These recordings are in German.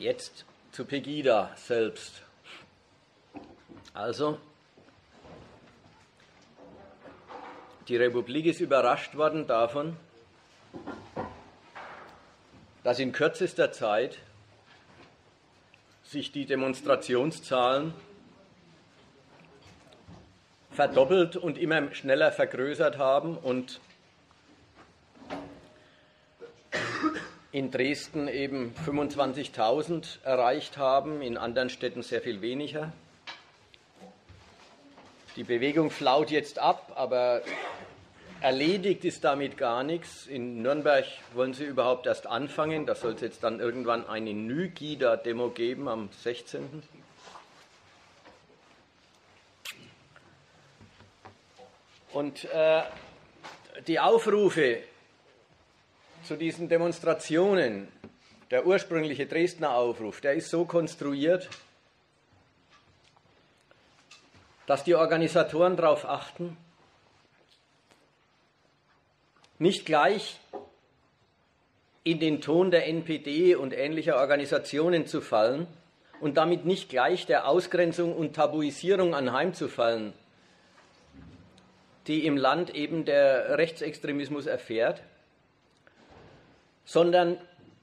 Jetzt zu Pegida selbst. Also, die Republik ist überrascht worden davon, dass in kürzester Zeit sich die Demonstrationszahlen verdoppelt und immer schneller vergrößert haben und in Dresden eben 25.000 erreicht haben, in anderen Städten sehr viel weniger. Die Bewegung flaut jetzt ab, aber erledigt ist damit gar nichts. In Nürnberg wollen sie überhaupt erst anfangen. Da soll es jetzt dann irgendwann eine Nygida-Demo geben am 16. Und die Aufrufe zu diesen Demonstrationen, der ursprüngliche Dresdner Aufruf, der ist so konstruiert, dass die Organisatoren darauf achten, nicht gleich in den Ton der NPD und ähnlicher Organisationen zu fallen und damit nicht gleich der Ausgrenzung und Tabuisierung anheimzufallen, die im Land eben der Rechtsextremismus erfährt, sondern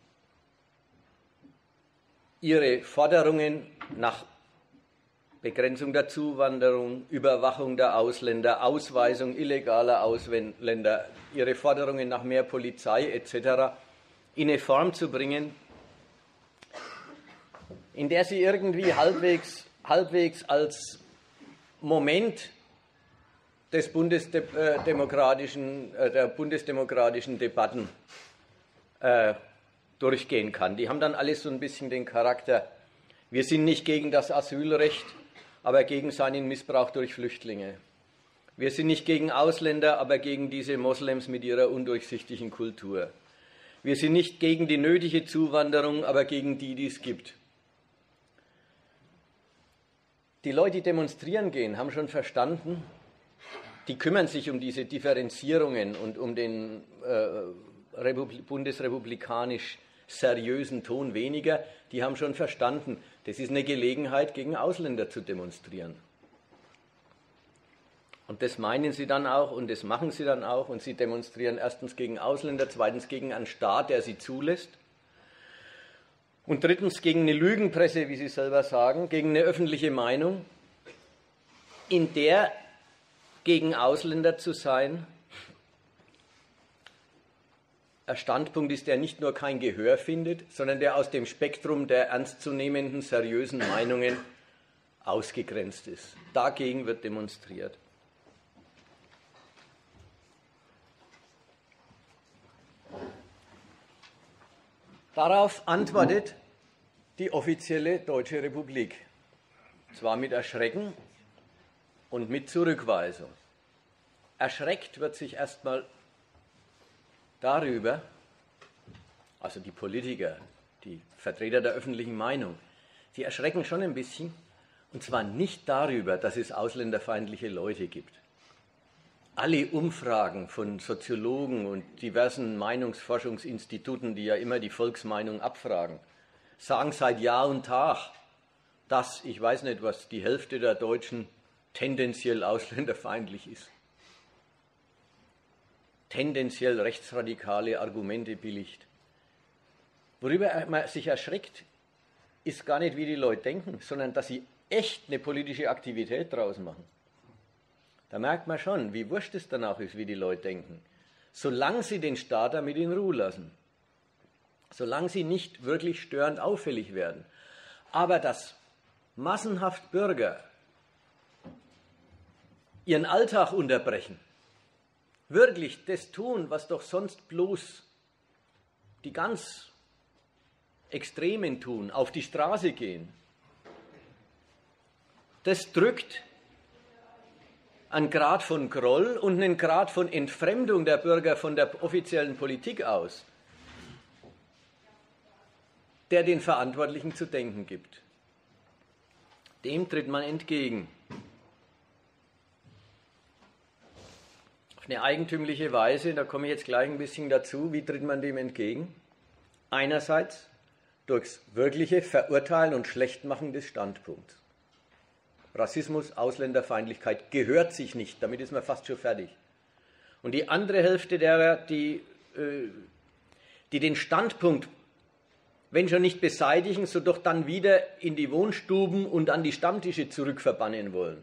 ihre Forderungen nach Begrenzung der Zuwanderung, Überwachung der Ausländer, Ausweisung illegaler Ausländer, ihre Forderungen nach mehr Polizei etc. in eine Form zu bringen, in der sie irgendwie halbwegs als Moment des der bundesdemokratischen Debatten durchgehen kann. Die haben dann alles so ein bisschen den Charakter, wir sind nicht gegen das Asylrecht, aber gegen seinen Missbrauch durch Flüchtlinge. Wir sind nicht gegen Ausländer, aber gegen diese Moslems mit ihrer undurchsichtigen Kultur. Wir sind nicht gegen die nötige Zuwanderung, aber gegen die es gibt. Die Leute, die demonstrieren gehen, haben schon verstanden, die kümmern sich um diese Differenzierungen und um den bundesrepublikanisch seriösen Ton weniger. Die haben schon verstanden, das ist eine Gelegenheit, gegen Ausländer zu demonstrieren. Und das meinen sie dann auch und das machen sie dann auch. Und sie demonstrieren erstens gegen Ausländer, zweitens gegen einen Staat, der sie zulässt. Und drittens gegen eine Lügenpresse, wie sie selber sagen, gegen eine öffentliche Meinung, in der gegen Ausländer zu sein ein Standpunkt ist, der nicht nur kein Gehör findet, sondern der aus dem Spektrum der ernstzunehmenden, seriösen Meinungen ausgegrenzt ist. Dagegen wird demonstriert. Darauf antwortet die offizielle Deutsche Republik, zwar mit Erschrecken und mit Zurückweisung. Erschreckt wird sich erstmal darüber, also die Politiker, die Vertreter der öffentlichen Meinung, die erschrecken schon ein bisschen, und zwar nicht darüber, dass es ausländerfeindliche Leute gibt. Alle Umfragen von Soziologen und diversen Meinungsforschungsinstituten, die ja immer die Volksmeinung abfragen, sagen seit Jahr und Tag, dass, ich weiß nicht was, die Hälfte der Deutschen tendenziell ausländerfeindlich ist. Tendenziell rechtsradikale Argumente billigt. Worüber man sich erschreckt, ist gar nicht, wie die Leute denken, sondern dass sie echt eine politische Aktivität draus machen. Da merkt man schon, wie wurscht es dann auch ist, wie die Leute denken. Solange sie den Staat damit in Ruhe lassen. Solange sie nicht wirklich störend auffällig werden. Aber dass massenhaft Bürger ihren Alltag unterbrechen, wirklich das tun, was doch sonst bloß die ganz Extremen tun, auf die Straße gehen, das drückt einen Grad von Groll und einen Grad von Entfremdung der Bürger von der offiziellen Politik aus, der den Verantwortlichen zu denken gibt. Dem tritt man entgegen. Auf eine eigentümliche Weise, da komme ich jetzt gleich ein bisschen dazu, wie tritt man dem entgegen? Einerseits durchs wirkliche Verurteilen und Schlechtmachen des Standpunkts. Rassismus, Ausländerfeindlichkeit gehört sich nicht, damit ist man fast schon fertig. Und die andere Hälfte derer, die den Standpunkt, wenn schon nicht beseitigen, so doch dann wieder in die Wohnstuben und an die Stammtische zurückverbannen wollen,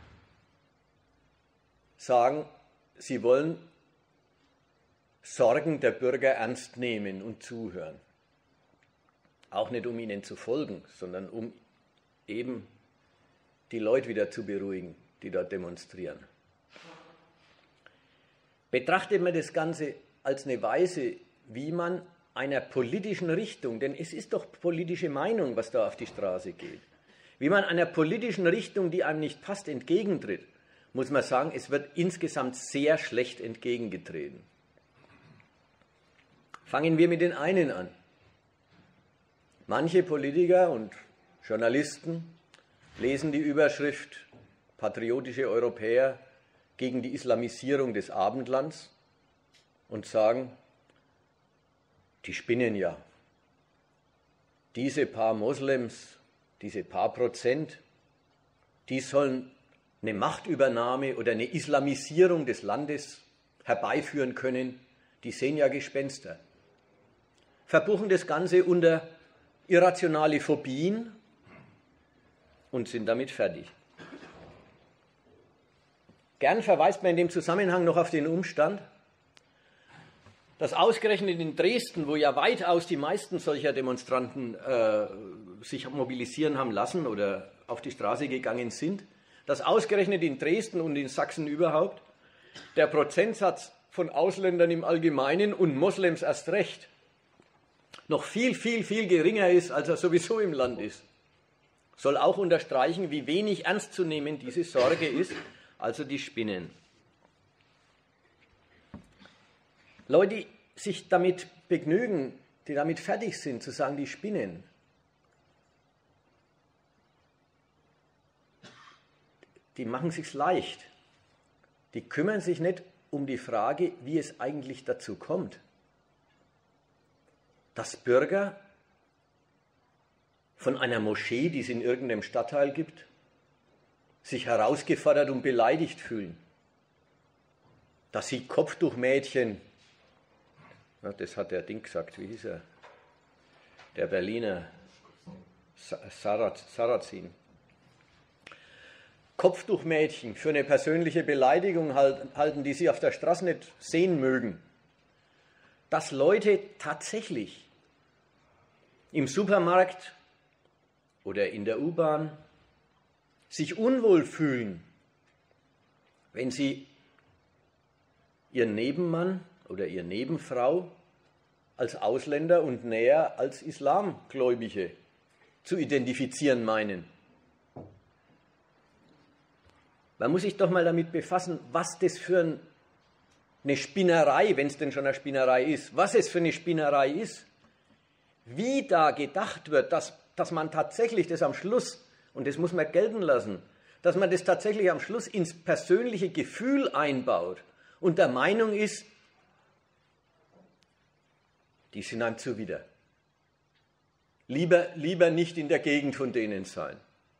sagen, sie wollen Sorgen der Bürger ernst nehmen und zuhören. Auch nicht, um ihnen zu folgen, sondern um eben die Leute wieder zu beruhigen, die dort demonstrieren. Betrachtet man das Ganze als eine Weise, wie man einer politischen Richtung, denn es ist doch politische Meinung, was da auf die Straße geht, wie man einer politischen Richtung, die einem nicht passt, entgegentritt, muss man sagen, es wird insgesamt sehr schlecht entgegengetreten. Fangen wir mit den einen an. Manche Politiker und Journalisten lesen die Überschrift Patriotische Europäer gegen die Islamisierung des Abendlands und sagen, die spinnen ja. Diese paar Moslems, diese paar Prozent, die sollen eine Machtübernahme oder eine Islamisierung des Landes herbeiführen können, die sehen ja Gespenster. Verbuchen das Ganze unter irrationale Phobien und sind damit fertig. Gern verweist man in dem Zusammenhang noch auf den Umstand, dass ausgerechnet in Dresden, wo ja weitaus die meisten solcher Demonstranten sich mobilisieren haben lassen oder auf die Straße gegangen sind, dass ausgerechnet in Dresden und in Sachsen überhaupt der Prozentsatz von Ausländern im Allgemeinen und Moslems erst recht noch viel, viel, viel geringer ist, als er sowieso im Land ist. Soll auch unterstreichen, wie wenig ernst zu nehmen diese Sorge ist, also die Spinnen. Leute, die sich damit begnügen, die damit fertig sind, zu sagen, die spinnen, die machen es sich leicht. Die kümmern sich nicht um die Frage, wie es eigentlich dazu kommt, dass Bürger von einer Moschee, die es in irgendeinem Stadtteil gibt, sich herausgefordert und beleidigt fühlen. Dass sie Kopftuchmädchen, ja, das hat der Ding gesagt, wie hieß er? Der Berliner Sarrazin. Kopftuchmädchen für eine persönliche Beleidigung halten, die sie auf der Straße nicht sehen mögen. Dass Leute tatsächlich im Supermarkt oder in der U-Bahn sich unwohl fühlen, wenn sie ihren Nebenmann oder ihre Nebenfrau als Ausländer und näher als Islamgläubige zu identifizieren meinen. Man muss sich doch mal damit befassen, was das für eine Spinnerei, wenn es denn schon eine Spinnerei ist, was es für eine Spinnerei ist, wie da gedacht wird, dass man tatsächlich das am Schluss, und das muss man gelten lassen, dass man das tatsächlich am Schluss ins persönliche Gefühl einbaut und der Meinung ist, die sind einem zuwider. Lieber nicht in der Gegend von denen sein.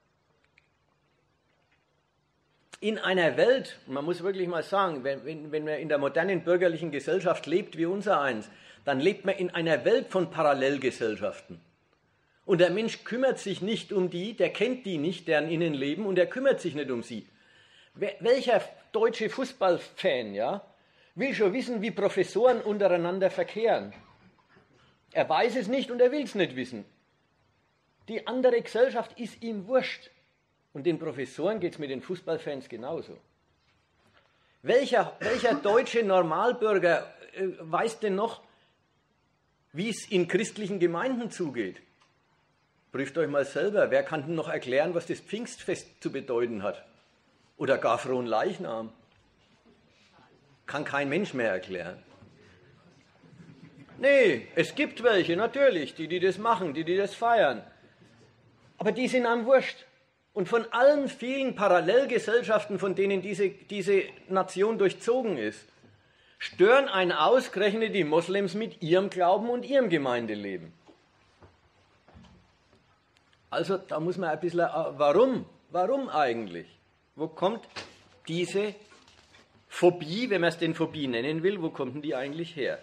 In einer Welt, man muss wirklich mal sagen, wenn man in der modernen bürgerlichen Gesellschaft lebt wie unser eins, dann lebt man in einer Welt von Parallelgesellschaften. Und der Mensch kümmert sich nicht um die, der kennt die nicht, deren innen leben, und er kümmert sich nicht um sie. Welcher deutsche Fußballfan, ja, will schon wissen, wie Professoren untereinander verkehren? Er weiß es nicht und er will es nicht wissen. Die andere Gesellschaft ist ihm wurscht. Und den Professoren geht es mit den Fußballfans genauso. Welcher deutsche Normalbürger weiß denn noch, wie es in christlichen Gemeinden zugeht? Prüft euch mal selber, wer kann denn noch erklären, was das Pfingstfest zu bedeuten hat? Oder gar Fronleichnam? Kann kein Mensch mehr erklären. Nee, es gibt welche, natürlich, die das machen, die das feiern. Aber die sind am wurscht. Und von allen vielen Parallelgesellschaften, von denen diese Nation durchzogen ist, stören einen ausgerechnet die Moslems mit ihrem Glauben und ihrem Gemeindeleben. Also da muss man ein bisschen, warum? Warum eigentlich? Wo kommt diese Phobie, wenn man es denn Phobie nennen will, wo kommt denn die eigentlich her?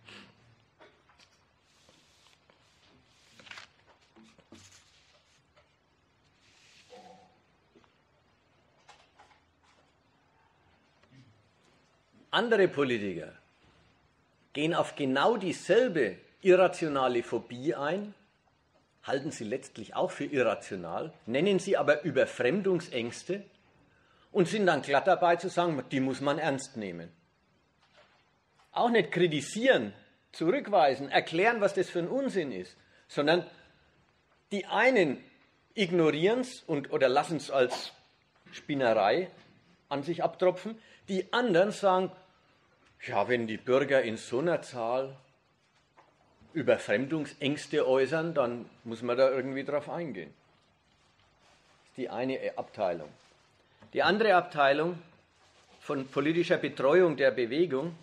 Andere Politiker gehen auf genau dieselbe irrationale Phobie ein, halten sie letztlich auch für irrational, nennen sie aber Überfremdungsängste und sind dann glatt dabei zu sagen, die muss man ernst nehmen. Auch nicht kritisieren, zurückweisen, erklären, was das für ein Unsinn ist, sondern die einen ignorieren es oder lassen es als Spinnerei an sich abtropfen, die anderen sagen, ja, wenn die Bürger in so einer Zahl Überfremdungsängste äußern, dann muss man da irgendwie drauf eingehen. Das ist die eine Abteilung. Die andere Abteilung von politischer Betreuung der Bewegung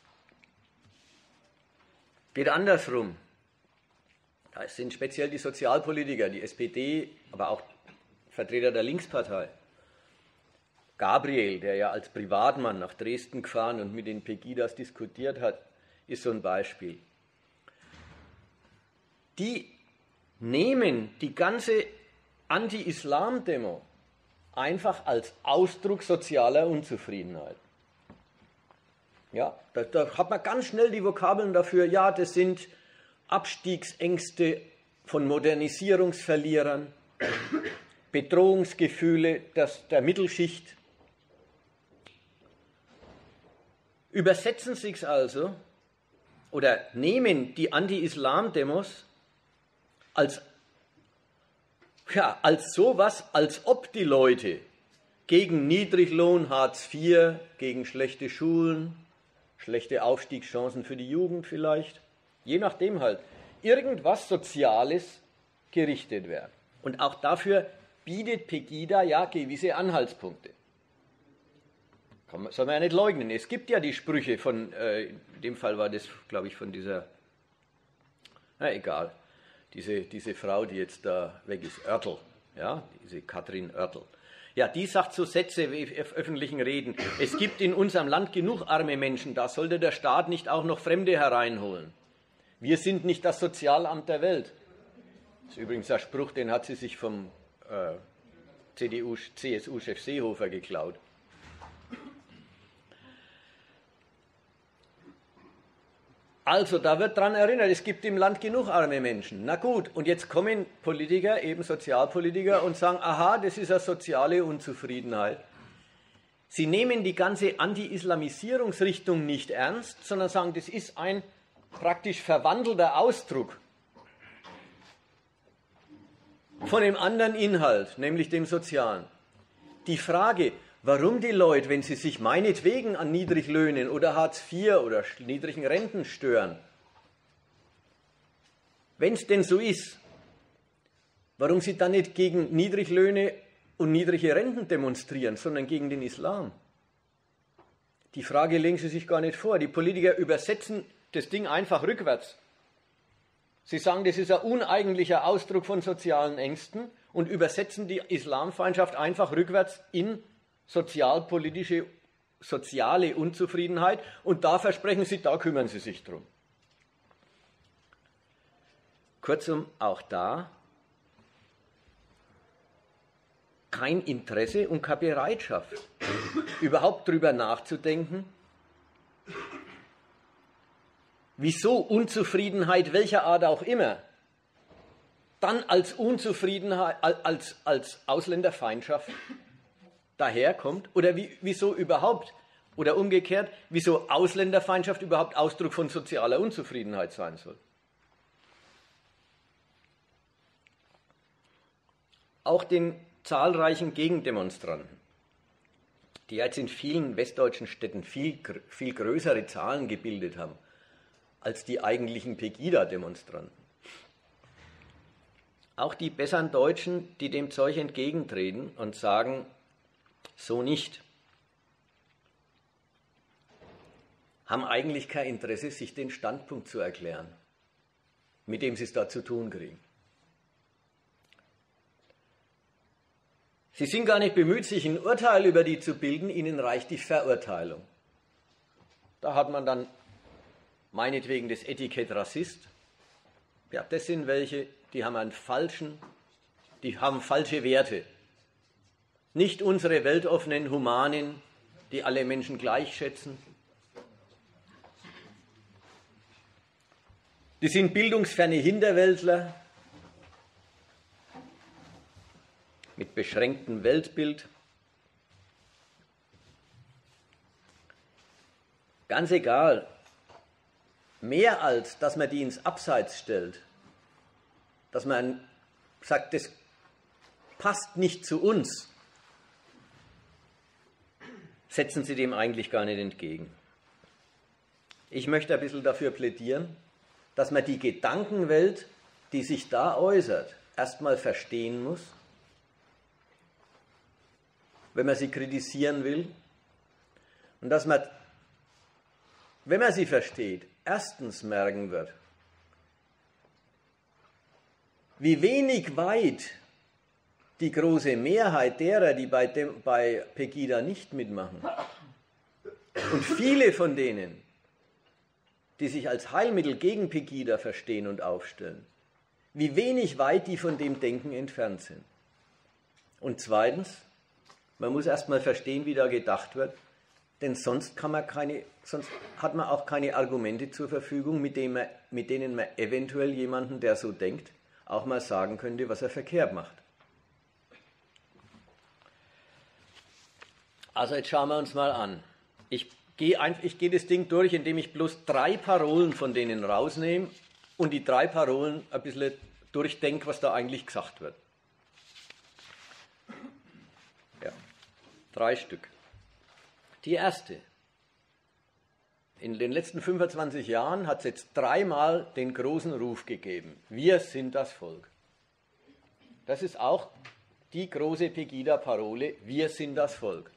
geht andersrum. Da sind speziell die Sozialpolitiker, die SPD, aber auch Vertreter der Linkspartei. Gabriel, der ja als Privatmann nach Dresden gefahren und mit den Pegidas diskutiert hat, ist so ein Beispiel. Die nehmen die ganze Anti-Islam-Demo einfach als Ausdruck sozialer Unzufriedenheit. Ja, da hat man ganz schnell die Vokabeln dafür, ja, das sind Abstiegsängste von Modernisierungsverlierern, Bedrohungsgefühle der Mittelschicht. Übersetzen Sie es also oder nehmen die Anti-Islam-Demos als sowas, als ob die Leute gegen Niedriglohn, Hartz IV, gegen schlechte Schulen, schlechte Aufstiegschancen für die Jugend vielleicht, je nachdem halt, irgendwas Soziales gerichtet werden. Und auch dafür bietet Pegida ja gewisse Anhaltspunkte. Soll man ja nicht leugnen. Es gibt ja die Sprüche von, in dem Fall war das, glaube ich, von dieser, na egal, diese Frau, die jetzt da weg ist, Oertel, ja, diese Katrin Oertel. Ja, die sagt so Sätze wie auf öffentlichen Reden, es gibt in unserem Land genug arme Menschen, da sollte der Staat nicht auch noch Fremde hereinholen. Wir sind nicht das Sozialamt der Welt. Das ist übrigens der Spruch, den hat sie sich vom CSU-Chef Seehofer geklaut. Also, da wird daran erinnert, es gibt im Land genug arme Menschen. Na gut, und jetzt kommen Politiker, eben Sozialpolitiker, und sagen, aha, das ist eine soziale Unzufriedenheit. Sie nehmen die ganze Anti-Islamisierungsrichtung nicht ernst, sondern sagen, das ist ein praktisch verwandelter Ausdruck von dem anderen Inhalt, nämlich dem Sozialen. Die Frage, warum die Leute, wenn sie sich meinetwegen an Niedriglöhnen oder Hartz IV oder niedrigen Renten stören, wenn es denn so ist, warum sie dann nicht gegen Niedriglöhne und niedrige Renten demonstrieren, sondern gegen den Islam? Die Frage legen sie sich gar nicht vor. Die Politiker übersetzen das Ding einfach rückwärts. Sie sagen, das ist ein uneigentlicher Ausdruck von sozialen Ängsten und übersetzen die Islamfeindschaft einfach rückwärts in sozialpolitische, soziale Unzufriedenheit und da versprechen sie, da kümmern sie sich drum. Kurzum, auch da kein Interesse und keine Bereitschaft, überhaupt drüber nachzudenken, wieso Unzufriedenheit welcher Art auch immer dann als Unzufriedenheit, als Ausländerfeindschaft daherkommt oder wieso überhaupt oder umgekehrt, wieso Ausländerfeindschaft überhaupt Ausdruck von sozialer Unzufriedenheit sein soll. Auch den zahlreichen Gegendemonstranten, die jetzt in vielen westdeutschen Städten viel größere Zahlen gebildet haben als die eigentlichen Pegida-Demonstranten. Auch die besseren Deutschen, die dem Zeug entgegentreten und sagen, so nicht, haben eigentlich kein Interesse, sich den Standpunkt zu erklären, mit dem sie es da zu tun kriegen. Sie sind gar nicht bemüht, sich ein Urteil über die zu bilden, ihnen reicht die Verurteilung. Da hat man dann meinetwegen das Etikett Rassist. Ja, das sind welche, die haben falsche Werte. Nicht unsere weltoffenen Humanen, die alle Menschen gleich schätzen. Die sind bildungsferne Hinterwäldler mit beschränktem Weltbild. Ganz egal, mehr als, dass man die ins Abseits stellt, dass man sagt, das passt nicht zu uns, setzen sie dem eigentlich gar nicht entgegen. Ich möchte ein bisschen dafür plädieren, dass man die Gedankenwelt, die sich da äußert, erstmal verstehen muss, wenn man sie kritisieren will, und dass man, wenn man sie versteht, erstens merken wird, wie wenig weit die große Mehrheit derer, die bei Pegida nicht mitmachen, und viele von denen, die sich als Heilmittel gegen Pegida verstehen und aufstellen, wie wenig weit die von dem Denken entfernt sind. Und zweitens, man muss erstmal verstehen, wie da gedacht wird, denn sonst hat man auch keine Argumente zur Verfügung, mit denen man eventuell jemanden, der so denkt, auch mal sagen könnte, was er verkehrt macht. Also jetzt schauen wir uns mal an. Ich gehe das Ding durch, indem ich bloß 3 Parolen von denen rausnehme und die 3 Parolen ein bisschen durchdenke, was da eigentlich gesagt wird. Ja, 3 Stück. Die erste. In den letzten 25 Jahren hat es jetzt 3-mal den großen Ruf gegeben. Wir sind das Volk. Das ist auch die große Pegida-Parole. Wir sind das Volk.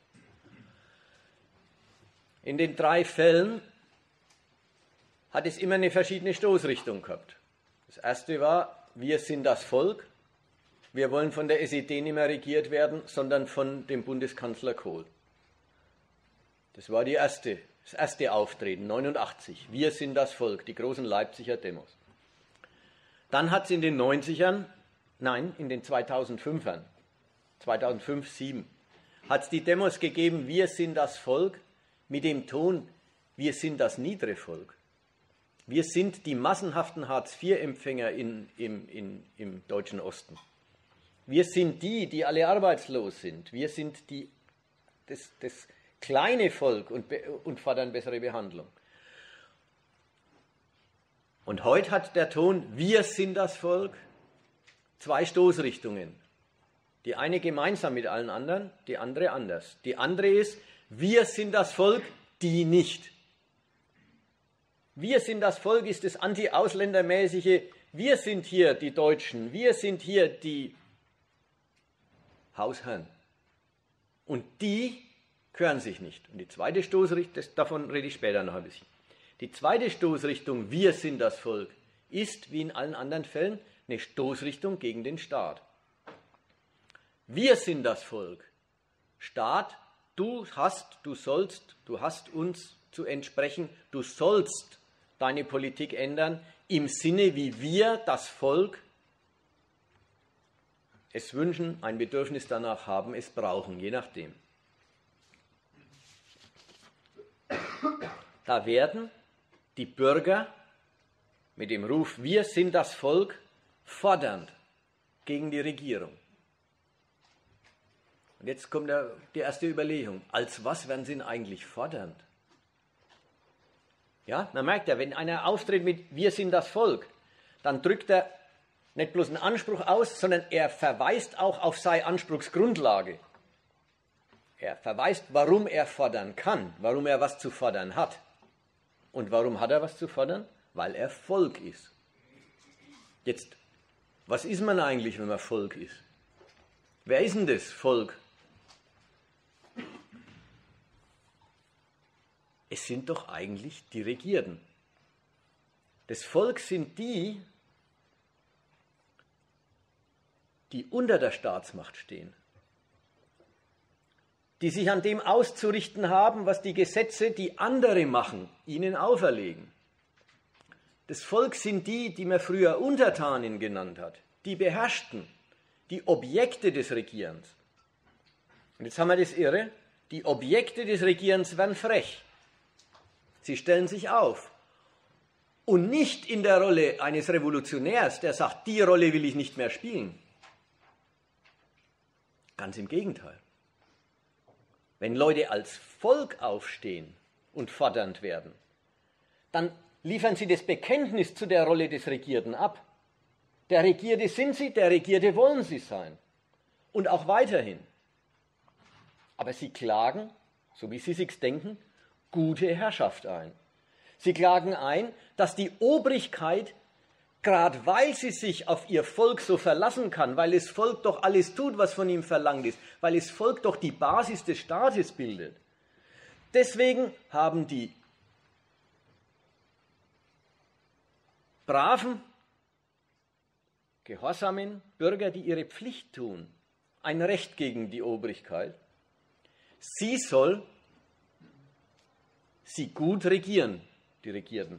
In den 3 Fällen hat es immer eine verschiedene Stoßrichtung gehabt. Das erste war, wir sind das Volk. Wir wollen von der SED nicht mehr regiert werden, sondern von dem Bundeskanzler Kohl. Das war das erste Auftreten, 89. Wir sind das Volk, die großen Leipziger Demos. Dann hat es in den 90ern, nein, in den 2005ern, 2005, 2007, hat es die Demos gegeben, wir sind das Volk, mit dem Ton, wir sind das niedere Volk. Wir sind die massenhaften Hartz-IV-Empfänger im Deutschen Osten. Wir sind die alle arbeitslos sind. Wir sind das kleine Volk und fordern bessere Behandlung. Und heute hat der Ton, wir sind das Volk, 2 Stoßrichtungen. Die eine gemeinsam mit allen anderen, die andere anders. Die andere ist, wir sind das Volk, die nicht. Wir sind das Volk ist das anti-ausländermäßige, wir sind hier die Deutschen, wir sind hier die Hausherren. Und die hören sich nicht. Und die zweite Stoßrichtung, davon rede ich später noch ein bisschen. Die zweite Stoßrichtung, wir sind das Volk, ist, wie in allen anderen Fällen, eine Stoßrichtung gegen den Staat. Wir sind das Volk. Staat, du hast uns zu entsprechen, du sollst deine Politik ändern, im Sinne, wie wir, das Volk, es wünschen, ein Bedürfnis danach haben, es brauchen, je nachdem. Da werden die Bürger mit dem Ruf, wir sind das Volk, fordernd gegen die Regierung. Und jetzt kommt die erste Überlegung. Als was werden sie denn eigentlich fordernd? Ja, man merkt ja, wenn einer auftritt mit wir sind das Volk, dann drückt er nicht bloß einen Anspruch aus, sondern er verweist auch auf seine Anspruchsgrundlage. Er verweist, warum er fordern kann, warum er was zu fordern hat. Und warum hat er was zu fordern? Weil er Volk ist. Jetzt, was ist man eigentlich, wenn man Volk ist? Wer ist denn das Volk? Es sind doch eigentlich die Regierten. Das Volk sind die, die unter der Staatsmacht stehen. die sich an dem auszurichten haben, was die Gesetze, die andere machen, ihnen auferlegen. Das Volk sind die, die man früher Untertanen genannt hat, die Beherrschten, die Objekte des Regierens. Und jetzt haben wir das Irre, die Objekte des Regierens werden frech. Sie stellen sich auf. Und nicht in der Rolle eines Revolutionärs, der sagt, die Rolle will ich nicht mehr spielen. Ganz im Gegenteil. Wenn Leute als Volk aufstehen und fordernd werden, dann liefern sie das Bekenntnis zu der Rolle des Regierten ab. Der Regierte sind sie, der Regierte wollen sie sein. Und auch weiterhin. Aber sie klagen, so wie sie sich denken, gute Herrschaft ein. Sie klagen ein, dass die Obrigkeit, gerade weil sie sich auf ihr Volk so verlassen kann, weil das Volk doch alles tut, was von ihm verlangt ist, weil das Volk doch die Basis des Staates bildet. Deswegen haben die braven, gehorsamen Bürger, die ihre Pflicht tun, ein Recht gegen die Obrigkeit. Sie soll sie gut regieren, die Regierten.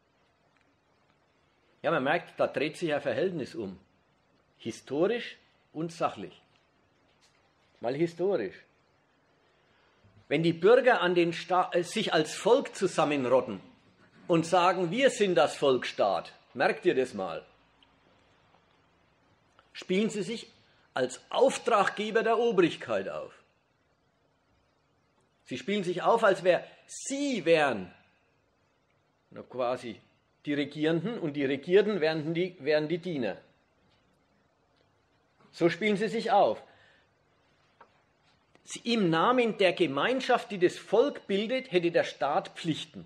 Ja, man merkt, da dreht sich ein Verhältnis um. Historisch und sachlich. Mal historisch. Wenn die Bürger sich als Volk zusammenrotten und sagen, wir sind das Volksstaat, merkt ihr das mal, spielen sie sich als Auftraggeber der Obrigkeit auf. Sie spielen sich auf, als sie wären quasi die Regierenden und die Regierten wären die Diener. So spielen sie sich auf. Im Namen der Gemeinschaft, die das Volk bildet, hätte der Staat Pflichten.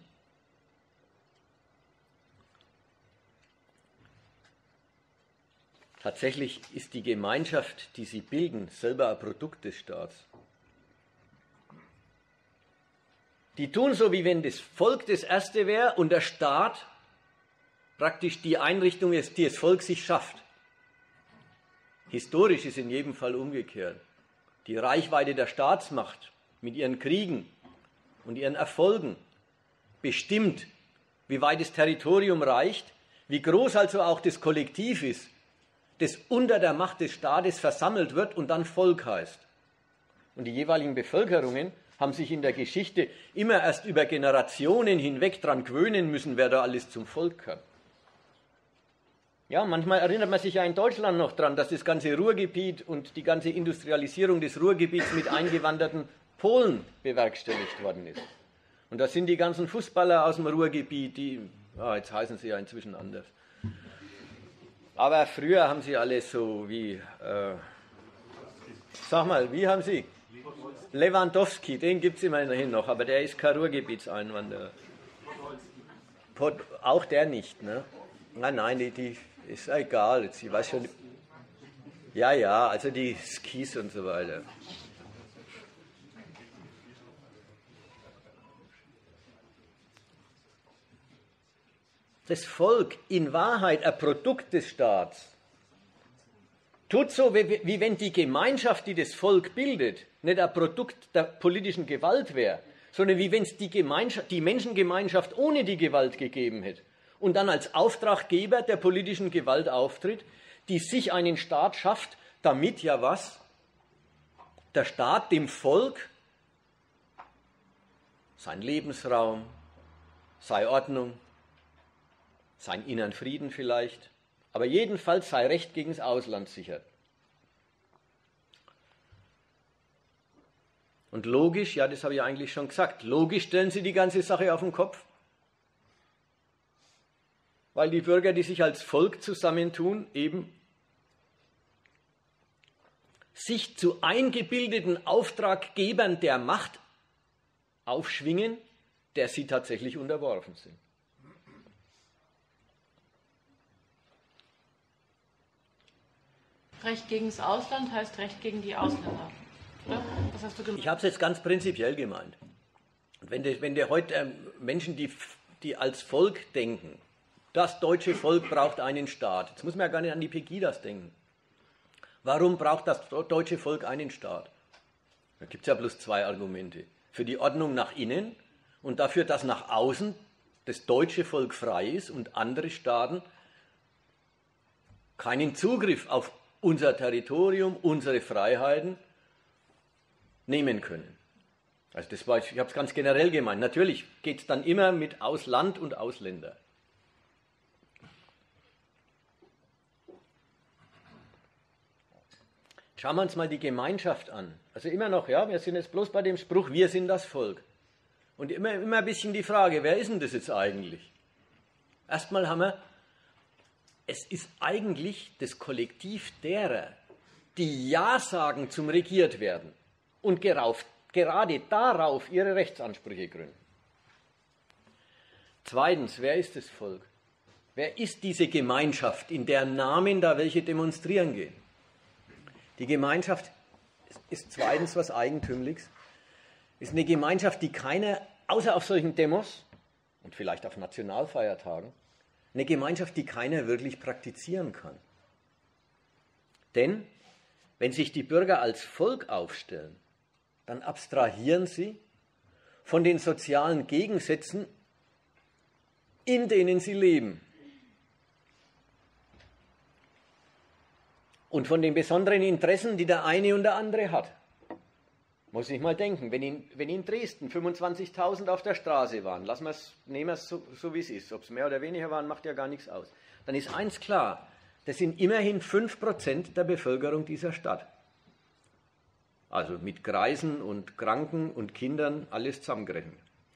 Tatsächlich ist die Gemeinschaft, die sie bilden, selber ein Produkt des Staats. Die tun so, wie wenn das Volk das Erste wäre und der Staat praktisch die Einrichtung ist, die das Volk sich schafft. Historisch ist in jedem Fall umgekehrt. Die Reichweite der Staatsmacht mit ihren Kriegen und ihren Erfolgen bestimmt, wie weit das Territorium reicht, wie groß also auch das Kollektiv ist, das unter der Macht des Staates versammelt wird und dann Volk heißt. Und die jeweiligen Bevölkerungen haben sich in der Geschichte immer erst über Generationen hinweg daran gewöhnen müssen, wer da alles zum Volk gehört. Ja, manchmal erinnert man sich ja in Deutschland noch daran, dass das ganze Ruhrgebiet und die ganze Industrialisierung des Ruhrgebiets mit eingewanderten Polen bewerkstelligt worden ist. Und das sind die ganzen Fußballer aus dem Ruhrgebiet, jetzt heißen sie ja inzwischen anders. Aber früher haben sie alle so wie, sag mal, wie haben sie? Lewandowski, den gibt es immerhin noch, aber der ist kein Ruhrgebietseinwanderer. Auch der nicht, ne? Nein, die ist egal, jetzt, ich weiß schon. Ja, also die Skis und so weiter. Das Volk, in Wahrheit ein Produkt des Staats, tut so, wie wenn die Gemeinschaft, die das Volk bildet, nicht ein Produkt der politischen Gewalt wäre, sondern wie wenn es die Menschengemeinschaft ohne die Gewalt gegeben hätte und dann als Auftraggeber der politischen Gewalt auftritt, die sich einen Staat schafft, damit ja was? Der Staat dem Volk sein Lebensraum, seine Ordnung, seinen inneren Frieden vielleicht, aber jedenfalls sein Recht gegen das Ausland sichert. Und logisch, ja, das habe ich eigentlich schon gesagt, logisch stellen sie die ganze Sache auf den Kopf. Weil die Bürger, die sich als Volk zusammentun, eben sich zu eingebildeten Auftraggebern der Macht aufschwingen, der sie tatsächlich unterworfen sind. Recht gegen das Ausland heißt Recht gegen die Ausländer. Oder? Was hast du gemeint? Ich habe es jetzt ganz prinzipiell gemeint. Wenn dir heute Menschen, die als Volk denken, das deutsche Volk braucht einen Staat. Jetzt muss man ja gar nicht an die Pegidas denken. Warum braucht das deutsche Volk einen Staat? Da gibt es ja bloß zwei Argumente. Für die Ordnung nach innen und dafür, dass nach außen das deutsche Volk frei ist und andere Staaten keinen Zugriff auf unser Territorium, unsere Freiheiten nehmen können. Also das war, ich habe es ganz generell gemeint. Natürlich geht es dann immer mit Ausland und Ausländer. Schauen wir uns mal die Gemeinschaft an. Also immer noch, ja, wir sind jetzt bloß bei dem Spruch, wir sind das Volk. Und immer ein bisschen die Frage, wer ist denn das jetzt eigentlich? Erstmal haben wir, es ist eigentlich das Kollektiv derer, die Ja sagen zum Regiertwerden und gerade darauf ihre Rechtsansprüche gründen. Zweitens, wer ist das Volk? Wer ist diese Gemeinschaft, in deren Namen da welche demonstrieren gehen? Die Gemeinschaft ist zweitens was Eigentümliches, ist eine Gemeinschaft, die keiner, außer auf solchen Demos und vielleicht auf Nationalfeiertagen, eine Gemeinschaft, die keiner wirklich praktizieren kann. Denn wenn sich die Bürger als Volk aufstellen, dann abstrahieren sie von den sozialen Gegensätzen, in denen sie leben. Und von den besonderen Interessen, die der eine und der andere hat. Muss ich mal denken, wenn in Dresden 25.000 auf der Straße waren, nehmen wir es so wie es ist, ob es mehr oder weniger waren, macht ja gar nichts aus. Dann ist eins klar, das sind immerhin 5% der Bevölkerung dieser Stadt. Also mit Greisen und Kranken und Kindern alles zusammengerechnet.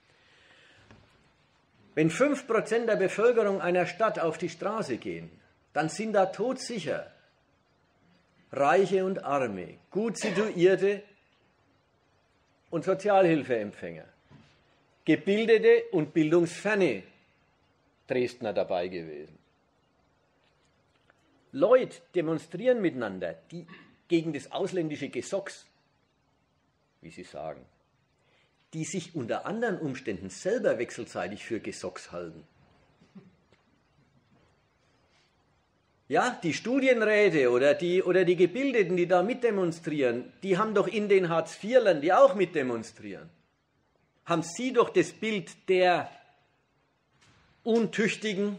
Wenn 5% der Bevölkerung einer Stadt auf die Straße gehen, dann sind da todsicher Reiche und Arme, gut situierte und Sozialhilfeempfänger, gebildete und bildungsferne Dresdner dabei gewesen. Leute demonstrieren miteinander, die gegen das ausländische Gesocks, wie sie sagen, die sich unter anderen Umständen selber wechselseitig für Gesocks halten. Ja, die Studienräte oder die Gebildeten, die da mitdemonstrieren, die haben doch in den Hartz-IVlern, die auch mitdemonstrieren, haben sie doch das Bild der Untüchtigen,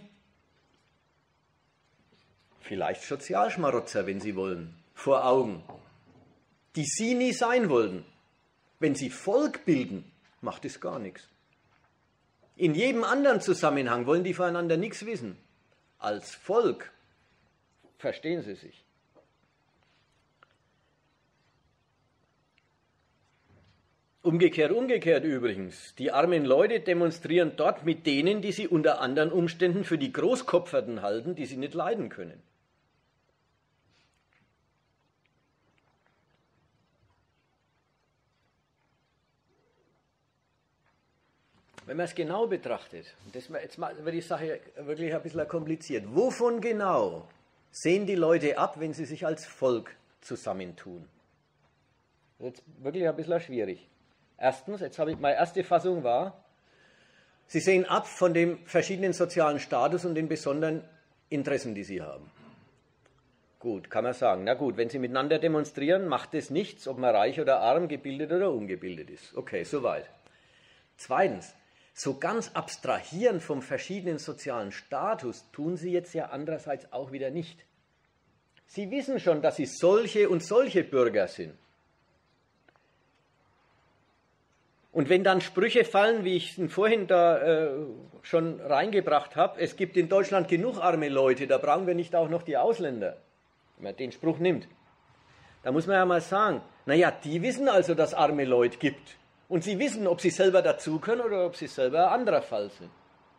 vielleicht Sozialschmarotzer, wenn sie wollen, vor Augen, die sie nie sein wollten. Wenn sie Volk bilden, macht es gar nichts. In jedem anderen Zusammenhang wollen die voneinander nichts wissen. Als Volk verstehen sie sich. Umgekehrt übrigens. Die armen Leute demonstrieren dort mit denen, die sie unter anderen Umständen für die Großkopferten halten, die sie nicht leiden können. Wenn man es genau betrachtet, jetzt wird die Sache wirklich ein bisschen kompliziert. Wovon genau sehen die Leute ab, wenn sie sich als Volk zusammentun? Das ist jetzt wirklich ein bisschen schwierig. Erstens, meine erste Fassung war, sie sehen ab von dem verschiedenen sozialen Status und den besonderen Interessen, die sie haben. Gut, kann man sagen. Na gut, wenn sie miteinander demonstrieren, macht es nichts, ob man reich oder arm, gebildet oder ungebildet ist. Okay, soweit. Zweitens, so ganz abstrahieren vom verschiedenen sozialen Status tun sie jetzt ja andererseits auch wieder nicht. Sie wissen schon, dass sie solche und solche Bürger sind. Und wenn dann Sprüche fallen, wie ich es vorhin da schon reingebracht habe, es gibt in Deutschland genug arme Leute, da brauchen wir nicht auch noch die Ausländer, wenn man den Spruch nimmt. Da muss man ja mal sagen, naja, die wissen also, dass es arme Leute gibt. Und sie wissen, ob sie selber dazu können oder ob sie selber ein anderer Fall sind.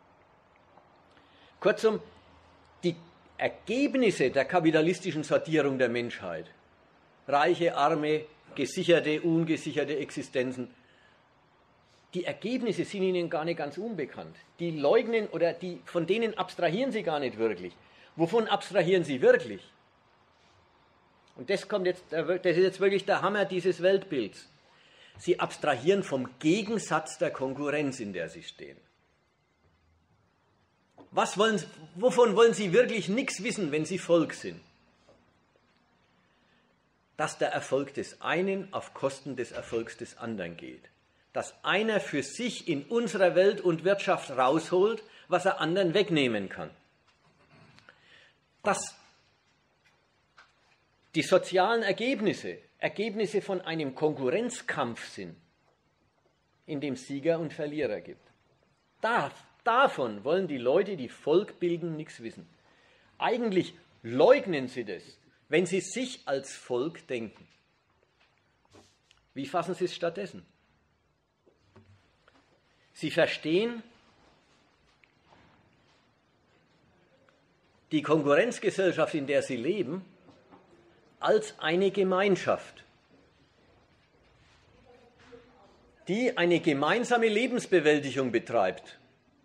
Kurzum, die Ergebnisse der kapitalistischen Sortierung der Menschheit, reiche, arme, gesicherte, ungesicherte Existenzen, die Ergebnisse sind ihnen gar nicht ganz unbekannt. Die leugnen oder von denen abstrahieren sie gar nicht wirklich. Wovon abstrahieren sie wirklich? Und das ist jetzt wirklich der Hammer dieses Weltbilds. Sie abstrahieren vom Gegensatz der Konkurrenz, in der sie stehen. Wovon wollen sie wirklich nichts wissen, wenn sie Volk sind? dass der Erfolg des einen auf Kosten des Erfolgs des anderen geht. Dass einer für sich in unserer Welt und Wirtschaft rausholt, was er anderen wegnehmen kann. Dass die sozialen Ergebnisse von einem Konkurrenzkampf sind, in dem es Sieger und Verlierer gibt. Davon wollen die Leute, die Volk bilden, nichts wissen. Eigentlich leugnen sie das, wenn sie sich als Volk denken. Wie fassen sie es stattdessen? Sie verstehen die Konkurrenzgesellschaft, in der sie leben, als eine Gemeinschaft, die eine gemeinsame Lebensbewältigung betreibt.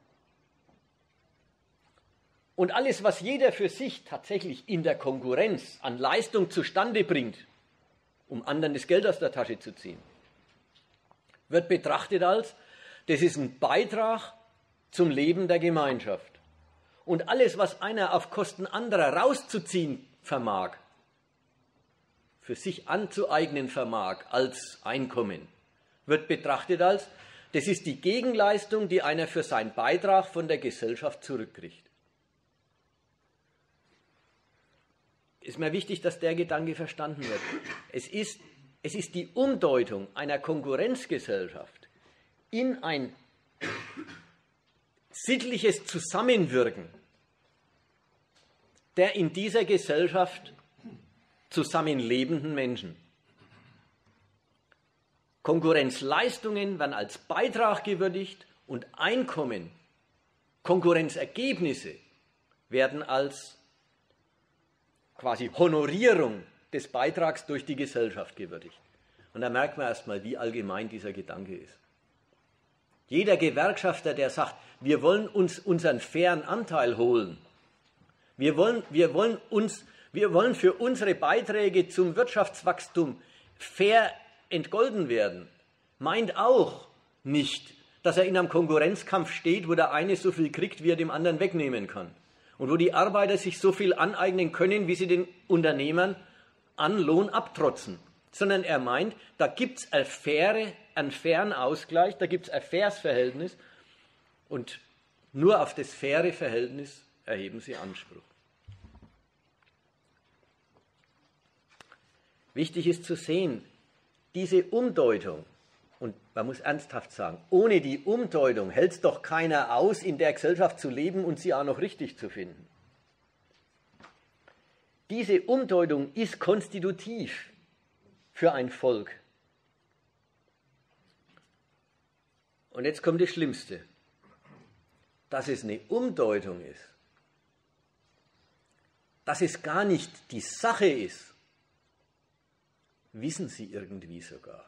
Und alles, was jeder für sich tatsächlich in der Konkurrenz an Leistung zustande bringt, um anderen das Geld aus der Tasche zu ziehen, wird betrachtet als, das ist ein Beitrag zum Leben der Gemeinschaft. Und alles, was einer auf Kosten anderer rauszuziehen vermag, für sich anzueignen vermag als Einkommen, wird betrachtet als, das ist die Gegenleistung, die einer für seinen Beitrag von der Gesellschaft zurückkriegt. Ist mir wichtig, dass der Gedanke verstanden wird. Es ist die Umdeutung einer Konkurrenzgesellschaft in ein sittliches Zusammenwirken der in dieser Gesellschaft zusammenlebenden Menschen. Konkurrenzleistungen werden als Beitrag gewürdigt und Einkommen, Konkurrenzergebnisse werden als quasi Honorierung des Beitrags durch die Gesellschaft gewürdigt. Und da merkt man erstmal, wie allgemein dieser Gedanke ist. Jeder Gewerkschafter, der sagt, wir wollen uns unseren fairen Anteil holen, wir wollen für unsere Beiträge zum Wirtschaftswachstum fair entgolden werden, meint auch nicht, dass er in einem Konkurrenzkampf steht, wo der eine so viel kriegt, wie er dem anderen wegnehmen kann. Und wo die Arbeiter sich so viel aneignen können, wie sie den Unternehmern an Lohn abtrotzen. Sondern er meint, da gibt es einen fairen Ausgleich, da gibt es ein faires Verhältnis und nur auf das faire Verhältnis erheben sie Anspruch. Wichtig ist zu sehen, diese Umdeutung, und man muss ernsthaft sagen, ohne die Umdeutung hält es doch keiner aus, in der Gesellschaft zu leben und sie auch noch richtig zu finden. Diese Umdeutung ist konstitutiv für ein Volk. Und jetzt kommt das Schlimmste. Dass es eine Umdeutung ist, dass es gar nicht die Sache ist, wissen sie irgendwie sogar.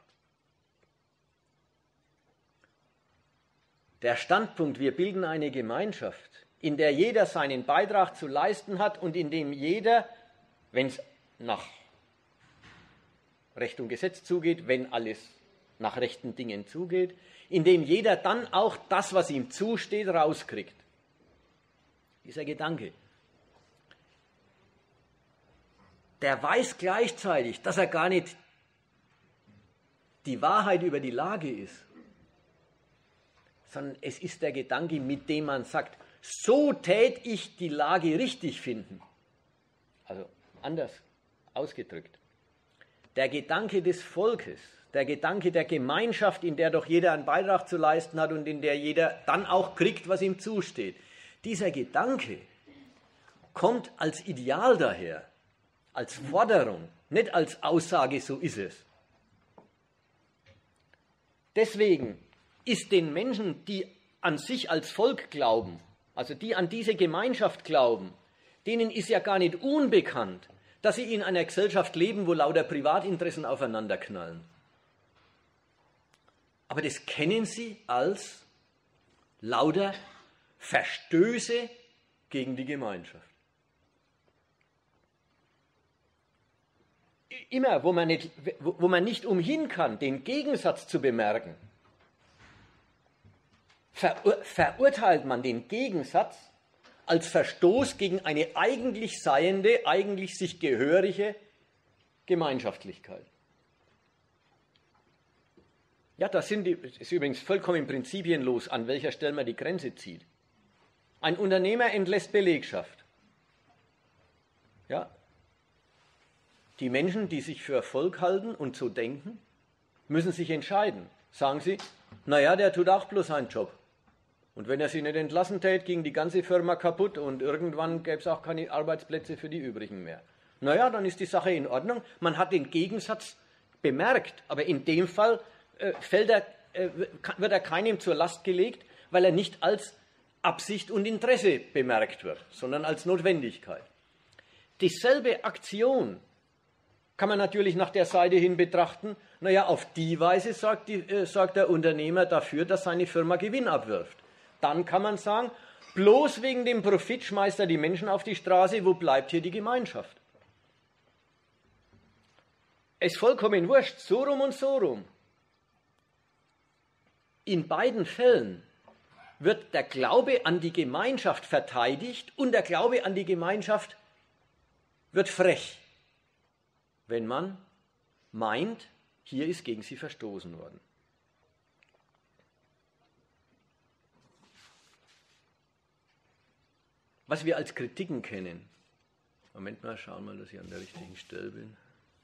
Der Standpunkt, wir bilden eine Gemeinschaft, in der jeder seinen Beitrag zu leisten hat und in dem jeder, wenn es nach Recht und Gesetz zugeht, wenn alles nach rechten Dingen zugeht, in dem jeder dann auch das, was ihm zusteht, rauskriegt. Dieser Gedanke, der weiß gleichzeitig, dass er gar nicht die Wahrheit über die Lage ist, sondern es ist der Gedanke, mit dem man sagt, so tät ich die Lage richtig finden. Also anders ausgedrückt. Der Gedanke des Volkes, der Gedanke der Gemeinschaft, in der doch jeder einen Beitrag zu leisten hat und in der jeder dann auch kriegt, was ihm zusteht. Dieser Gedanke kommt als Ideal daher, als Forderung, nicht als Aussage, so ist es. Deswegen ist den Menschen, die an sich als Volk glauben, also die an diese Gemeinschaft glauben, denen ist ja gar nicht unbekannt, dass sie in einer Gesellschaft leben, wo lauter Privatinteressen aufeinanderknallen. Aber das kennen sie als lauter Verstöße gegen die Gemeinschaft. Immer, wo man nicht umhin kann, den Gegensatz zu bemerken, verurteilt man den Gegensatz als Verstoß gegen eine eigentlich seiende, eigentlich sich gehörige Gemeinschaftlichkeit. Ja, das ist übrigens vollkommen prinzipienlos, an welcher Stelle man die Grenze zieht. Ein Unternehmer entlässt Belegschaft. Ja, die Menschen, die sich für Erfolg halten und so denken, müssen sich entscheiden. Sagen sie, naja, der tut auch bloß seinen Job. Und wenn er sie nicht entlassen tät, ging die ganze Firma kaputt und irgendwann gäbe es auch keine Arbeitsplätze für die übrigen mehr. Naja, dann ist die Sache in Ordnung. Man hat den Gegensatz bemerkt, aber in dem Fall wird er keinem zur Last gelegt, weil er nicht als Absicht und Interesse bemerkt wird, sondern als Notwendigkeit. Dieselbe Aktion kann man natürlich nach der Seite hin betrachten. Naja, auf die Weise sorgt der Unternehmer dafür, dass seine Firma Gewinn abwirft. Dann kann man sagen, bloß wegen dem Profit schmeißt er die Menschen auf die Straße, wo bleibt hier die Gemeinschaft? Es ist vollkommen wurscht, so rum und so rum. In beiden Fällen wird der Glaube an die Gemeinschaft verteidigt und der Glaube an die Gemeinschaft wird frech, wenn man meint, hier ist gegen sie verstoßen worden. Was wir als Kritiken kennen. Moment mal, schauen wir mal, dass ich an der richtigen Stelle bin.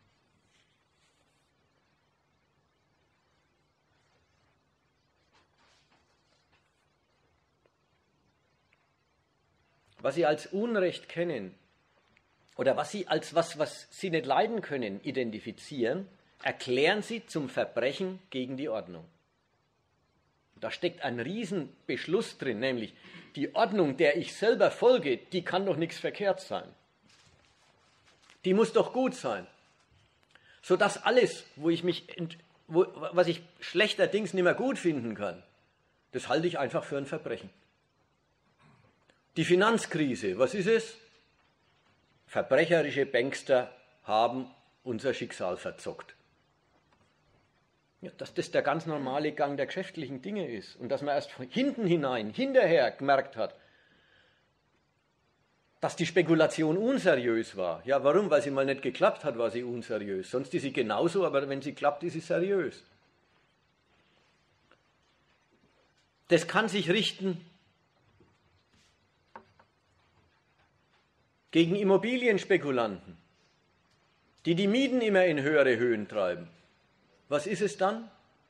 Was Sie als Unrecht kennen oder was Sie als was Sie nicht leiden können, identifizieren, erklären Sie zum Verbrechen gegen die Ordnung. Da steckt ein Riesenbeschluss drin, nämlich die Ordnung, der ich selber folge, die kann doch nichts verkehrt sein. Die muss doch gut sein. Sodass alles, was ich schlechterdings nicht mehr gut finden kann, das halte ich einfach für ein Verbrechen. Die Finanzkrise, was ist es? Verbrecherische Bankster haben unser Schicksal verzockt. Ja, dass das der ganz normale Gang der geschäftlichen Dinge ist und dass man erst von hinten hinein, hinterher gemerkt hat, dass die Spekulation unseriös war. Ja, warum? Weil sie mal nicht geklappt hat, war sie unseriös. Sonst ist sie genauso, aber wenn sie klappt, ist sie seriös. Das kann sich richten gegen Immobilienspekulanten, die Mieten immer in höhere Höhen treiben. Was ist es dann?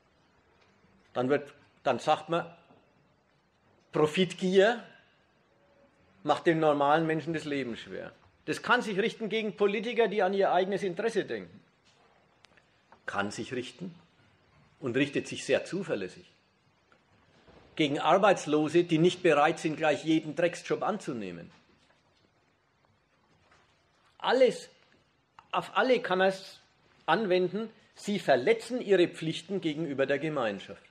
Dann sagt man, Profitgier macht dem normalen Menschen das Leben schwer. Das kann sich richten gegen Politiker, die an ihr eigenes Interesse denken. Kann sich richten und richtet sich sehr zuverlässig. Gegen Arbeitslose, die nicht bereit sind, gleich jeden Drecksjob anzunehmen. Auf alle kann man es anwenden, sie verletzen ihre Pflichten gegenüber der Gemeinschaft.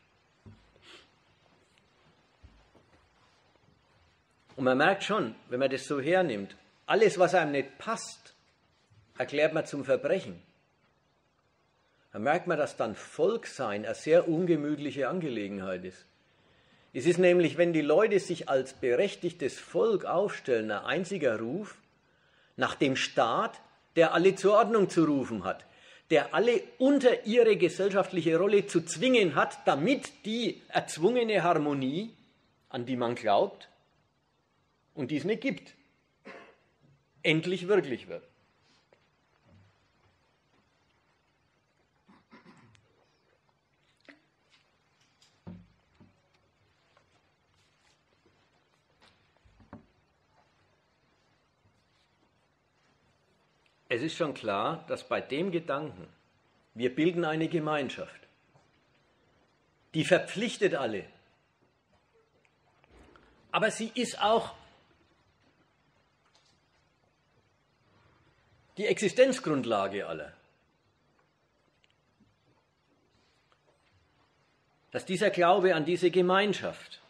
Und man merkt schon, wenn man das so hernimmt, alles, was einem nicht passt, erklärt man zum Verbrechen. Da merkt man, dass dann Volksein eine sehr ungemütliche Angelegenheit ist. Es ist nämlich, wenn die Leute sich als berechtigtes Volk aufstellen, ein einziger Ruf nach dem Staat, der alle zur Ordnung zu rufen hat, der alle unter ihre gesellschaftliche Rolle zu zwingen hat, damit die erzwungene Harmonie, an die man glaubt und die es nicht gibt, endlich wirklich wird. Es ist schon klar, dass bei dem Gedanken, wir bilden eine Gemeinschaft, die verpflichtet alle, aber sie ist auch die Existenzgrundlage aller. Dass dieser Glaube an diese Gemeinschaft,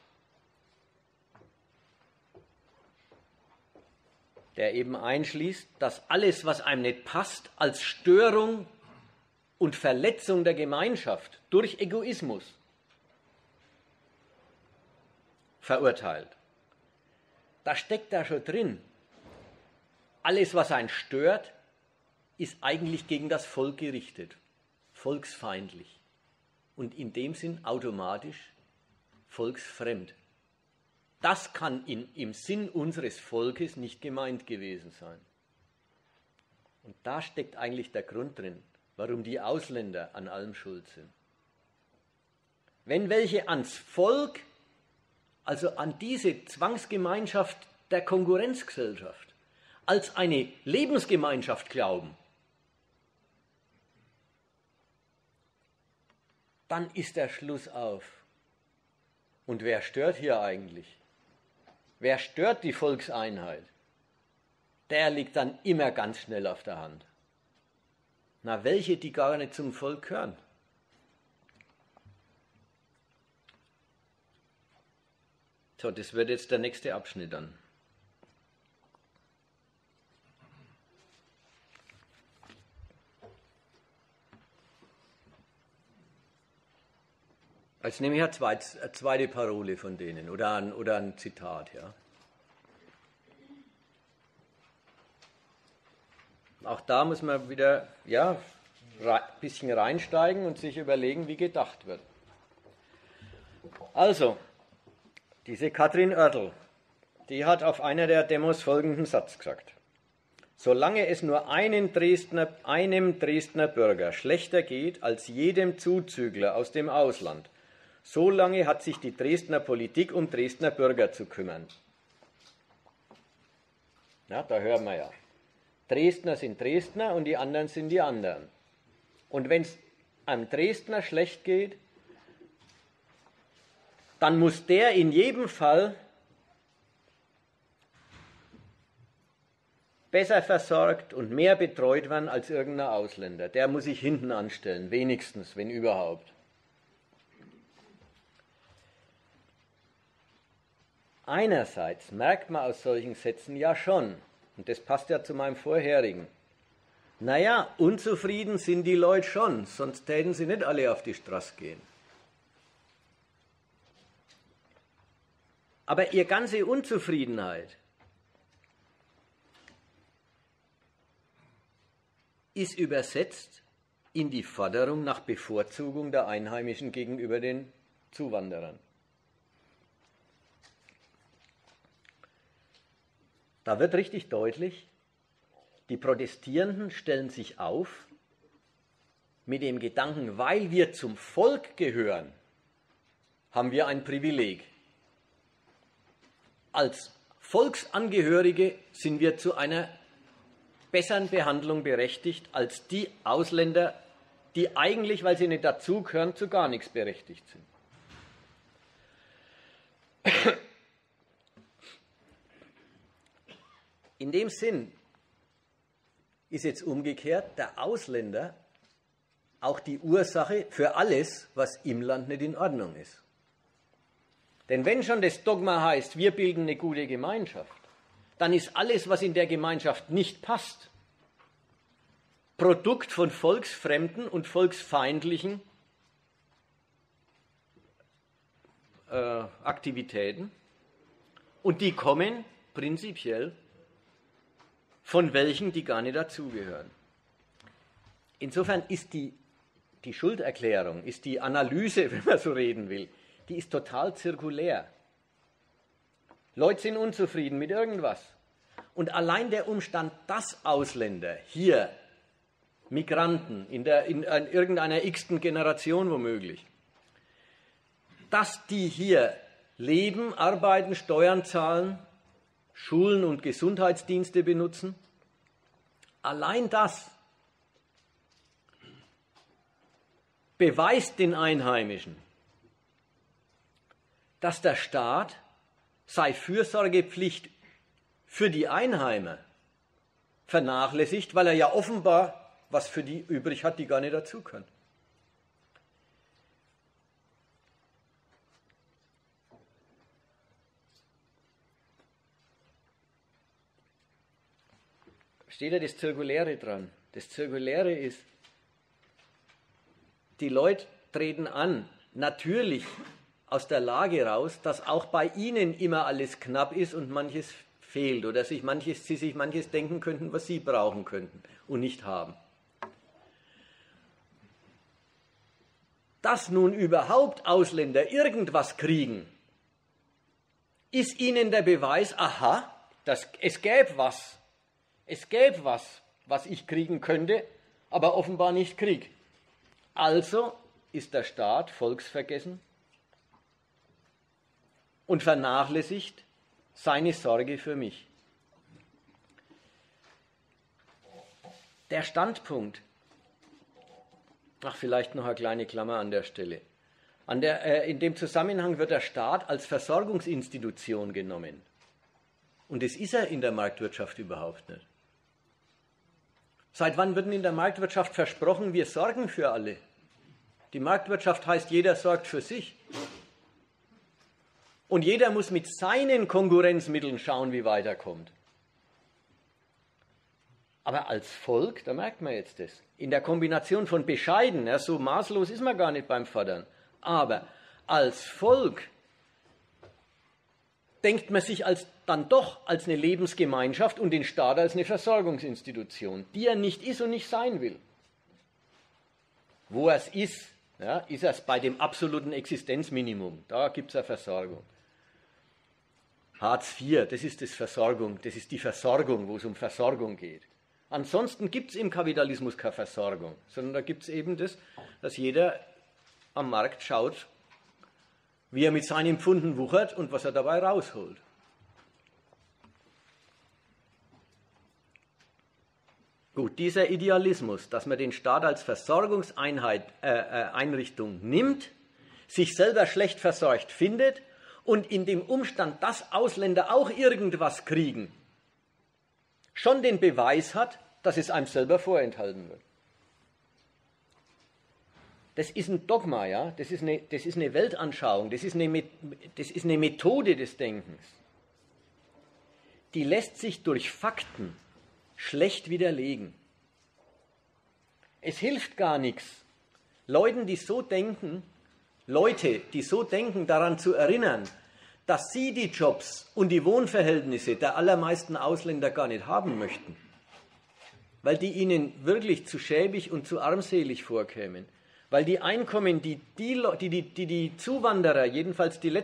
der eben einschließt, dass alles, was einem nicht passt, als Störung und Verletzung der Gemeinschaft durch Egoismus verurteilt. Da steckt da schon drin. Alles, was einen stört, ist eigentlich gegen das Volk gerichtet, volksfeindlich und in dem Sinn automatisch volksfremd. Das kann im Sinn unseres Volkes nicht gemeint gewesen sein. Und da steckt eigentlich der Grund drin, warum die Ausländer an allem schuld sind. Wenn welche ans Volk, also an diese Zwangsgemeinschaft der Konkurrenzgesellschaft, als eine Lebensgemeinschaft glauben, dann ist der Schluss auf. Und wer stört hier eigentlich? Wer stört die Volkseinheit? Der liegt dann immer ganz schnell auf der Hand. Na, welche, die gar nicht zum Volk gehören? So, das wird jetzt der nächste Abschnitt dann. Jetzt nehme ich eine zweite Parole von denen oder ein Zitat. Ja. Auch da muss man wieder ein bisschen reinsteigen und sich überlegen, wie gedacht wird. Also, diese Katrin Oertel, die hat auf einer der Demos folgenden Satz gesagt. Solange es nur einem Dresdner Bürger schlechter geht als jedem Zuzügler aus dem Ausland, solange hat sich die Dresdner Politik um Dresdner Bürger zu kümmern. Ja, da hören wir ja. Dresdner sind Dresdner und die anderen sind die anderen. Und wenn es einem Dresdner schlecht geht, dann muss der in jedem Fall besser versorgt und mehr betreut werden als irgendein Ausländer. Der muss sich hinten anstellen, wenigstens, wenn überhaupt. Einerseits merkt man aus solchen Sätzen ja schon, und das passt ja zu meinem vorherigen, naja, unzufrieden sind die Leute schon, sonst täten sie nicht alle auf die Straße gehen. Aber ihre ganze Unzufriedenheit ist übersetzt in die Forderung nach Bevorzugung der Einheimischen gegenüber den Zuwanderern. Da wird richtig deutlich, die Protestierenden stellen sich auf mit dem Gedanken, weil wir zum Volk gehören, haben wir ein Privileg. Als Volksangehörige sind wir zu einer besseren Behandlung berechtigt als die Ausländer, die eigentlich, weil sie nicht dazugehören, zu gar nichts berechtigt sind. In dem Sinn ist jetzt umgekehrt der Ausländer auch die Ursache für alles, was im Land nicht in Ordnung ist. Denn wenn schon das Dogma heißt, wir bilden eine gute Gemeinschaft, dann ist alles, was in der Gemeinschaft nicht passt, Produkt von volksfremden und volksfeindlichen Aktivitäten und die kommen prinzipiell von welchen, die gar nicht dazugehören. Insofern ist die Schulderklärung, ist die Analyse, wenn man so reden will, die ist total zirkulär. Leute sind unzufrieden mit irgendwas. Und allein der Umstand, dass Ausländer hier, Migranten in irgendeiner x-ten Generation womöglich, dass die hier leben, arbeiten, Steuern zahlen, Schulen und Gesundheitsdienste benutzen, allein das beweist den Einheimischen, dass der Staat seine Fürsorgepflicht für die Einheimer vernachlässigt, weil er ja offenbar was für die übrig hat, die gar nicht dazu können. Steht ja das Zirkuläre dran. Das Zirkuläre ist, die Leute treten an, natürlich aus der Lage raus, dass auch bei ihnen immer alles knapp ist und manches fehlt oder sie sich manches denken könnten, was sie brauchen könnten und nicht haben. Dass nun überhaupt Ausländer irgendwas kriegen, ist ihnen der Beweis, aha, es gäbe was, was ich kriegen könnte, aber offenbar nicht kriege. Also ist der Staat volksvergessen und vernachlässigt seine Sorge für mich. Der Standpunkt, vielleicht noch eine kleine Klammer an der Stelle. In dem Zusammenhang wird der Staat als Versorgungsinstitution genommen. Und das ist er in der Marktwirtschaft überhaupt nicht. Seit wann wird in der Marktwirtschaft versprochen, wir sorgen für alle? Die Marktwirtschaft heißt, jeder sorgt für sich. Und jeder muss mit seinen Konkurrenzmitteln schauen, wie weiterkommt. Aber als Volk, da merkt man jetzt das, in der Kombination von bescheiden, ja, so maßlos ist man gar nicht beim Fördern, aber als Volk denkt man sich dann doch als eine Lebensgemeinschaft und den Staat als eine Versorgungsinstitution, die er nicht ist und nicht sein will. Wo er es ist, ja, ist er es bei dem absoluten Existenzminimum. Da gibt es eine Versorgung. Hartz IV, das ist die Versorgung, wo es um Versorgung geht. Ansonsten gibt es im Kapitalismus keine Versorgung, sondern da gibt es eben das, dass jeder am Markt schaut, wie er mit seinen Pfunden wuchert und was er dabei rausholt. Gut, dieser Idealismus, dass man den Staat als Versorgungseinrichtung nimmt, sich selber schlecht versorgt findet und in dem Umstand, dass Ausländer auch irgendwas kriegen, schon den Beweis hat, dass es einem selber vorenthalten wird. Das ist ein Dogma, ja? Das ist eine Weltanschauung, das ist eine Methode des Denkens. Die lässt sich durch Fakten schlecht widerlegen. Es hilft gar nichts, Leute, die so denken, daran zu erinnern, dass sie die Jobs und die Wohnverhältnisse der allermeisten Ausländer gar nicht haben möchten, weil die ihnen wirklich zu schäbig und zu armselig vorkämen, weil die Einkommen, die Zuwanderer, jedenfalls die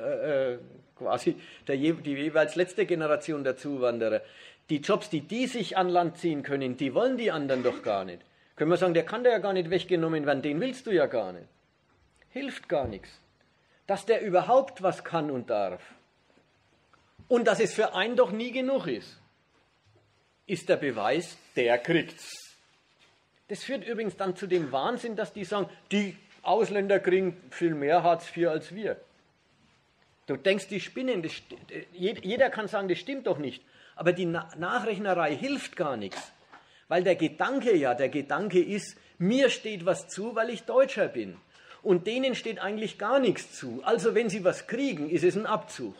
jeweils letzte Generation der Zuwanderer, die Jobs, die sich an Land ziehen können, die wollen die anderen doch gar nicht. Können wir sagen, der kann da ja gar nicht weggenommen werden, den willst du ja gar nicht. Hilft gar nichts. Dass der überhaupt was kann und darf und dass es für einen doch nie genug ist der Beweis, der kriegt's. Das führt übrigens dann zu dem Wahnsinn, dass die sagen, die Ausländer kriegen viel mehr Hartz IV als wir. Du denkst, die spinnen. Jeder kann sagen, das stimmt doch nicht. Aber die Nachrechnerei hilft gar nichts. Weil der Gedanke ist, mir steht was zu, weil ich Deutscher bin. Und denen steht eigentlich gar nichts zu. Also wenn sie was kriegen, ist es ein Abzug.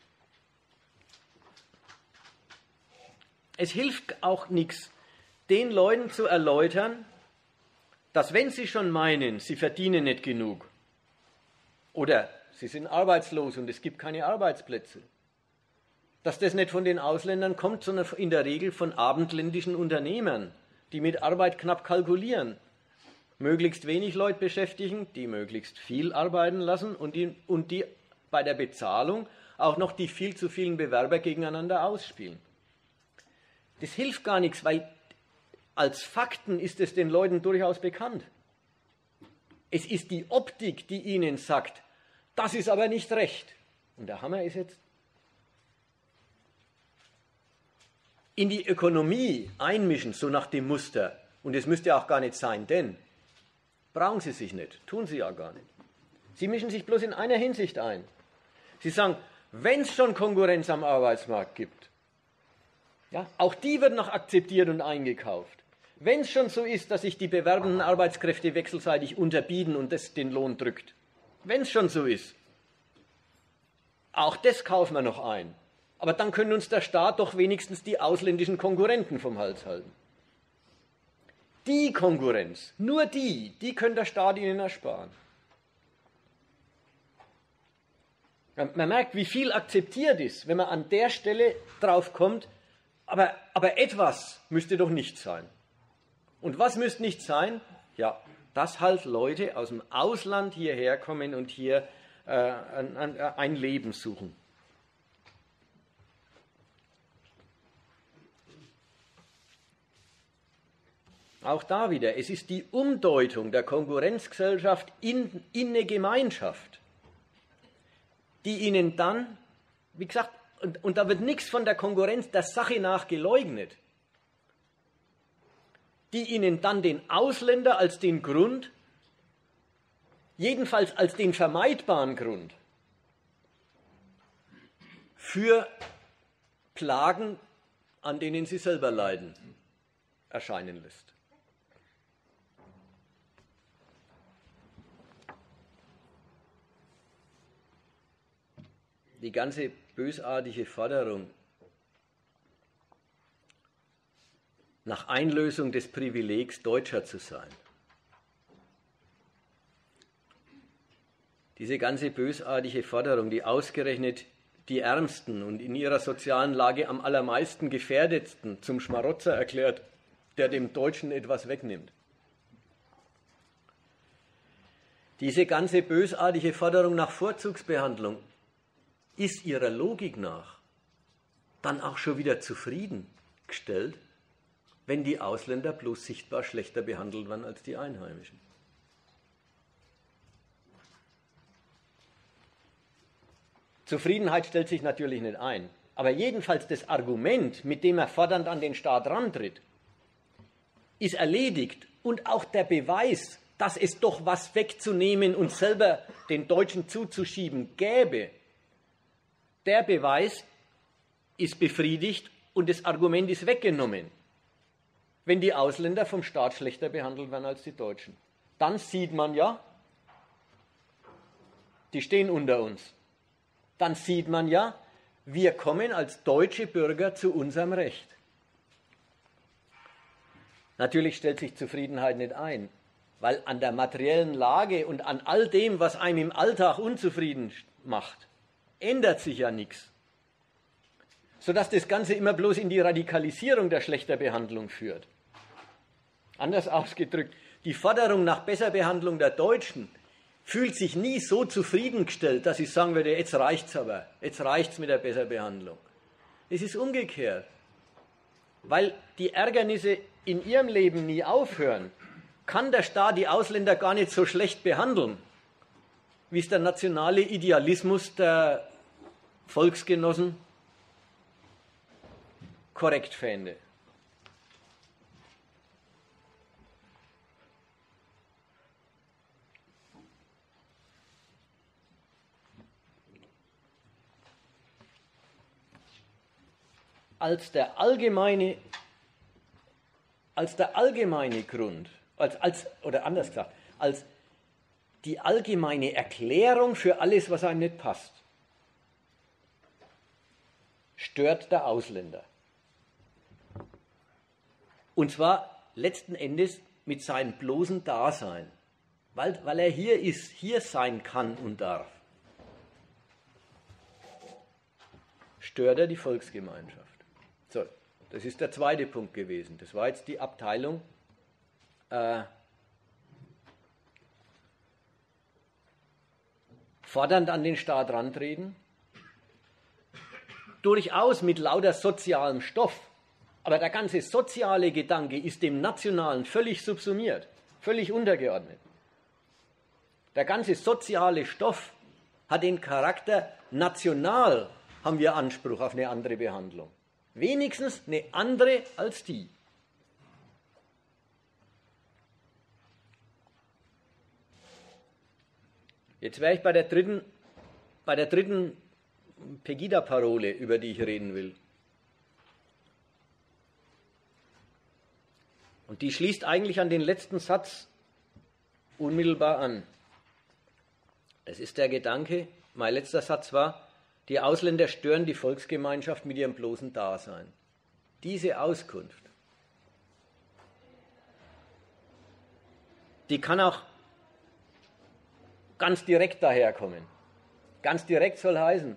Es hilft auch nichts, den Leuten zu erläutern, dass wenn sie schon meinen, sie verdienen nicht genug oder sie sind arbeitslos und es gibt keine Arbeitsplätze, dass das nicht von den Ausländern kommt, sondern in der Regel von abendländischen Unternehmern, die mit Arbeit knapp kalkulieren, möglichst wenig Leute beschäftigen, die möglichst viel arbeiten lassen und die bei der Bezahlung auch noch die viel zu vielen Bewerber gegeneinander ausspielen. Das hilft gar nichts, weil als Fakten ist es den Leuten durchaus bekannt. Es ist die Optik, die ihnen sagt, das ist aber nicht recht. Und der Hammer ist jetzt, in die Ökonomie einmischen, so nach dem Muster, und es müsste auch gar nicht sein, denn brauchen sie sich nicht, tun sie ja gar nicht. Sie mischen sich bloß in einer Hinsicht ein. Sie sagen, wenn es schon Konkurrenz am Arbeitsmarkt gibt, ja, auch die wird noch akzeptiert und eingekauft. Wenn es schon so ist, dass sich die bewerbenden Arbeitskräfte wechselseitig unterbieten und das den Lohn drückt, wenn es schon so ist, auch das kaufen wir noch ein. Aber dann können uns der Staat doch wenigstens die ausländischen Konkurrenten vom Hals halten. Die Konkurrenz, nur die kann der Staat ihnen ersparen. Man merkt, wie viel akzeptiert ist, wenn man an der Stelle drauf kommt, aber etwas müsste doch nicht sein. Und was müsste nicht sein? Ja, dass halt Leute aus dem Ausland hierher kommen und hier ein Leben suchen. Auch da wieder, es ist die Umdeutung der Konkurrenzgesellschaft in eine Gemeinschaft, die ihnen dann, wie gesagt, und da wird nichts von der Konkurrenz der Sache nach geleugnet, die ihnen dann den Ausländer als den Grund, jedenfalls als den vermeidbaren Grund, für Plagen, an denen sie selber leiden, erscheinen lässt. Die ganze bösartige Forderung nach Einlösung des Privilegs, Deutscher zu sein. Diese ganze bösartige Forderung, die ausgerechnet die Ärmsten und in ihrer sozialen Lage am allermeisten Gefährdetsten zum Schmarotzer erklärt, der dem Deutschen etwas wegnimmt. Diese ganze bösartige Forderung nach Vorzugsbehandlung ist ihrer Logik nach dann auch schon wieder zufriedengestellt, wenn die Ausländer bloß sichtbar schlechter behandelt werden als die Einheimischen. Zufriedenheit stellt sich natürlich nicht ein, aber jedenfalls das Argument, mit dem er fordernd an den Staat rantritt, ist erledigt und auch der Beweis, dass es doch was wegzunehmen und selber den Deutschen zuzuschieben gäbe, der Beweis ist befriedigt und das Argument ist weggenommen, wenn die Ausländer vom Staat schlechter behandelt werden als die Deutschen. Dann sieht man ja, die stehen unter uns. Dann sieht man ja, wir kommen als deutsche Bürger zu unserem Recht. Natürlich stellt sich Zufriedenheit nicht ein, weil an der materiellen Lage und an all dem, was einem im Alltag unzufrieden macht, ändert sich ja nichts. Sodass das Ganze immer bloß in die Radikalisierung der Schlechterbehandlung führt. Anders ausgedrückt, die Forderung nach Besserbehandlung der Deutschen fühlt sich nie so zufriedengestellt, dass ich sagen würde, jetzt reicht's aber, jetzt reicht's mit der Besserbehandlung. Es ist umgekehrt. Weil die Ärgernisse in ihrem Leben nie aufhören, kann der Staat die Ausländer gar nicht so schlecht behandeln, wie es der nationale Idealismus der Volksgenossen korrekt fände. Als der allgemeine Grund, oder anders gesagt, als die allgemeine Erklärung für alles, was einem nicht passt, stört der Ausländer. Und zwar letzten Endes mit seinem bloßen Dasein, weil er hier ist, hier sein kann und darf. Stört er die Volksgemeinschaft. So, das ist der zweite Punkt gewesen. Das war jetzt die Abteilung fordernd an den Staat rantreten, durchaus mit lauter sozialem Stoff, aber der ganze soziale Gedanke ist dem Nationalen völlig subsumiert, völlig untergeordnet. Der ganze soziale Stoff hat den Charakter, national haben wir Anspruch auf eine andere Behandlung. Wenigstens eine andere als die. Jetzt wäre ich bei der dritten Pegida-Parole, über die ich reden will. Und die schließt eigentlich an den letzten Satz unmittelbar an. Es ist der Gedanke, mein letzter Satz war, die Ausländer stören die Volksgemeinschaft mit ihrem bloßen Dasein. Diese Auskunft, die kann auch ganz direkt daherkommen. Ganz direkt soll heißen,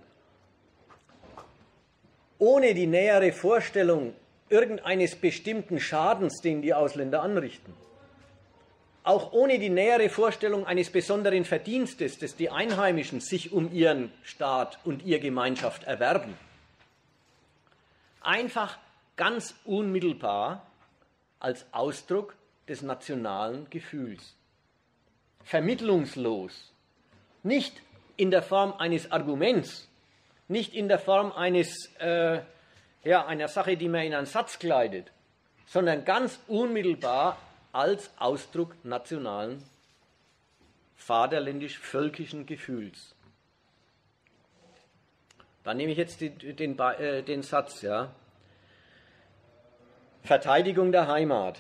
ohne die nähere Vorstellung irgendeines bestimmten Schadens, den die Ausländer anrichten, auch ohne die nähere Vorstellung eines besonderen Verdienstes, das die Einheimischen sich um ihren Staat und ihre Gemeinschaft erwerben, einfach ganz unmittelbar als Ausdruck des nationalen Gefühls, vermittlungslos, nicht in der Form eines Arguments, nicht in der Form einer Sache, die man in einen Satz kleidet, sondern ganz unmittelbar als Ausdruck nationalen, vaterländisch-völkischen Gefühls. Dann nehme ich jetzt den Satz, ja. Verteidigung der Heimat.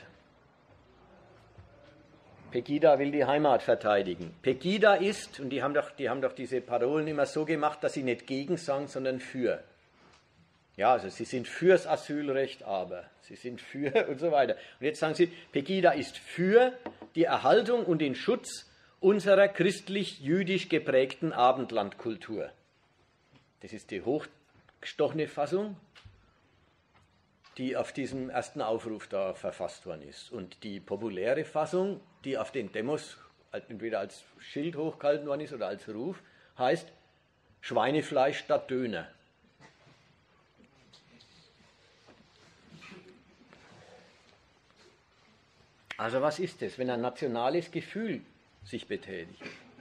Pegida will die Heimat verteidigen. Pegida ist, und die haben doch diese Parolen immer so gemacht, dass sie nicht gegen sagen, sondern für. Ja, also sie sind fürs Asylrecht, aber sie sind für und so weiter. Und jetzt sagen sie, Pegida ist für die Erhaltung und den Schutz unserer christlich-jüdisch geprägten Abendlandkultur. Das ist die hochgestochene Fassung, die auf diesem ersten Aufruf da verfasst worden ist. Und die populäre Fassung, die auf den Demos entweder als Schild hochgehalten worden ist oder als Ruf, heißt Schweinefleisch statt Döner. Also was ist das, wenn ein nationales Gefühl sich betätigt?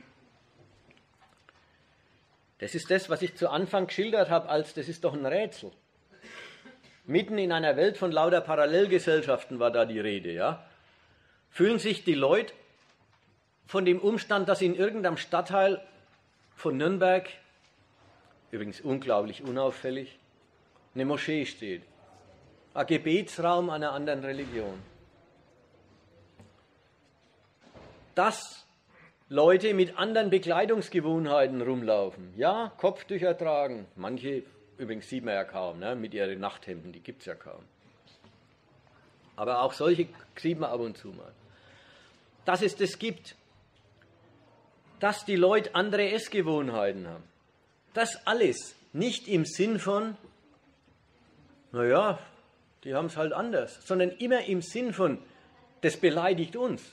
Das ist das, was ich zu Anfang geschildert habe, als das ist doch ein Rätsel. Mitten in einer Welt von lauter Parallelgesellschaften war da die Rede, ja? Fühlen sich die Leute von dem Umstand, dass in irgendeinem Stadtteil von Nürnberg, übrigens unglaublich unauffällig, eine Moschee steht, ein Gebetsraum einer anderen Religion, dass Leute mit anderen Bekleidungsgewohnheiten rumlaufen, ja, Kopftücher tragen, manche, übrigens sieht man ja kaum, ne, mit ihren Nachthemden, die gibt es ja kaum. Aber auch solche sieht man ab und zu mal. Dass es das gibt, dass die Leute andere Essgewohnheiten haben. Das alles nicht im Sinn von, naja, die haben es halt anders, sondern immer im Sinn von, das beleidigt uns.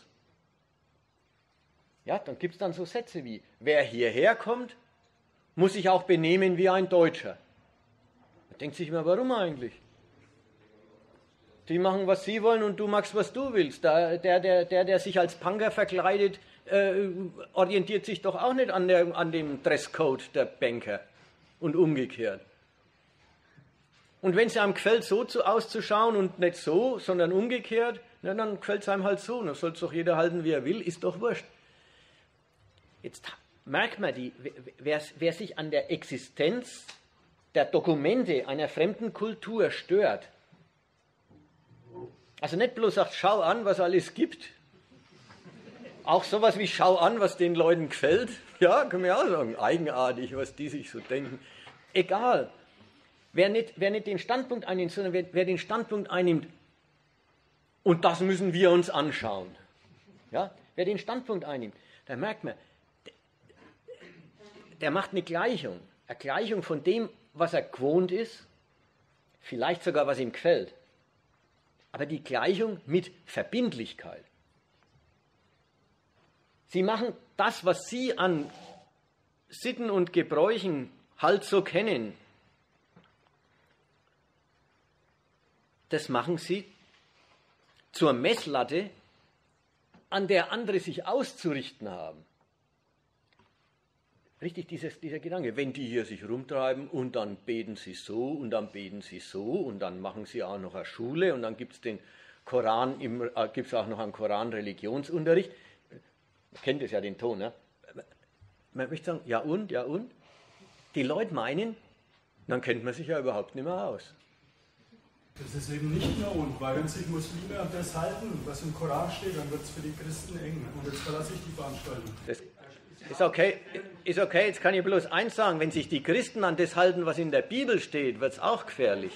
Ja, dann gibt es dann so Sätze wie, wer hierher kommt, muss sich auch benehmen wie ein Deutscher. Da denkt sich immer, warum eigentlich? Die machen, was sie wollen und du machst, was du willst. Der sich als Punker verkleidet, orientiert sich doch auch nicht an dem Dresscode der Banker und umgekehrt. Und wenn es einem gefällt, so auszuschauen und nicht so, sondern umgekehrt, na, dann gefällt es einem halt so. Dann soll es doch jeder halten, wie er will, ist doch wurscht. Jetzt merkt man, wer sich an der Existenz der Dokumente einer fremden Kultur stört, also nicht bloß sagt, schau an, was alles gibt, auch sowas wie schau an, was den Leuten gefällt, ja, kann man ja auch sagen, eigenartig, was die sich so denken, egal. Wer nicht den Standpunkt einnimmt, sondern wer den Standpunkt einnimmt, und das müssen wir uns anschauen, ja, wer den Standpunkt einnimmt, da merkt man, der macht eine Gleichung von dem, was er gewohnt ist, vielleicht sogar was ihm gefällt, aber die Gleichung mit Verbindlichkeit. Sie machen das, was Sie an Sitten und Gebräuchen halt so kennen, das machen Sie zur Messlatte, an der andere sich auszurichten haben. Richtig, dieser Gedanke, wenn die hier sich rumtreiben und dann beten sie so und dann beten sie so und dann machen sie auch noch eine Schule und dann gibt es den Koran, gibt es auch noch einen Koran-Religionsunterricht. Man kennt es ja, den Ton, ne? Man möchte sagen, ja und? Die Leute meinen, dann kennt man sich ja überhaupt nicht mehr aus. Das ist eben nicht nur und, weil wenn sich Muslime an das halten, was im Koran steht, dann wird es für die Christen eng. Und jetzt verlasse ich die Veranstaltung. Das ist okay, jetzt kann ich bloß eins sagen, wenn sich die Christen an das halten, was in der Bibel steht, wird es auch gefährlich.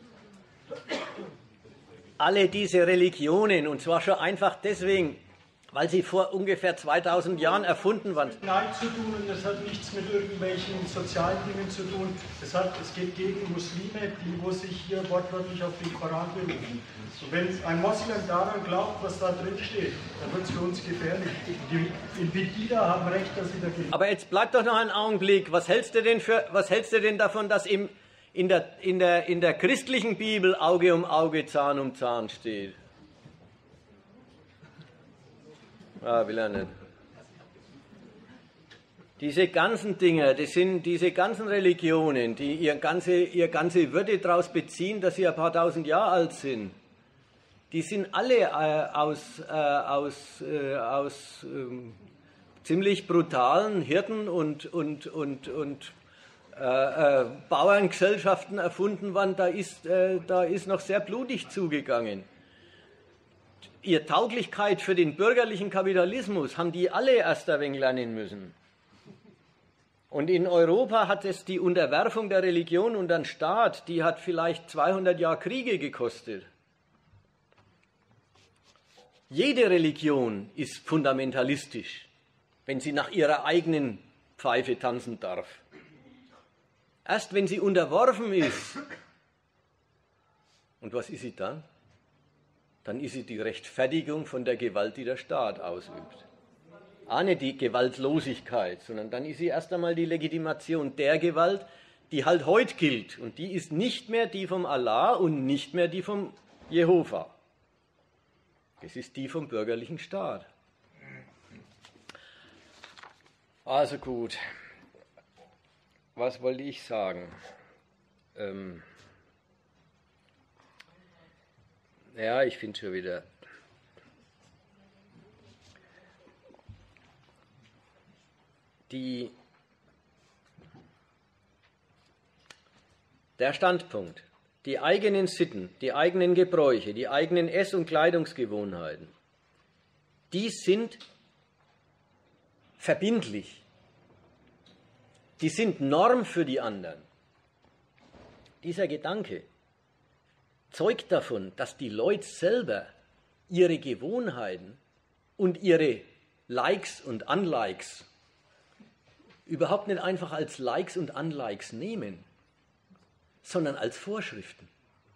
Alle diese Religionen, und zwar schon einfach deswegen, Weil sie vor ungefähr 2000 Jahren erfunden waren. Neid zu tun und das hat nichts mit irgendwelchen sozialen Dingen zu tun. Es geht gegen Muslime, wo sich hier wortwörtlich auf den Koran berufen. Und wenn ein Moslem daran glaubt, was da drin steht, dann wird es für uns gefährlich. Die Bediener haben recht, dass sie dagegen. Aber jetzt bleib doch noch einen Augenblick. Was hältst du denn davon, dass in der christlichen Bibel Auge um Auge, Zahn um Zahn steht? Will er nicht. Diese ganzen Dinge, das sind diese ganzen Religionen, die ihr ganze Würde daraus beziehen, dass sie ein paar tausend Jahre alt sind. Die sind alle aus ziemlich brutalen Hirten und Bauerngesellschaften erfunden worden. Da ist noch sehr blutig zugegangen. Ihre Tauglichkeit für den bürgerlichen Kapitalismus haben die alle erst ein wenig lernen müssen. Und in Europa hat es die Unterwerfung der Religion und den Staat, die hat vielleicht 200 Jahre Kriege gekostet. Jede Religion ist fundamentalistisch, wenn sie nach ihrer eigenen Pfeife tanzen darf. Erst wenn sie unterworfen ist, und was ist sie dann? Dann ist sie die Rechtfertigung von der Gewalt, die der Staat ausübt. Auch nicht die Gewaltlosigkeit, sondern dann ist sie erst einmal die Legitimation der Gewalt, die halt heute gilt. Und die ist nicht mehr die vom Allah und nicht mehr die vom Jehova. Es ist die vom bürgerlichen Staat. Also gut, was wollte ich sagen? Ja, ich finde schon wieder. Der Standpunkt, die eigenen Sitten, die eigenen Gebräuche, die eigenen Ess- und Kleidungsgewohnheiten, die sind verbindlich. Die sind Norm für die anderen. Dieser Gedanke zeugt davon, dass die Leute selber ihre Gewohnheiten und ihre Likes und Unlikes überhaupt nicht einfach als Likes und Unlikes nehmen, sondern als Vorschriften.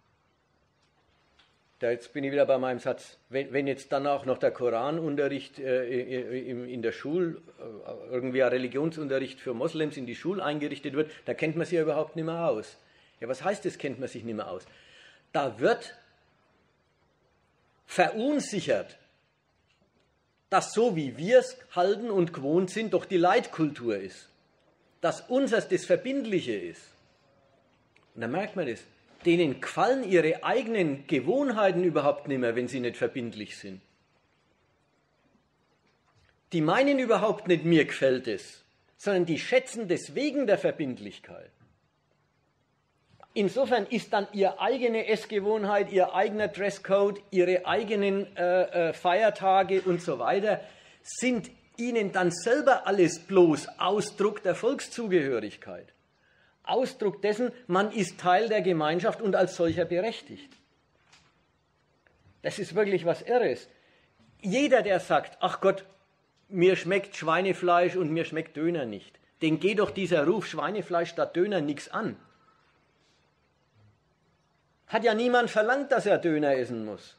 Jetzt bin ich wieder bei meinem Satz. Wenn jetzt dann auch noch der Koranunterricht in der Schule, irgendwie ein Religionsunterricht für Moslems in die Schule eingerichtet wird, da kennt man sich ja überhaupt nicht mehr aus. Ja, was heißt das, kennt man sich nicht mehr aus? Da wird verunsichert, dass so wie wir es halten und gewohnt sind, doch die Leitkultur ist. Dass unseres das Verbindliche ist. Und dann merkt man das. Denen gefallen ihre eigenen Gewohnheiten überhaupt nicht mehr, wenn sie nicht verbindlich sind. Die meinen überhaupt nicht, mir gefällt es, sondern die schätzen das wegen der Verbindlichkeit. Insofern ist dann ihre eigene Essgewohnheit, ihr eigener Dresscode, ihre eigenen Feiertage und so weiter, sind ihnen dann selber alles bloß Ausdruck der Volkszugehörigkeit. Ausdruck dessen, man ist Teil der Gemeinschaft und als solcher berechtigt. Das ist wirklich was Irres. Jeder, der sagt, ach Gott, mir schmeckt Schweinefleisch und mir schmeckt Döner nicht, den geht doch dieser Ruf Schweinefleisch statt Döner nichts an. Hat ja niemand verlangt, dass er Döner essen muss.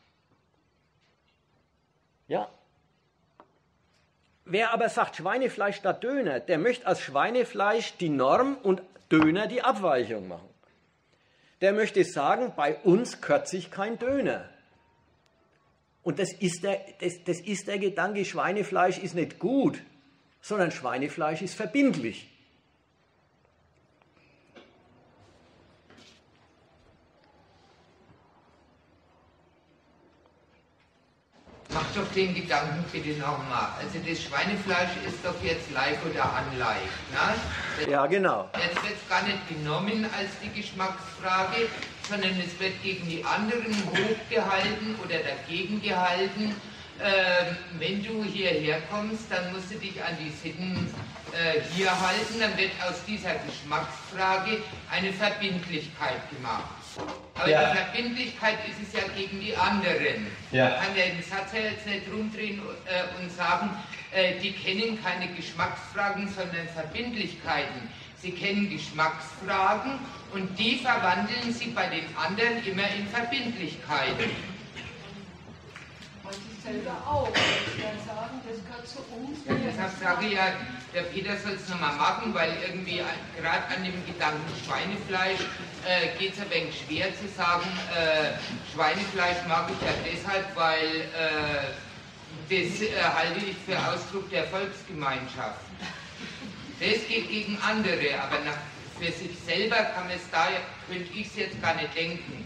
Ja. Wer aber sagt Schweinefleisch statt Döner, der möchte aus Schweinefleisch die Norm und Döner die Abweichung machen. Der möchte sagen, bei uns gehört sich kein Döner. Und das ist der Gedanke, Schweinefleisch ist nicht gut, sondern Schweinefleisch ist verbindlich. Mach doch den Gedanken bitte nochmal. Also das Schweinefleisch ist doch jetzt Like oder Unlike. Ne? Ja, genau. Jetzt wird es gar nicht genommen als die Geschmacksfrage, sondern es wird gegen die anderen hochgehalten oder dagegen gehalten. Wenn du hierher kommst, dann musst du dich an die Sitten hier halten. Dann wird aus dieser Geschmacksfrage eine Verbindlichkeit gemacht. Aber Ja. die Verbindlichkeit ist es ja gegen die anderen. Ja. Man kann ja den Satz ja jetzt nicht rumdrehen und sagen, die kennen keine Geschmacksfragen, sondern Verbindlichkeiten. Sie kennen Geschmacksfragen und die verwandeln sie bei den anderen immer in Verbindlichkeiten. Und sie selber auch. Ich kann sagen, das gehört zu uns. Ja, deshalb sage ich ja, der Peter soll es nochmal machen, weil irgendwie gerade an dem Gedanken Schweinefleisch geht es ein wenig schwer zu sagen, Schweinefleisch mag ich ja deshalb, weil das halte ich für Ausdruck der Volksgemeinschaft. Das geht gegen andere, aber für sich selber kann man es da, könnte ich es jetzt gar nicht denken.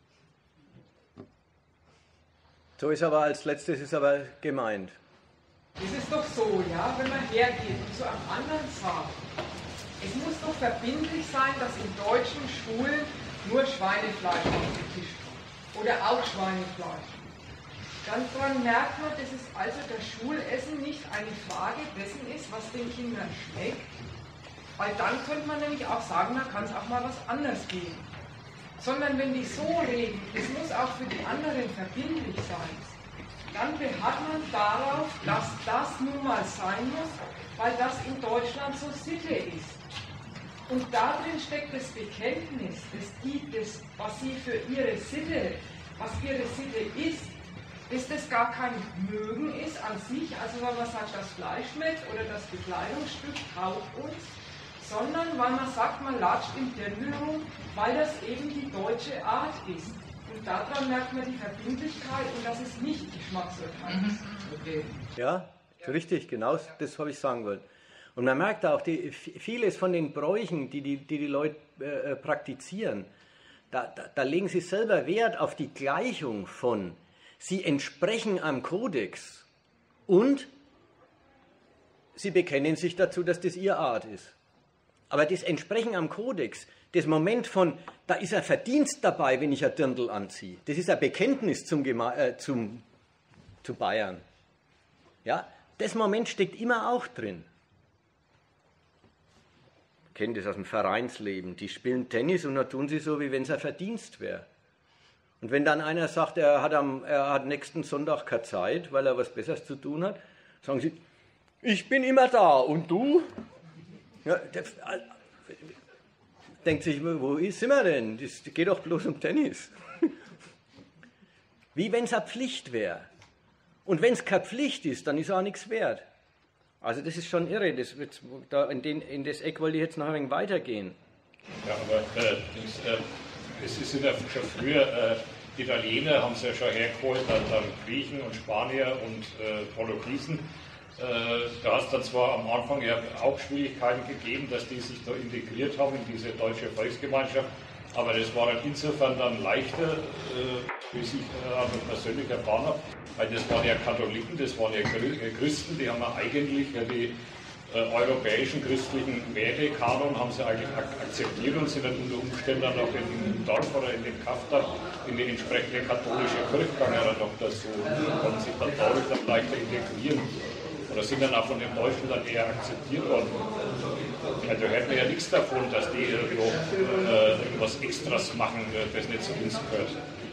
So ist aber als letztes ist aber gemeint. Es ist doch so, ja, wenn man hergeht und zu einem anderen sagt, es muss doch verbindlich sein, dass in deutschen Schulen nur Schweinefleisch auf den Tisch kommt. Oder auch Schweinefleisch. Dann merkt man, dass es also das Schulessen nicht eine Frage dessen ist, was den Kindern schmeckt. Weil dann könnte man nämlich auch sagen, da kann es auch mal was anderes geben. Sondern wenn die so reden, es muss auch für die anderen verbindlich sein, dann beharrt man darauf, dass das nun mal sein muss, weil das in Deutschland so Sitte ist. Und darin steckt das Bekenntnis, was sie für ihre Sitte, was ihre Sitte ist, dass das gar kein Mögen ist an sich, also weil man sagt, das Fleisch schmeckt oder das Bekleidungsstück taugt uns, sondern weil man sagt, man latscht im Tempel rum, weil das eben die deutsche Art ist. Und daran merkt man die Verbindlichkeit und dass es nicht Geschmacksurteil ist. Okay. Ja, richtig, genau das habe ich sagen wollen. Und man merkt auch, vieles von den Bräuchen, die Leute praktizieren, da legen sie selber Wert auf die Gleichung von, sie entsprechen einem Kodex und sie bekennen sich dazu, dass das ihre Art ist. Aber das Entsprechen am Kodex, das Moment von, da ist ein Verdienst dabei, wenn ich ein Dirndl anziehe, das ist ein Bekenntnis zu Bayern. Ja, das Moment steckt immer auch drin. Ich kenne das aus dem Vereinsleben. Die spielen Tennis und dann tun sie so, wie wenn es ein Verdienst wäre. Und wenn dann einer sagt, er hat nächsten Sonntag keine Zeit, weil er was Besseres zu tun hat, sagen sie, ich bin immer da und du? Ja, denkt sich, wo sind wir denn? Das geht doch bloß um Tennis. Wie wenn es eine Pflicht wäre. Und wenn es keine Pflicht ist, dann ist auch nichts wert. Also das ist schon irre. In das Eck wollte ich jetzt noch ein wenig weitergehen. Ja, aber es ist ja schon früher, Italiener haben es ja schon hergeholt, dann Griechen und Spanier und Portugiesen. Da hat es dann zwar am Anfang ja auch Schwierigkeiten gegeben, dass die sich da integriert haben in diese deutsche Volksgemeinschaft, aber das war dann insofern dann leichter, wie ich also persönlich erfahren habe, weil das waren ja Katholiken, das waren ja Christen, die haben ja eigentlich die europäischen christlichen Wertekanon haben sie eigentlich akzeptiert und sind dann unter Umständen dann auch in Dorf oder in dem Kaff dann in die entsprechende katholische Kirche gegangen, dann noch dazu und konnten sich dann dadurch dann leichter integrieren. Oder sind dann auch von den Deutschen dann eher akzeptiert worden. Also hört man ja nichts davon, dass die irgendwas Extras machen, das nicht zu uns gehört.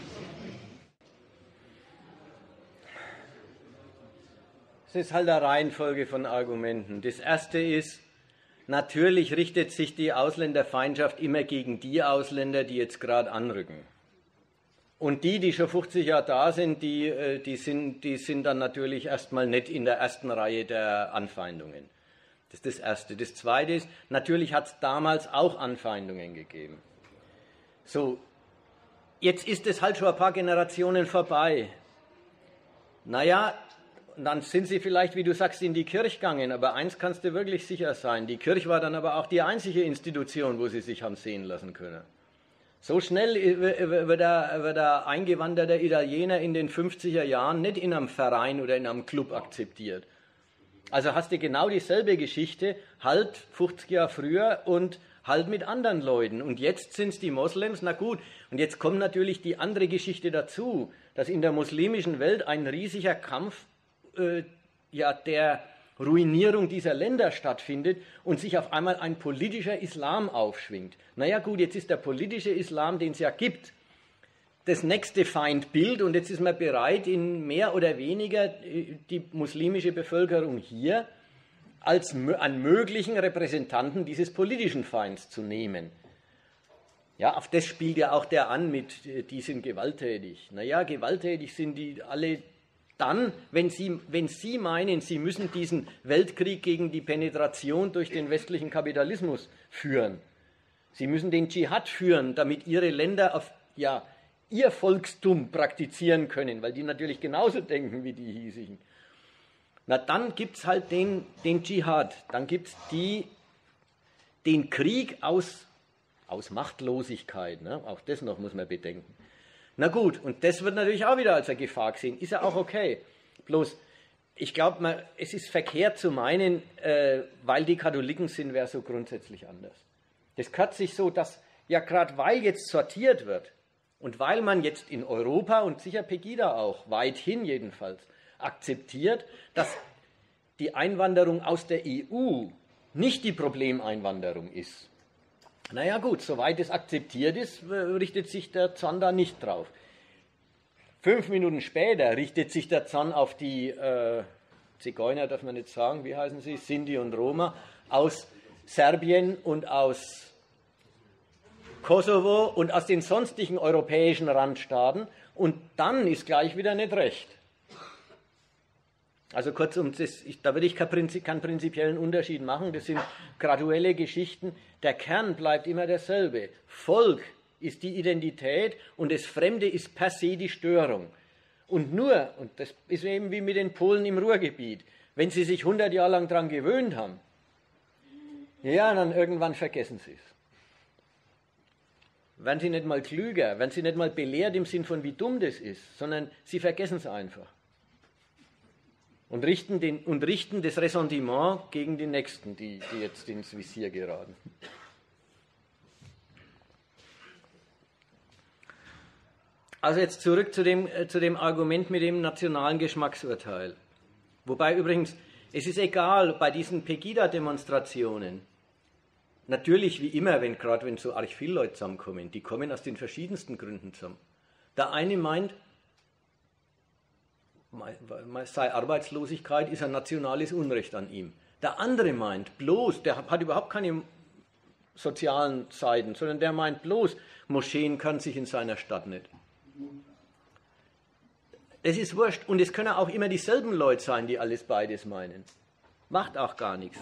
Es ist halt eine Reihenfolge von Argumenten. Das erste ist, natürlich richtet sich die Ausländerfeindschaft immer gegen die Ausländer, die jetzt gerade anrücken. Und die schon 50 Jahre da sind, die sind dann natürlich erstmal nicht in der ersten Reihe der Anfeindungen. Das ist das Erste. Das Zweite ist, natürlich hat es damals auch Anfeindungen gegeben. So, jetzt ist es halt schon ein paar Generationen vorbei. Naja, dann sind sie vielleicht, wie du sagst, in die Kirche gegangen, aber eins kannst du wirklich sicher sein, die Kirche war dann aber auch die einzige Institution, wo sie sich haben sehen lassen können. So schnell wird der eingewanderte Italiener in den 50er Jahren nicht in einem Verein oder in einem Club akzeptiert. Also hast du genau dieselbe Geschichte, halt 50 Jahre früher und halt mit anderen Leuten. Und jetzt sind es die Moslems, na gut. Und jetzt kommt natürlich die andere Geschichte dazu, dass in der muslimischen Welt ein riesiger Kampf, der Ruinierung dieser Länder stattfindet und sich auf einmal ein politischer Islam aufschwingt. Naja gut, jetzt ist der politische Islam, den es ja gibt, das nächste Feindbild und jetzt ist man bereit, in mehr oder weniger die muslimische Bevölkerung hier als einen möglichen Repräsentanten dieses politischen Feinds zu nehmen. Ja, auf das spielt ja auch der an mit, die sind gewalttätig. Naja, gewalttätig sind die alle dann, wenn Sie meinen, Sie müssen diesen Weltkrieg gegen die Penetration durch den westlichen Kapitalismus führen. Sie müssen den Dschihad führen, damit Ihre Länder ihr Volkstum praktizieren können, weil die natürlich genauso denken wie die hiesigen. Na, dann gibt es halt den Dschihad, dann gibt es den Krieg aus Machtlosigkeit, ne? Auch das noch muss man bedenken. Na gut, und das wird natürlich auch wieder als eine Gefahr gesehen, ist ja auch okay. Bloß, ich glaube, es ist verkehrt zu meinen, weil die Katholiken sind, wäre so grundsätzlich anders. Das gehört sich so, dass, ja gerade weil jetzt sortiert wird und weil man jetzt in Europa und sicher Pegida auch, weithin jedenfalls, akzeptiert, dass die Einwanderung aus der EU nicht die Problemeinwanderung ist. Naja gut, soweit es akzeptiert ist, richtet sich der Zorn da nicht drauf. 5 Minuten später richtet sich der Zorn auf die Zigeuner, darf man nicht sagen, wie heißen sie, Sinti und Roma, aus Serbien und aus Kosovo und aus den sonstigen europäischen Randstaaten und dann ist gleich wieder nicht recht. Also kurzum, da würde ich keinen prinzipiellen Unterschied machen, das sind graduelle Geschichten. Der Kern bleibt immer derselbe. Volk ist die Identität und das Fremde ist per se die Störung. Und das ist eben wie mit den Polen im Ruhrgebiet, wenn sie sich 100 Jahre lang daran gewöhnt haben, ja, dann irgendwann vergessen sie es. Werden sie nicht mal klüger, werden sie nicht mal belehrt im Sinn von, wie dumm das ist, sondern sie vergessen es einfach. Und richten das Ressentiment gegen die Nächsten, die jetzt ins Visier geraten. Also jetzt zurück zu dem Argument mit dem nationalen Geschmacksurteil. Wobei übrigens, es ist egal, bei diesen Pegida-Demonstrationen, natürlich wie immer, wenn so arg viele Leute zusammenkommen, die kommen aus den verschiedensten Gründen zusammen. Der eine meint, sei Arbeitslosigkeit, ist ein nationales Unrecht an ihm. Der andere meint bloß, der hat überhaupt keine sozialen Seiten, sondern der meint bloß, Moscheen kann sich in seiner Stadt nicht. Das ist wurscht. Und es können auch immer dieselben Leute sein, die beides meinen. Macht auch gar nichts.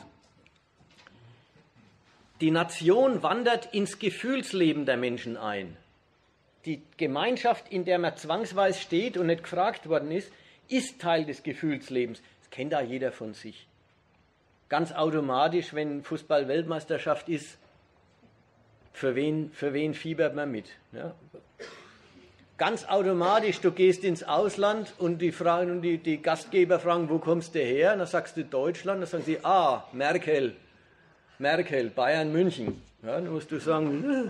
Die Nation wandert ins Gefühlsleben der Menschen ein. Die Gemeinschaft, in der man zwangsweise steht und nicht gefragt worden ist Teil des Gefühlslebens. Das kennt da jeder von sich. Ganz automatisch, wenn Fußball-Weltmeisterschaft ist, für wen fiebert man mit? Ja? Ganz automatisch, du gehst ins Ausland und die Gastgeber fragen, wo kommst du her? Und dann sagst du Deutschland, dann sagen sie, Merkel, Bayern, München. Ja, dann musst du sagen,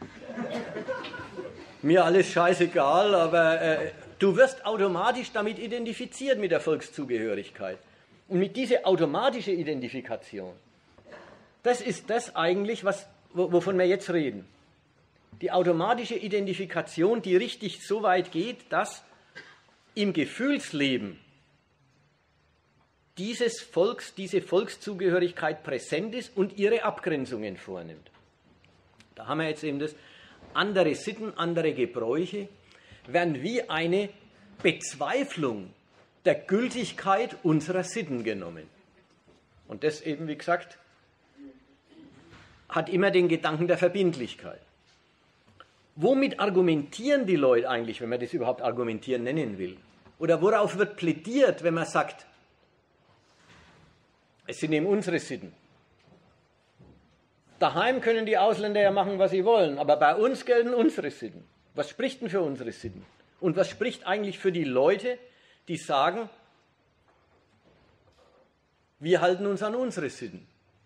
mir alles scheißegal, aber du wirst automatisch damit identifiziert mit der Volkszugehörigkeit. Und mit dieser automatischen Identifikation, das ist das eigentlich, wovon wir jetzt reden. Die automatische Identifikation, die richtig so weit geht, dass im Gefühlsleben diese Volkszugehörigkeit präsent ist und ihre Abgrenzungen vornimmt. Da haben wir jetzt eben das, andere Sitten, andere Gebräuche werden wie eine Bezweiflung der Gültigkeit unserer Sitten genommen. Und das eben, wie gesagt, hat immer den Gedanken der Verbindlichkeit. Womit argumentieren die Leute eigentlich, wenn man das überhaupt argumentieren nennen will? Oder worauf wird plädiert, wenn man sagt, es sind eben unsere Sitten. Daheim können die Ausländer ja machen, was sie wollen, aber bei uns gelten unsere Sitten. Was spricht denn für unsere Sitten? Und was spricht eigentlich für die Leute, die sagen, wir halten uns an unsere Sitten?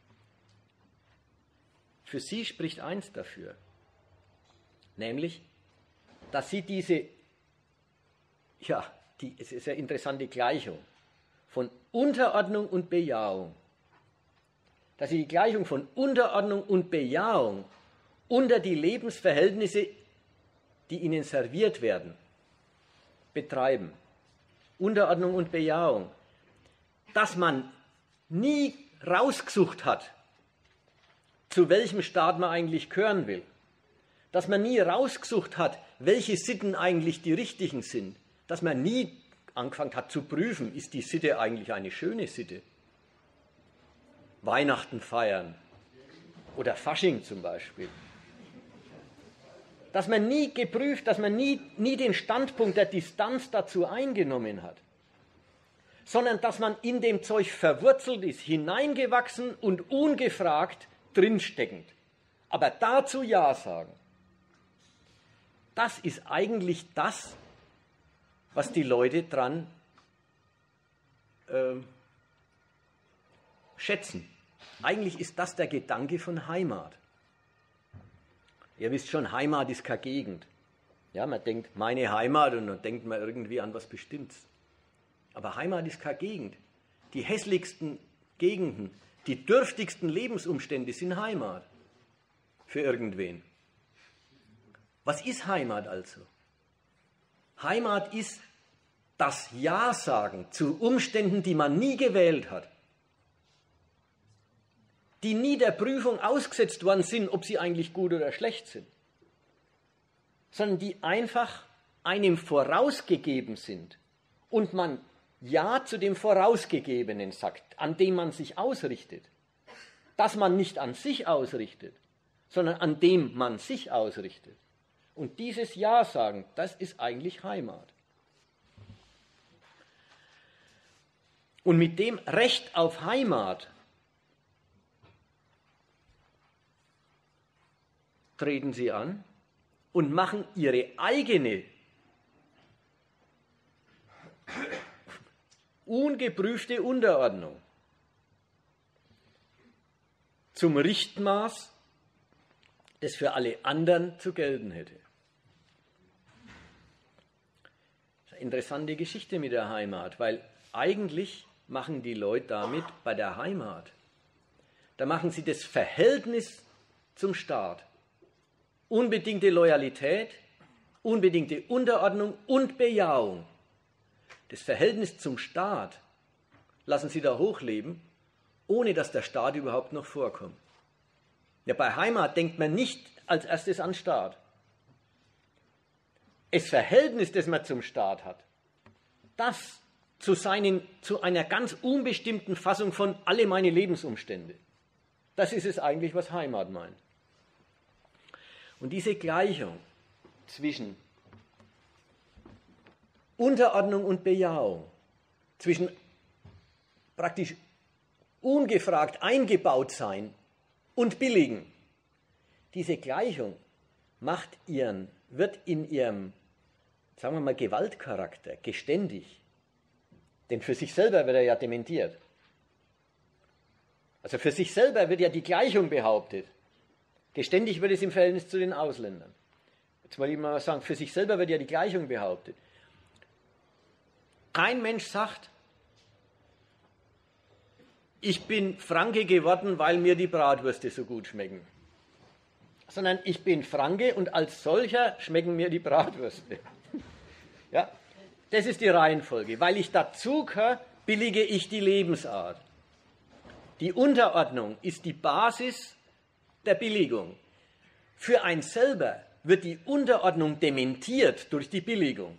Für sie spricht eins dafür, nämlich, dass sie es ist eine interessante Gleichung. von Unterordnung und Bejahung, dass sie die Gleichung von Unterordnung und Bejahung unter die Lebensverhältnisse, die ihnen serviert werden, betreiben. Unterordnung und Bejahung. Dass man nie rausgesucht hat, zu welchem Staat man eigentlich gehören will. Dass man nie rausgesucht hat, welche Sitten eigentlich die richtigen sind. Dass man nie angefangen hat zu prüfen, ist die Sitte eigentlich eine schöne Sitte. Weihnachten feiern oder Fasching zum Beispiel. Dass man nie geprüft, dass man nie den Standpunkt der Distanz dazu eingenommen hat, sondern dass man in dem Zeug verwurzelt ist, hineingewachsen und ungefragt drinsteckend. Aber dazu Ja sagen. Das ist eigentlich das, was die Leute dran schätzen. Eigentlich ist das der Gedanke von Heimat. Ihr wisst schon, Heimat ist keine Gegend. Ja, man denkt, meine Heimat, und dann denkt man irgendwie an was Bestimmtes. Aber Heimat ist keine Gegend. Die hässlichsten Gegenden, die dürftigsten Lebensumstände sind Heimat für irgendwen. Was ist Heimat also? Heimat ist das Ja sagen zu Umständen, die man nie gewählt hat, die nie der Prüfung ausgesetzt worden sind, ob sie eigentlich gut oder schlecht sind, sondern die einfach einem vorausgegeben sind und man Ja zu dem Vorausgegebenen sagt, an dem man sich ausrichtet, dass man nicht an sich ausrichtet, sondern an dem man sich ausrichtet. Und dieses Ja sagen, das ist eigentlich Heimat. Und mit dem Recht auf Heimat treten sie an und machen ihre eigene, ungeprüfte Unterordnung zum Richtmaß, das für alle anderen zu gelten hätte. Das ist eine interessante Geschichte mit der Heimat, weil eigentlich machen die Leute damit bei der Heimat, da machen sie das Verhältnis zum Staat, unbedingte Loyalität, unbedingte Unterordnung und Bejahung. Das Verhältnis zum Staat lassen sie da hochleben, ohne dass der Staat überhaupt noch vorkommt. Ja, bei Heimat denkt man nicht als erstes an Staat. Das Verhältnis, das man zum Staat hat, das zu einer ganz unbestimmten Fassung von alle meine Lebensumstände, das ist es eigentlich, was Heimat meint. Und diese Gleichung zwischen Unterordnung und Bejahung, zwischen praktisch ungefragt eingebaut sein und billigen, diese Gleichung wird in ihrem, sagen wir mal, Gewaltcharakter geständig. Denn für sich selber wird er ja dementiert. Also für sich selber wird ja die Gleichung behauptet. Geständig wird es im Verhältnis zu den Ausländern. Jetzt wollte ich mal sagen, für sich selber wird ja die Gleichung behauptet. Kein Mensch sagt, ich bin Franke geworden, weil mir die Bratwürste so gut schmecken. Sondern ich bin Franke und als solcher schmecken mir die Bratwürste. Ja, das ist die Reihenfolge. Weil ich dazugehöre, billige ich die Lebensart. Die Unterordnung ist die Basis der Billigung. Für einen selber wird die Unterordnung dementiert durch die Billigung.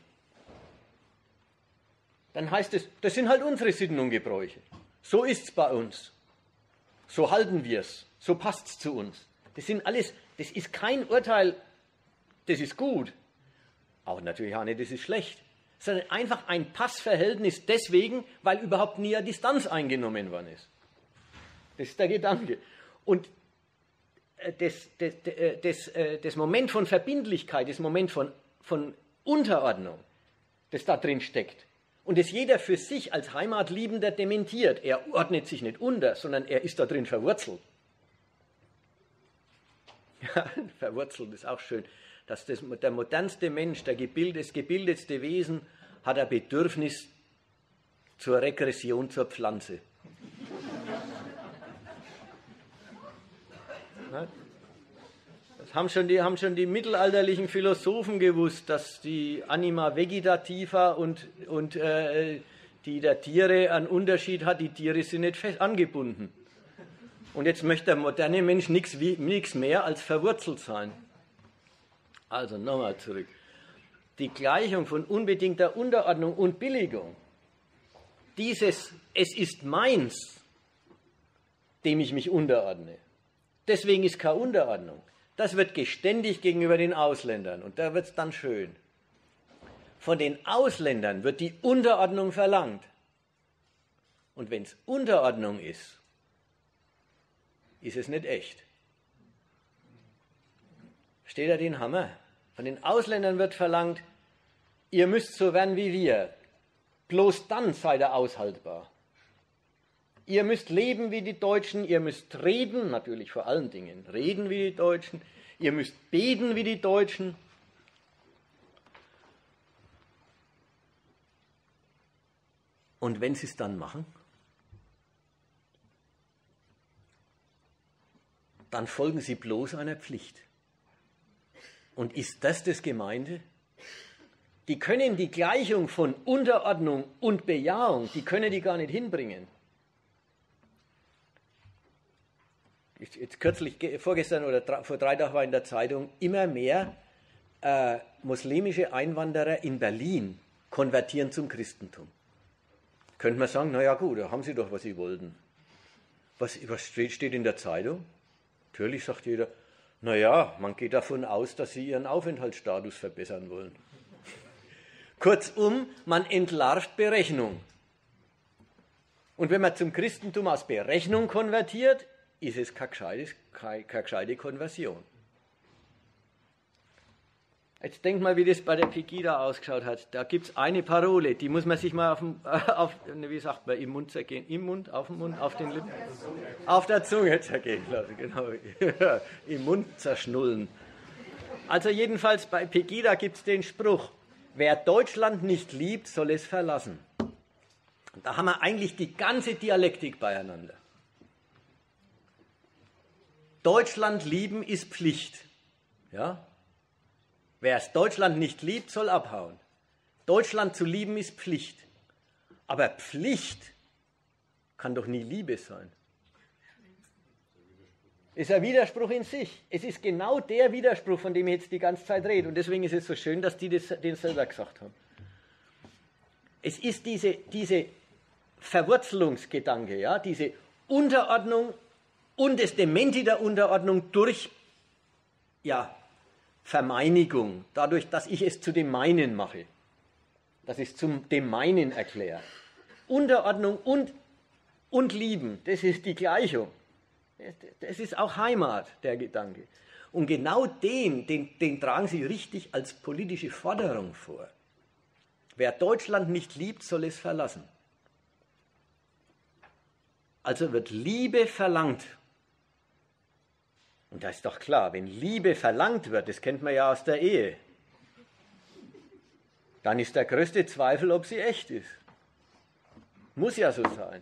Dann heißt es, das sind halt unsere Sitten und Gebräuche. So ist es bei uns. So halten wir es. So passt es zu uns. Das ist kein Urteil, das ist gut. Auch natürlich auch nicht, das ist schlecht. Sondern einfach ein Passverhältnis deswegen, weil überhaupt nie eine Distanz eingenommen worden ist. Das ist der Gedanke. Und das Moment von Verbindlichkeit, das Moment von Unterordnung, das da drin steckt, und das jeder für sich als Heimatliebender dementiert. Er ordnet sich nicht unter, sondern er ist da drin verwurzelt. Ja, verwurzelt ist auch schön. Dass der modernste Mensch, das gebildetste Wesen, hat ein Bedürfnis zur Regression zur Pflanze. Das haben schon die mittelalterlichen Philosophen gewusst, dass die Anima vegetativa und die der Tiere einen Unterschied hat. Die Tiere sind nicht fest angebunden. Und jetzt möchte der moderne Mensch nichts mehr als verwurzelt sein. Also nochmal zurück. Die Gleichung von unbedingter Unterordnung und Billigung, dieses Es ist meins, dem ich mich unterordne, deswegen ist keine Unterordnung. Das wird geständig gegenüber den Ausländern und da wird es dann schön. Von den Ausländern wird die Unterordnung verlangt. Und wenn es Unterordnung ist, ist es nicht echt. Versteht ihr den Hammer? Von den Ausländern wird verlangt, ihr müsst so werden wie wir. Bloß dann seid ihr aushaltbar. Ihr müsst leben wie die Deutschen, ihr müsst reden, natürlich vor allen Dingen, reden wie die Deutschen, ihr müsst beten wie die Deutschen. Und wenn sie es dann machen, dann folgen sie bloß einer Pflicht. Und ist das Gemeinde? Die können die Gleichung von Unterordnung und Bejahung, die können die gar nicht hinbringen. Jetzt kürzlich, vorgestern oder vor 3 Tagen war in der Zeitung, immer mehr muslimische Einwanderer in Berlin konvertieren zum Christentum. Könnte man sagen, naja gut, da haben sie doch, was sie wollten. Was steht in der Zeitung? Natürlich sagt jeder, naja, man geht davon aus, dass sie ihren Aufenthaltsstatus verbessern wollen. Kurzum, man entlarvt Berechnung. Und wenn man zum Christentum aus Berechnung konvertiert, ist es keine gescheite Konversion. Jetzt denkt mal, wie das bei der Pegida ausgeschaut hat. Da gibt es eine Parole, die muss man sich mal wie sagt man, im Mund zergehen, im Mund, auf dem Mund, auf den Lippen, auf der Zunge zergehen lassen, genau, im Mund zerschnullen. Also jedenfalls bei Pegida gibt es den Spruch, wer Deutschland nicht liebt, soll es verlassen. Und da haben wir eigentlich die ganze Dialektik beieinander. Deutschland lieben ist Pflicht, ja? Wer es Deutschland nicht liebt, soll abhauen. Deutschland zu lieben ist Pflicht. Aber Pflicht kann doch nie Liebe sein. Ist ein Widerspruch in sich. Es ist genau der Widerspruch, von dem ich jetzt die ganze Zeit rede. Und deswegen ist es so schön, dass die den selber gesagt haben. Es ist diese Verwurzelungsgedanke, ja, diese Unterordnung und das Dementi der Unterordnung durch, ja, Vermeinigung, dadurch, dass ich es zu dem meinen mache, dass ich es zum dem meinen erkläre. Unterordnung und Lieben, das ist die Gleichung. Das ist auch Heimat, der Gedanke. Und genau den tragen sie richtig als politische Forderung vor. Wer Deutschland nicht liebt, soll es verlassen. Also wird Liebe verlangt. Und da ist doch klar, wenn Liebe verlangt wird, das kennt man ja aus der Ehe, dann ist der größte Zweifel, ob sie echt ist. Muss ja so sein.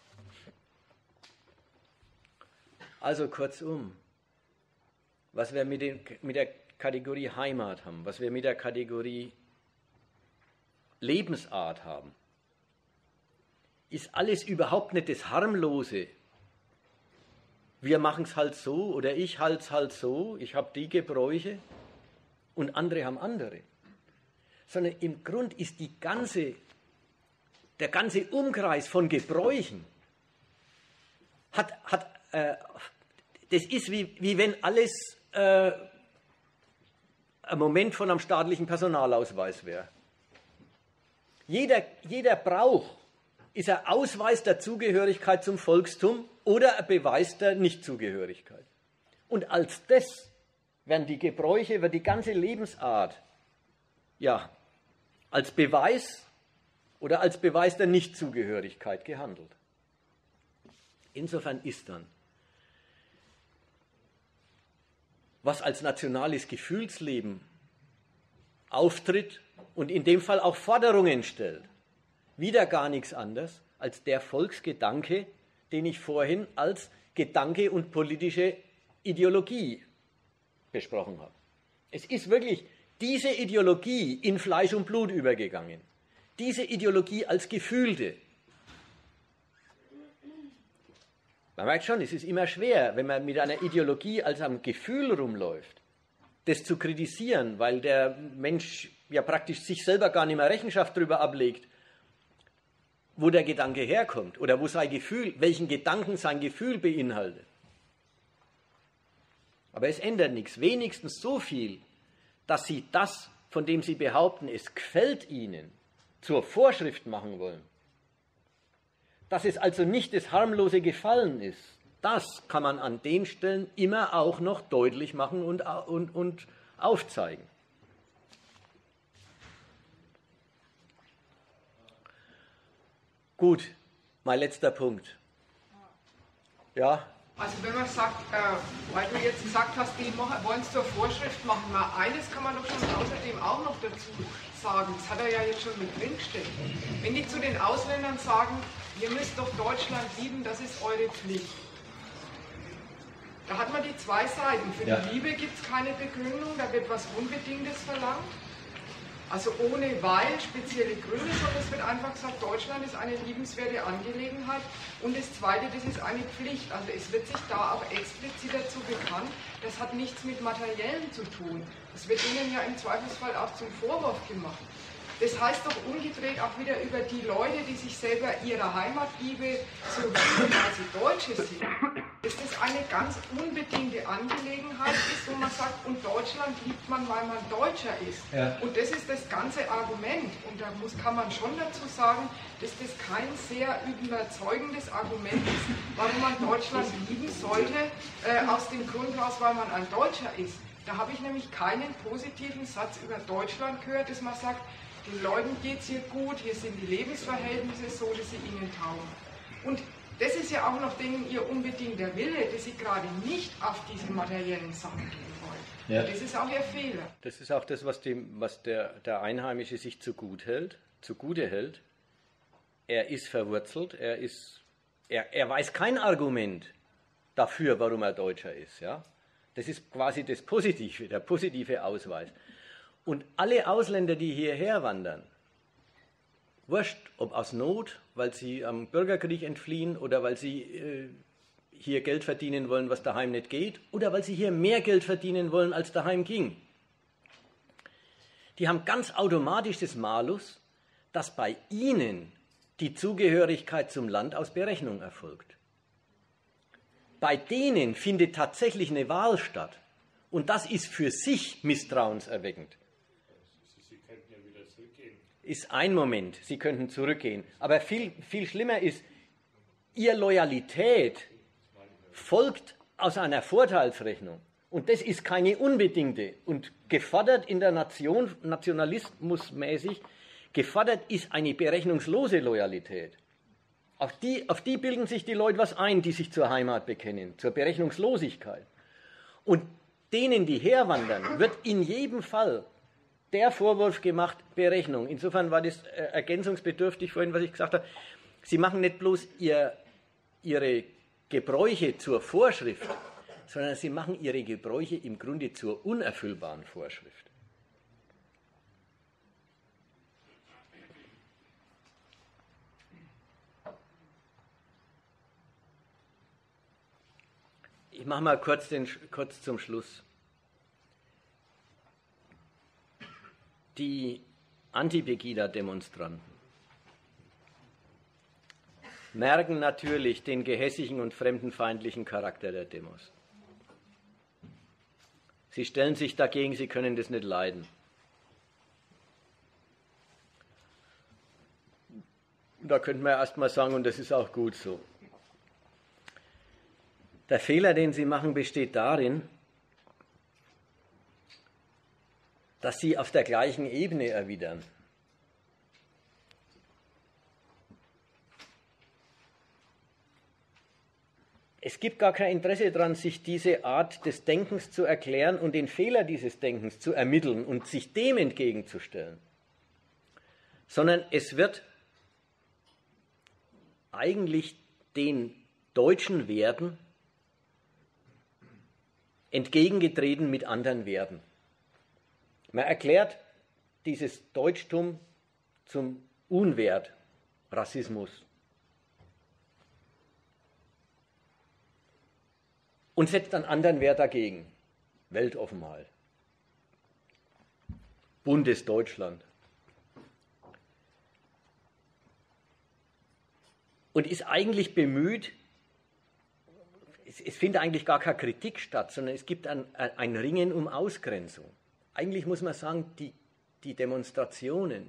Also kurzum, was wir mit der Kategorie Heimat haben, was wir mit der Kategorie Lebensart haben, ist alles überhaupt nicht das Harmlose. Wir machen es halt so oder ich halte es halt so, ich habe die Gebräuche und andere haben andere. Sondern im Grund ist der ganze Umkreis von Gebräuchen das ist wie wenn alles ein Moment von einem staatlichen Personalausweis wäre. Jeder Brauch ist ein Ausweis der Zugehörigkeit zum Volkstum oder ein Beweis der Nichtzugehörigkeit. Und als das werden die Gebräuche, wird die ganze Lebensart ja als Beweis oder als Beweis der Nichtzugehörigkeit gehandelt. Insofern ist dann, was als nationales Gefühlsleben auftritt und in dem Fall auch Forderungen stellt, wieder gar nichts anderes als der Volksgedanke, den ich vorhin als Gedanke und politische Ideologie besprochen habe. Es ist wirklich diese Ideologie in Fleisch und Blut übergegangen. Diese Ideologie als gefühlte. Man merkt schon, es ist immer schwer, wenn man mit einer Ideologie als am Gefühl rumläuft, das zu kritisieren, weil der Mensch ja praktisch sich selber gar nicht mehr Rechenschaft darüber ablegt, wo der Gedanke herkommt oder wo sein Gefühl, welchen Gedanken sein Gefühl beinhaltet. Aber es ändert nichts, wenigstens so viel, dass Sie das, von dem Sie behaupten, es gefällt Ihnen, zur Vorschrift machen wollen. Dass es also nicht das harmlose Gefallen ist, das kann man an den Stellen immer auch noch deutlich machen und aufzeigen. Gut, mein letzter Punkt. Ja? Also wenn man sagt, weil du jetzt gesagt hast, die wollen es zur Vorschrift machen, mal eines kann man doch schon außerdem auch noch dazu sagen, das hat er ja jetzt schon mit drinstehen. Wenn die zu den Ausländern sagen, ihr müsst doch Deutschland lieben, das ist eure Pflicht. Da hat man die zwei Seiten. Für die Liebe gibt es keine Begründung, da wird was Unbedingtes verlangt. Also ohne weil, spezielle Gründe, sondern es wird einfach gesagt, Deutschland ist eine liebenswerte Angelegenheit. Und das Zweite, das ist eine Pflicht. Also es wird sich da auch explizit dazu bekannt, das hat nichts mit Materiellen zu tun. Das wird ihnen ja im Zweifelsfall auch zum Vorwurf gemacht. Das heißt doch umgedreht auch wieder über die Leute, die sich selber ihrer Heimatliebe so lieben, weil sie Deutsche sind, dass das eine ganz unbedingte Angelegenheit ist, wo man sagt, und Deutschland liebt man, weil man Deutscher ist. Ja. Und das ist das ganze Argument. Und da kann man schon dazu sagen, dass das kein sehr überzeugendes Argument ist, warum man Deutschland lieben sollte, aus dem Grund heraus, weil man ein Deutscher ist. Da habe ich nämlich keinen positiven Satz über Deutschland gehört, dass man sagt, den Leuten geht es hier gut, hier sind die Lebensverhältnisse so, dass sie ihnen taugen. Und das ist ja auch noch denen ihr unbedingter Wille, dass sie gerade nicht auf diese materiellen Sachen gehen wollen. Ja. Das ist auch ihr Fehler. Das ist auch das, was der Einheimische sich zugute hält. Er ist verwurzelt, er weiß kein Argument dafür, warum er Deutscher ist. Ja? Das ist quasi das Positive, der positive Ausweis. Und alle Ausländer, die hierher wandern, wurscht, ob aus Not, weil sie am Bürgerkrieg entfliehen oder weil sie hier Geld verdienen wollen, was daheim nicht geht, oder weil sie hier mehr Geld verdienen wollen, als daheim ging. Die haben ganz automatisch das Malus, dass bei ihnen die Zugehörigkeit zum Land aus Berechnung erfolgt. Bei denen findet tatsächlich eine Wahl statt. Und das ist für sich misstrauenserweckend. Sie könnten ja wieder zurückgehen. Ist ein Moment, Sie könnten zurückgehen. Aber viel, viel schlimmer ist, Ihre Loyalität folgt aus einer Vorteilsrechnung. Und das ist keine unbedingte. Und gefordert in der Nation, nationalismusmäßig, gefordert ist eine berechnungslose Loyalität. Auf die bilden sich die Leute was ein, die sich zur Heimat bekennen, zur Berechnungslosigkeit. Und denen, die herwandern, wird in jedem Fall der Vorwurf gemacht, Berechnung. Insofern war das ergänzungsbedürftig vorhin, was ich gesagt habe. Sie machen nicht bloß ihre Gebräuche zur Vorschrift, sondern sie machen ihre Gebräuche im Grunde zur unerfüllbaren Vorschrift. Ich mache mal kurz zum Schluss. Die Anti-Pegida-Demonstranten merken natürlich den gehässigen und fremdenfeindlichen Charakter der Demos. Sie stellen sich dagegen, sie können das nicht leiden. Da könnte man erst mal sagen, und das ist auch gut so. Der Fehler, den sie machen, besteht darin, dass sie auf der gleichen Ebene erwidern. Es gibt gar kein Interesse daran, sich diese Art des Denkens zu erklären und den Fehler dieses Denkens zu ermitteln und sich dem entgegenzustellen. Sondern es wird eigentlich den deutschen Werten entgegengetreten mit anderen Werten. Man erklärt dieses Deutschtum zum Unwert Rassismus. Und setzt einen anderen Wert dagegen. Weltoffenheit. Buntes Deutschland. Und ist eigentlich bemüht, es findet eigentlich gar keine Kritik statt, sondern es gibt ein Ringen um Ausgrenzung. Eigentlich muss man sagen, die Demonstrationen,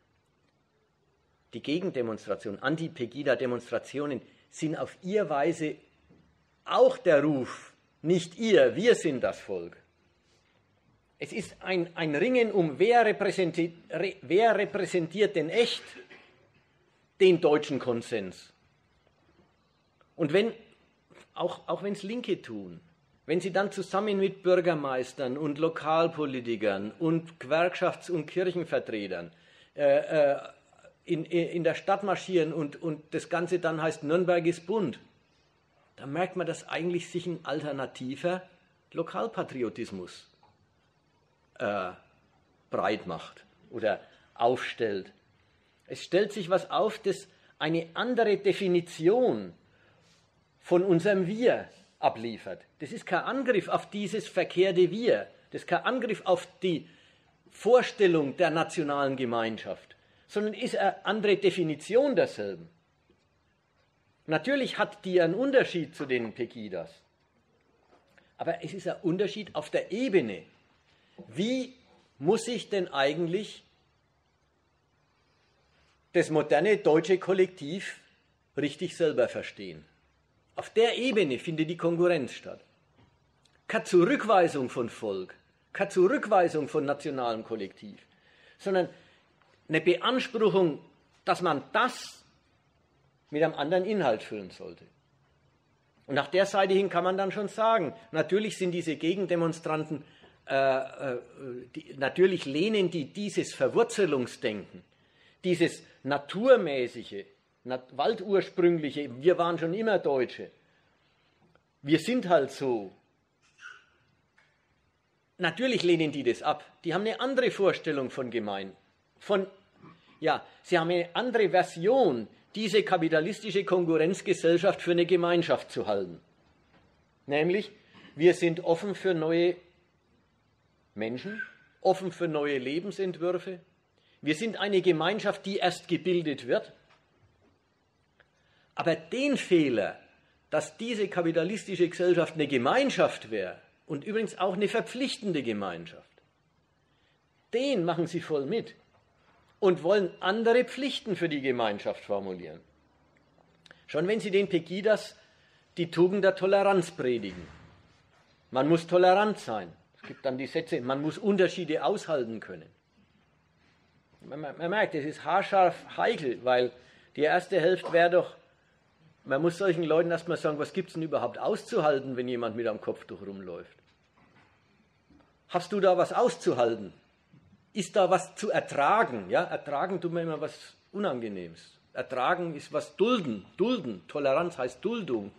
die Gegendemonstrationen, Anti-Pegida-Demonstrationen sind auf ihre Weise auch der Ruf, nicht ihr, wir sind das Volk. Es ist ein Ringen um, wer repräsentiert denn echt den deutschen Konsens. Und auch wenn es Linke tun, wenn sie dann zusammen mit Bürgermeistern und Lokalpolitikern und Gewerkschafts- und Kirchenvertretern in der Stadt marschieren und das Ganze dann heißt Nürnberg ist bunt, dann merkt man, dass eigentlich sich ein alternativer Lokalpatriotismus breit macht oder aufstellt. Es stellt sich was auf, das eine andere Definition von unserem Wir abliefert. Das ist kein Angriff auf dieses verkehrte Wir, das ist kein Angriff auf die Vorstellung der nationalen Gemeinschaft, sondern ist eine andere Definition derselben. Natürlich hat die einen Unterschied zu den Pegidas, aber es ist ein Unterschied auf der Ebene. Wie muss sich denn eigentlich das moderne deutsche Kollektiv richtig selber verstehen? Auf der Ebene findet die Konkurrenz statt. Keine Zurückweisung von Volk, keine Zurückweisung von nationalem Kollektiv, sondern eine Beanspruchung, dass man das mit einem anderen Inhalt füllen sollte. Und nach der Seite hin kann man dann schon sagen, natürlich sind diese Gegendemonstranten, natürlich lehnen die dieses Verwurzelungsdenken, dieses naturmäßige, waldursprüngliche, wir waren schon immer Deutsche, wir sind halt so. Natürlich lehnen die das ab. Die haben eine andere Vorstellung von Gemein. Sie haben eine andere Version, diese kapitalistische Konkurrenzgesellschaft für eine Gemeinschaft zu halten. Nämlich, wir sind offen für neue Menschen, offen für neue Lebensentwürfe. Wir sind eine Gemeinschaft, die erst gebildet wird. Aber den Fehler, dass diese kapitalistische Gesellschaft eine Gemeinschaft wäre und übrigens auch eine verpflichtende Gemeinschaft, den machen sie voll mit und wollen andere Pflichten für die Gemeinschaft formulieren. Schon wenn sie den Pegidas die Tugend der Toleranz predigen. Man muss tolerant sein. Es gibt dann die Sätze, man muss Unterschiede aushalten können. Man merkt, es ist haarscharf heikel, weil die erste Hälfte wäre doch, man muss solchen Leuten erstmal sagen, was gibt es denn überhaupt auszuhalten, wenn jemand mit am Kopftuch rumläuft? Hast du da was auszuhalten? Ist da was zu ertragen? Ja, ertragen tut man immer was Unangenehmes. Ertragen ist was dulden. Dulden, Toleranz heißt Duldung.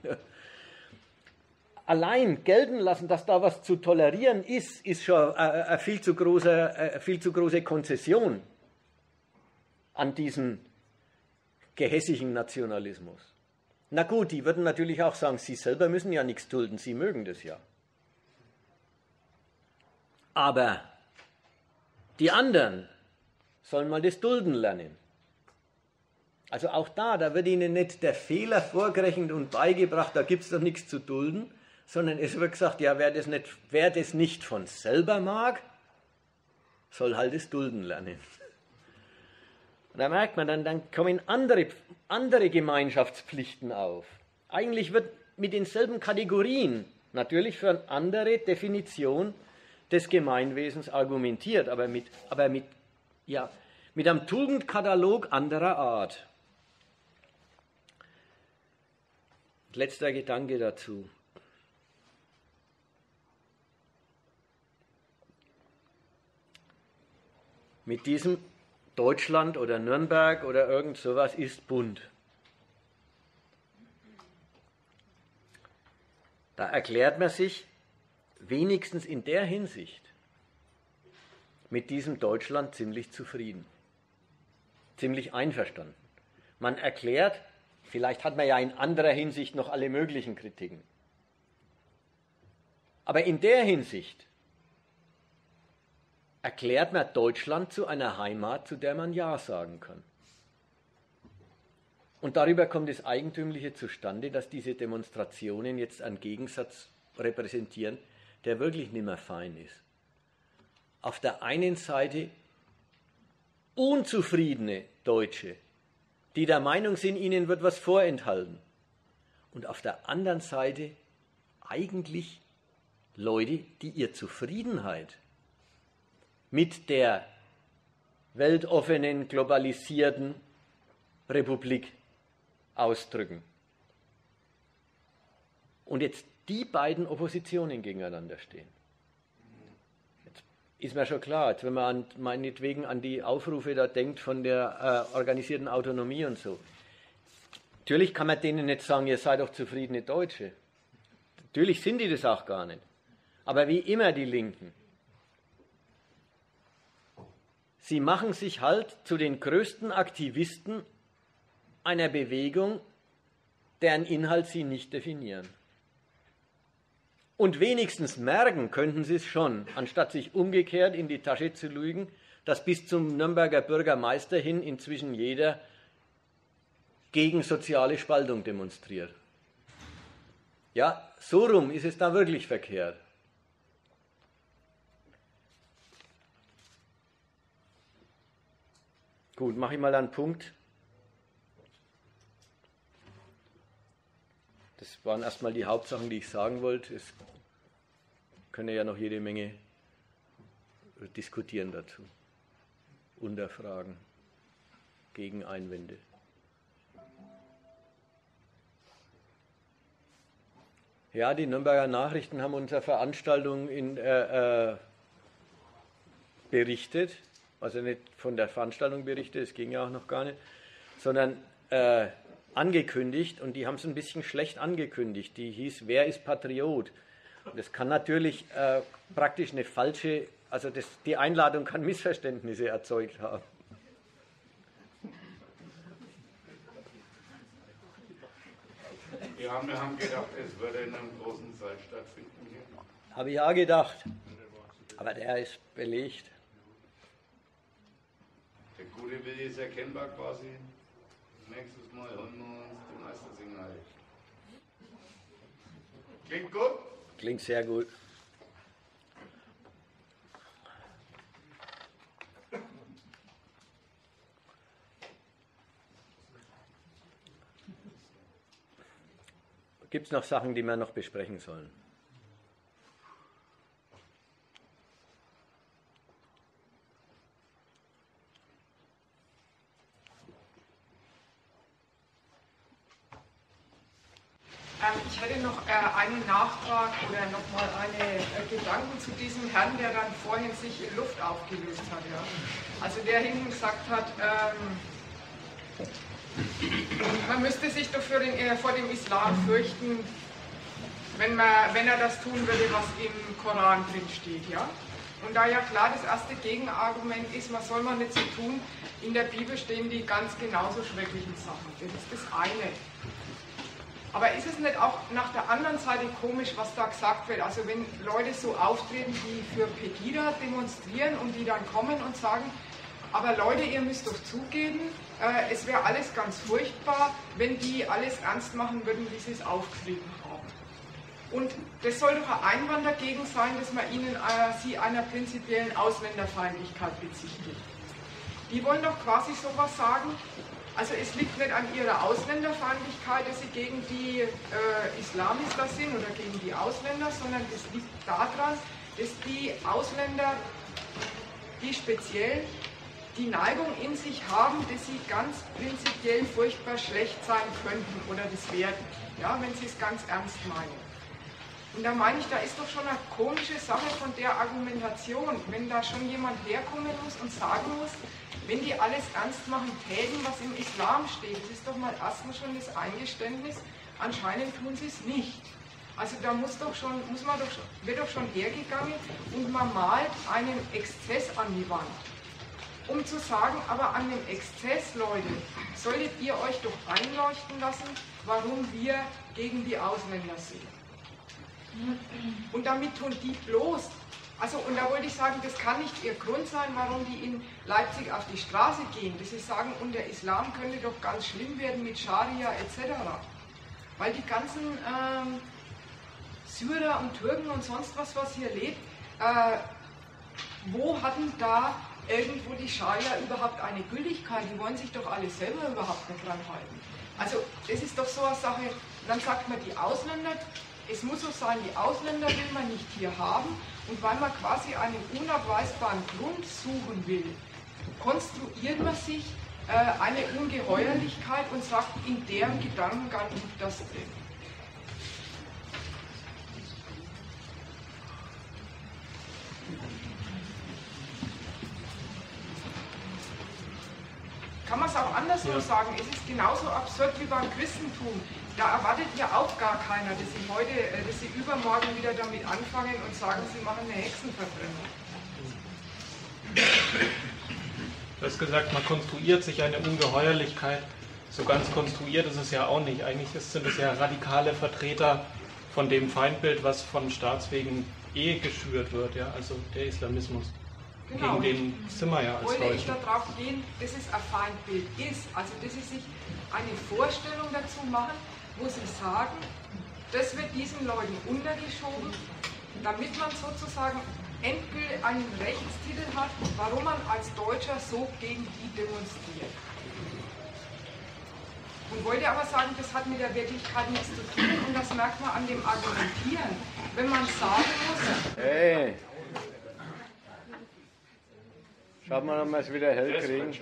Allein gelten lassen, dass da was zu tolerieren ist schon eine viel zu große Konzession an diesen gehässigen Nationalismus. Na gut, die würden natürlich auch sagen, sie selber müssen ja nichts dulden, sie mögen das ja. Aber die anderen sollen mal das Dulden lernen. Also auch da wird ihnen nicht der Fehler vorgerechnet und beigebracht, da gibt es doch nichts zu dulden, sondern es wird gesagt, ja, wer das nicht von selber mag, soll halt das Dulden lernen. Und da merkt man, dann kommen andere Gemeinschaftspflichten auf. Eigentlich wird mit denselben Kategorien, natürlich für eine andere Definition des Gemeinwesens argumentiert, aber mit einem Tugendkatalog anderer Art. Letzter Gedanke dazu. Mit diesem Deutschland oder Nürnberg oder irgend sowas ist bunt. Da erklärt man sich wenigstens in der Hinsicht mit diesem Deutschland ziemlich zufrieden, ziemlich einverstanden. Man erklärt, vielleicht hat man ja in anderer Hinsicht noch alle möglichen Kritiken, aber in der Hinsicht erklärt man Deutschland zu einer Heimat, zu der man Ja sagen kann. Und darüber kommt das Eigentümliche zustande, dass diese Demonstrationen jetzt einen Gegensatz repräsentieren, der wirklich nicht mehr fein ist. Auf der einen Seite unzufriedene Deutsche, die der Meinung sind, ihnen wird was vorenthalten. Und auf der anderen Seite eigentlich Leute, die ihre Zufriedenheit mit der weltoffenen, globalisierten Republik ausdrücken. Und jetzt die beiden Oppositionen gegeneinander stehen. Jetzt ist mir schon klar, jetzt wenn man meinetwegen an die Aufrufe da denkt von der organisierten Autonomie und so. Natürlich kann man denen nicht sagen, ihr seid doch zufriedene Deutsche. Natürlich sind die das auch gar nicht. Aber wie immer die Linken, sie machen sich halt zu den größten Aktivisten einer Bewegung, deren Inhalt sie nicht definieren. Und wenigstens merken könnten sie es schon, anstatt sich umgekehrt in die Tasche zu lügen, dass bis zum Nürnberger Bürgermeister hin inzwischen jeder gegen soziale Spaltung demonstriert. Ja, so rum ist es da wirklich verkehrt. Gut, mache ich mal einen Punkt. Das waren erstmal die Hauptsachen, die ich sagen wollte. Es können ja noch jede Menge diskutieren dazu. Unterfragen, Gegeneinwände. Ja, die Nürnberger Nachrichten haben unsere Veranstaltung berichtet. Also nicht von der Veranstaltung berichtet, es ging ja auch noch gar nicht, sondern angekündigt, und die haben es ein bisschen schlecht angekündigt. Die hieß, wer ist Patriot? Und das kann natürlich praktisch eine falsche, also die Einladung kann Missverständnisse erzeugt haben. Ja, wir haben gedacht, es würde in einem großen Saal stattfinden hier. Habe ich auch gedacht, aber der ist belegt. Der gute Wille ist erkennbar quasi. Nächstes Mal holen wir uns den Meistersignal. Klingt gut? Klingt sehr gut. Gibt es noch Sachen, die wir noch besprechen sollen? Ich hätte noch einen Nachtrag oder nochmal eine Gedanken zu diesem Herrn, der dann vorhin sich in Luft aufgelöst hat. Ja. Also der hinten gesagt hat, man müsste sich doch vor dem Islam fürchten, wenn er das tun würde, was im Koran drin steht. Ja? Und da ja klar das erste Gegenargument ist, was soll man nicht so tun, in der Bibel stehen die ganz genauso schrecklichen Sachen. Das ist das eine. Aber ist es nicht auch nach der anderen Seite komisch, was da gesagt wird? Also wenn Leute so auftreten, die für Pegida demonstrieren und die dann kommen und sagen, aber Leute, ihr müsst doch zugeben, es wäre alles ganz furchtbar, wenn die alles ernst machen würden, wie sie es aufgeschrieben haben. Und das soll doch ein Einwand dagegen sein, dass man sie einer prinzipiellen Ausländerfeindlichkeit bezichtigt. Die wollen doch quasi sowas sagen. Also es liegt nicht an ihrer Ausländerfeindlichkeit, dass sie gegen die Islamister sind oder gegen die Ausländer, sondern es liegt daran, dass die Ausländer, die speziell die Neigung in sich haben, dass sie ganz prinzipiell furchtbar schlecht sein könnten oder das werden, ja, wenn sie es ganz ernst meinen. Und da meine ich, da ist doch schon eine komische Sache von der Argumentation, wenn da schon jemand herkommen muss und sagen muss, wenn die alles ernst machen täten, was im Islam steht, das ist doch mal erstmal schon das Eingeständnis, anscheinend tun sie es nicht. Also da wird doch schon hergegangen und man malt einen Exzess an die Wand. Um zu sagen, aber an dem Exzess, Leute, solltet ihr euch doch einleuchten lassen, warum wir gegen die Ausländer sind. Und damit tun die bloß, also und da wollte ich sagen, das kann nicht ihr Grund sein, warum die in Leipzig auf die Straße gehen, dass sie sagen, und der Islam könnte doch ganz schlimm werden mit Scharia etc. Weil die ganzen Syrer und Türken und sonst was hier lebt, wo hatten da irgendwo die Scharia überhaupt eine Gültigkeit? Die wollen sich doch alle selber überhaupt nicht dran halten. Also das ist doch so eine Sache, dann sagt man die Ausländer, es muss so sein, die Ausländer will man nicht hier haben und weil man quasi einen unabweisbaren Grund suchen will, konstruiert man sich eine Ungeheuerlichkeit und sagt, in deren Gedankengang liegt das drin. Kann man es auch andersrum sagen, es ist genauso absurd wie beim Christentum. Da erwartet ja auch gar keiner, dass sie übermorgen wieder damit anfangen und sagen, sie machen eine Hexenverbrennung. Du hast gesagt, man konstruiert sich eine Ungeheuerlichkeit. So ganz konstruiert ist es ja auch nicht. Eigentlich sind es ja radikale Vertreter von dem Feindbild, was von Staatswegen geschürt wird, ja, also der Islamismus. Genau. Gegen den sind wir ja als Wollte ich Deutsche. darauf gehen, dass es ein Feindbild ist. Also, dass sie sich eine Vorstellung dazu machen, wo sie sagen, das wird diesen Leuten untergeschoben, damit man sozusagen endgültig einen Rechtstitel hat, warum man als Deutscher so gegen die demonstriert. Und wollte aber sagen, das hat mit der Wirklichkeit nichts zu tun und das merkt man an dem Argumentieren. Wenn man sagen muss... Hey! Schauen wir noch mal, es wieder hell kriegen.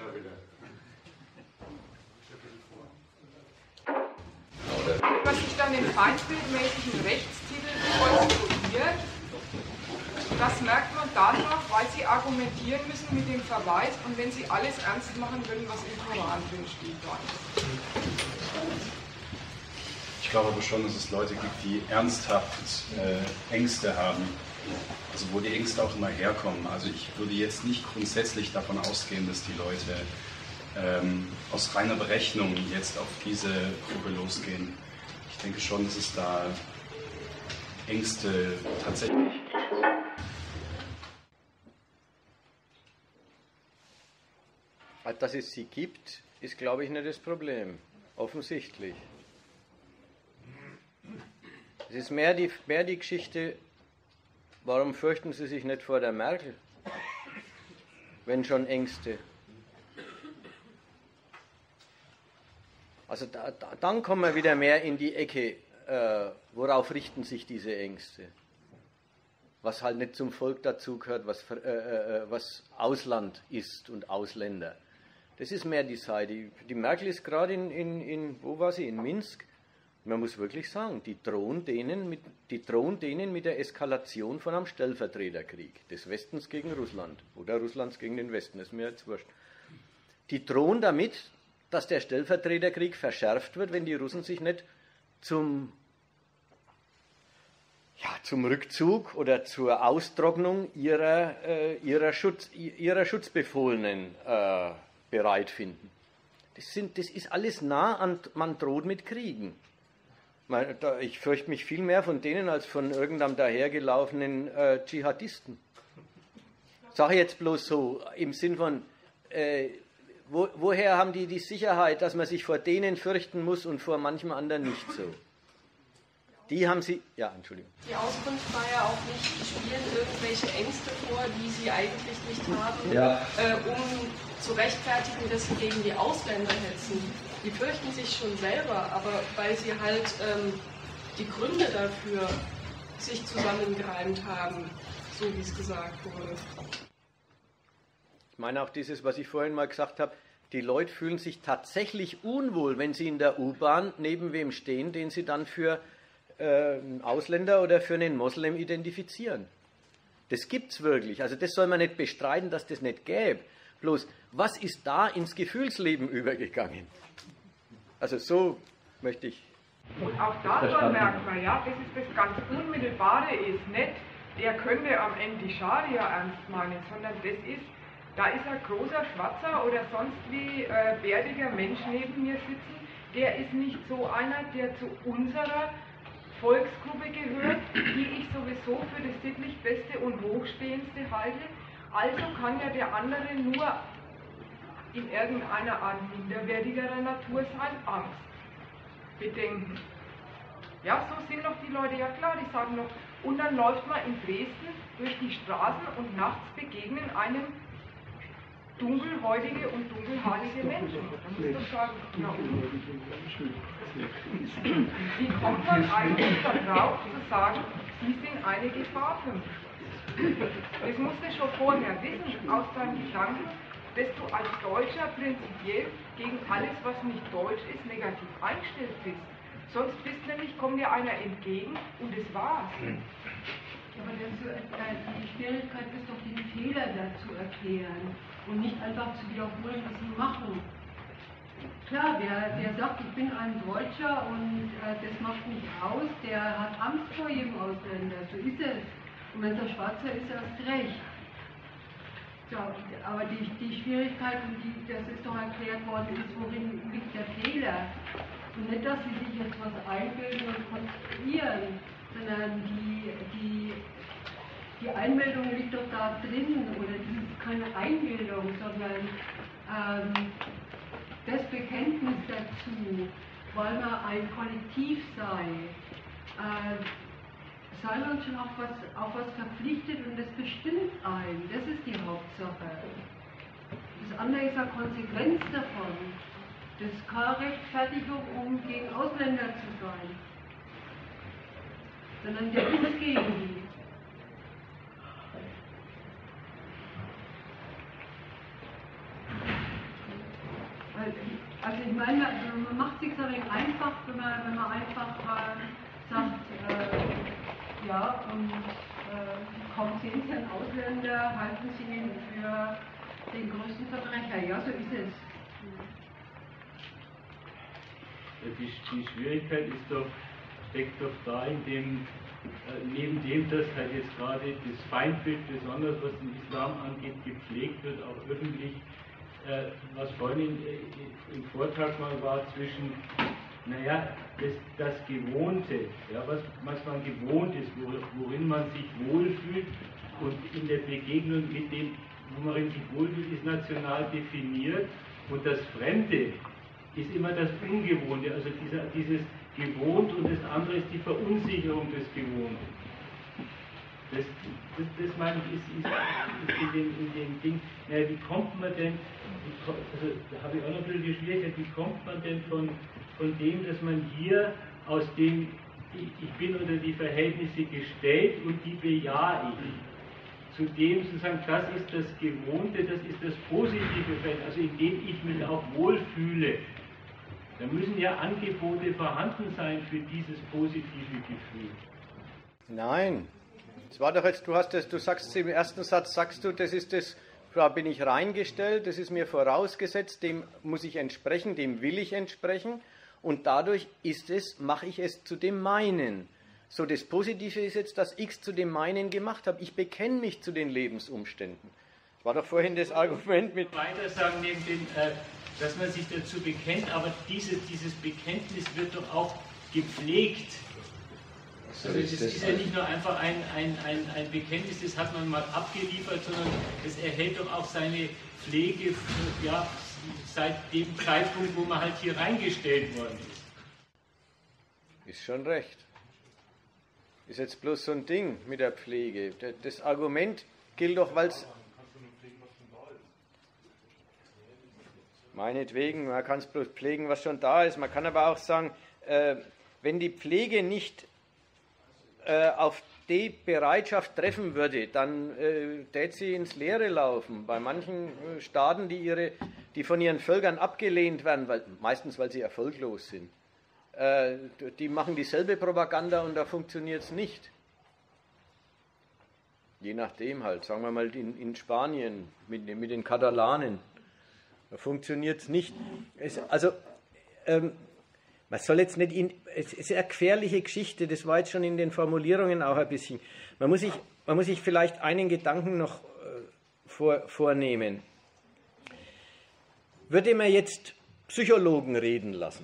Was sich dann den feindbildmäßigen Rechtstitel konstruiert, das merkt man daran, weil sie argumentieren müssen mit dem Verweis und wenn sie alles ernst machen würden, was im Koran drin steht. Ich glaube aber schon, dass es Leute gibt, die ernsthaft Ängste haben. Also wo die Ängste auch immer herkommen. Also ich würde jetzt nicht grundsätzlich davon ausgehen, dass die Leute aus reiner Berechnung jetzt auf diese Gruppe losgehen. Ich denke schon, dass es da Ängste tatsächlich gibt. Dass es sie gibt, ist, glaube ich, nicht das Problem. Offensichtlich. Es ist mehr die Geschichte, warum fürchten Sie sich nicht vor der Merkel? Wenn schon Ängste. Also dann kommen wir wieder mehr in die Ecke, worauf richten sich diese Ängste? Was halt nicht zum Volk dazugehört, was Ausland ist und Ausländer. Das ist mehr die Seite. Die Merkel ist gerade wo war sie? In Minsk. Man muss wirklich sagen, die drohen denen mit der Eskalation von einem Stellvertreterkrieg des Westens gegen Russland oder Russlands gegen den Westen, ist mir jetzt wurscht. Die drohen damit, dass der Stellvertreterkrieg verschärft wird, wenn die Russen sich nicht zum Rückzug oder zur Austrocknung ihrer Schutzbefohlenen bereit finden. Das ist alles nah an, man droht mit Kriegen. Ich fürchte mich viel mehr von denen als von irgendeinem dahergelaufenen Dschihadisten. Sage jetzt bloß so, im Sinn von, woher haben die Sicherheit, dass man sich vor denen fürchten muss und vor manchem anderen nicht so? Die haben sie, ja, Entschuldigung. Die Auskunft war ja auch nicht, die spielen irgendwelche Ängste vor, die sie eigentlich nicht haben, um zu rechtfertigen, dass sie gegen die Ausländer hetzen. Die fürchten sich schon selber, aber weil sie halt die Gründe dafür sich zusammengereimt haben, so wie es gesagt wurde. Ich meine auch dieses, was ich vorhin mal gesagt habe, die Leute fühlen sich tatsächlich unwohl, wenn sie in der U-Bahn neben wem stehen, den sie dann für einen Ausländer oder für einen Moslem identifizieren. Das gibt's wirklich. Also das soll man nicht bestreiten, dass das nicht gäbe. Bloß, was ist da ins Gefühlsleben übergegangen? Also so möchte ich. Und auch daran merkt man, ja, das ist das ganz Unmittelbare ist nicht, der könnte am Ende die Scharia ernst meinen, sondern da ist ein großer Schwarzer oder sonst wie bärtiger Mensch neben mir sitzen, der ist nicht so einer, der zu unserer Volksgruppe gehört, die ich sowieso für das sittlich Beste und Hochstehendste halte. Also kann ja der andere nur in irgendeiner Art minderwertigerer Natur sein, Angst, Bedenken. Ja, so sind doch die Leute, ja klar, die sagen noch, und dann läuft man in Dresden durch die Straßen und nachts begegnen einem dunkelhäutige und dunkelhaarige Menschen. Da muss doch sagen, ja, wie kommt man eigentlich darauf zu sagen, sie sind eine Gefahr für mich? Das musst du schon vorher wissen, aus deinen Gedanken, dass du als Deutscher prinzipiell gegen alles, was nicht deutsch ist, negativ eingestellt bist. Sonst kommt dir einer entgegen und das war's. Aber die Schwierigkeit ist doch, den Fehler dazu erklären und nicht einfach zu wiederholen, was sie machen. Klar, der sagt, ich bin ein Deutscher und das macht mich aus, der hat Angst vor jedem Ausländer, so ist es. Und wenn es ein Schwarzer ist, erst recht. Ja, aber die Schwierigkeit, und das ist doch erklärt worden, ist, worin liegt der Fehler. Und nicht, dass sie sich jetzt was einbilden und konstruieren, sondern die Einbildung liegt doch da drin, oder das ist keine Einbildung, sondern das Bekenntnis dazu, weil man ein Kollektiv sei, sei man schon auf was verpflichtet und das bestimmt ein. Das ist die Hauptsache. Das andere ist eine Konsequenz davon. Das ist keine Rechtfertigung, um gegen Ausländer zu sein, sondern der ist gegen die. Also ich meine, man macht sich so einfach, wenn man einfach sagt, ja, und kaum sehen Sie einen Ausländer, halten Sie ihn für den größten Verbrecher. Ja, so ist es. Die Schwierigkeit steckt doch da in dem, neben dem, dass halt jetzt gerade das Feindbild, besonders was den Islam angeht, gepflegt wird, auch öffentlich, was vorhin im Vortrag mal war, zwischen, naja, das Gewohnte, ja, was man gewohnt ist, worin man sich wohlfühlt, und in der Begegnung mit dem, wo man sich wohlfühlt, ist national definiert, und das Fremde ist immer das Ungewohnte, also dieses Gewohnt, und das andere ist die Verunsicherung des Gewohnten. Das meine ich, ist in dem Ding, naja, wie kommt man denn, also da habe ich auch noch ein bisschen die Schwierigkeit, wie kommt man denn von dem, dass man hier aus dem, ich bin unter die Verhältnisse gestellt und die bejahe ich, zu dem sozusagen, das ist das Gewohnte, das ist das positive Feld, also in dem ich mich auch wohlfühle. Da müssen ja Angebote vorhanden sein für dieses positive Gefühl. Nein. Es war doch jetzt, du sagst im ersten Satz, da bin ich reingestellt, das ist mir vorausgesetzt, dem muss ich entsprechen, dem will ich entsprechen, und dadurch mache ich es zu dem meinen. So, das Positive ist jetzt, dass ich es zu dem meinen gemacht habe. Ich bekenne mich zu den Lebensumständen. Das war doch vorhin das Argument mit... Weiter sagen, neben dem, dass man sich dazu bekennt, aber dieses Bekenntnis wird doch auch gepflegt. Also es ist ja nicht nur einfach ein Bekenntnis, das hat man mal abgeliefert, sondern es erhält doch auch seine Pflege, ja, seit dem Zeitpunkt, wo man halt hier reingestellt worden ist. Ist schon recht. Ist jetzt bloß so ein Ding mit der Pflege. Das Argument gilt doch, weil es... Meinetwegen, man kann es bloß pflegen, was schon da ist. Man kann aber auch sagen, wenn die Pflege nicht auf die Bereitschaft treffen würde, dann täte sie ins Leere laufen. Bei manchen Staaten, die von ihren Völkern abgelehnt werden, meistens weil sie erfolglos sind, die machen dieselbe Propaganda und da funktioniert es nicht. Je nachdem halt, sagen wir mal in Spanien mit den Katalanen, da funktioniert es nicht. Man soll jetzt nicht, es ist eine gefährliche Geschichte, das war jetzt schon in den Formulierungen auch ein bisschen. Man muss sich vielleicht einen Gedanken noch vornehmen. Würde man jetzt Psychologen reden lassen,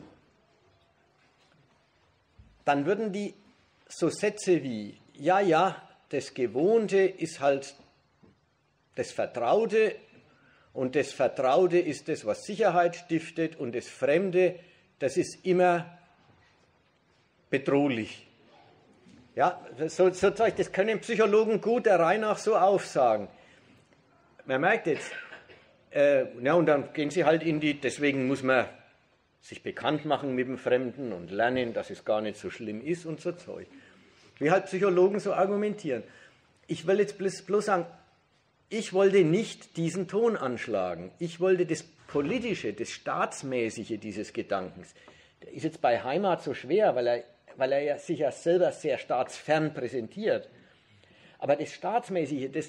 dann würden die so Sätze wie, ja, das Gewohnte ist halt das Vertraute und das Vertraute ist das, was Sicherheit stiftet und das Fremde, das ist immer bedrohlich. Ja, so Zeug, das können Psychologen gut der Reihe nach so aufsagen. Man merkt jetzt, und dann gehen sie halt deswegen muss man sich bekannt machen mit dem Fremden und lernen, dass es gar nicht so schlimm ist und so Zeug. Wie halt Psychologen so argumentieren. Ich will jetzt bloß sagen, ich wollte nicht diesen Ton anschlagen. Ich wollte das Politische, das Staatsmäßige dieses Gedankens. Der ist jetzt bei Heimat so schwer, weil er ja sich ja selber sehr staatsfern präsentiert. Aber das Staatsmäßige, das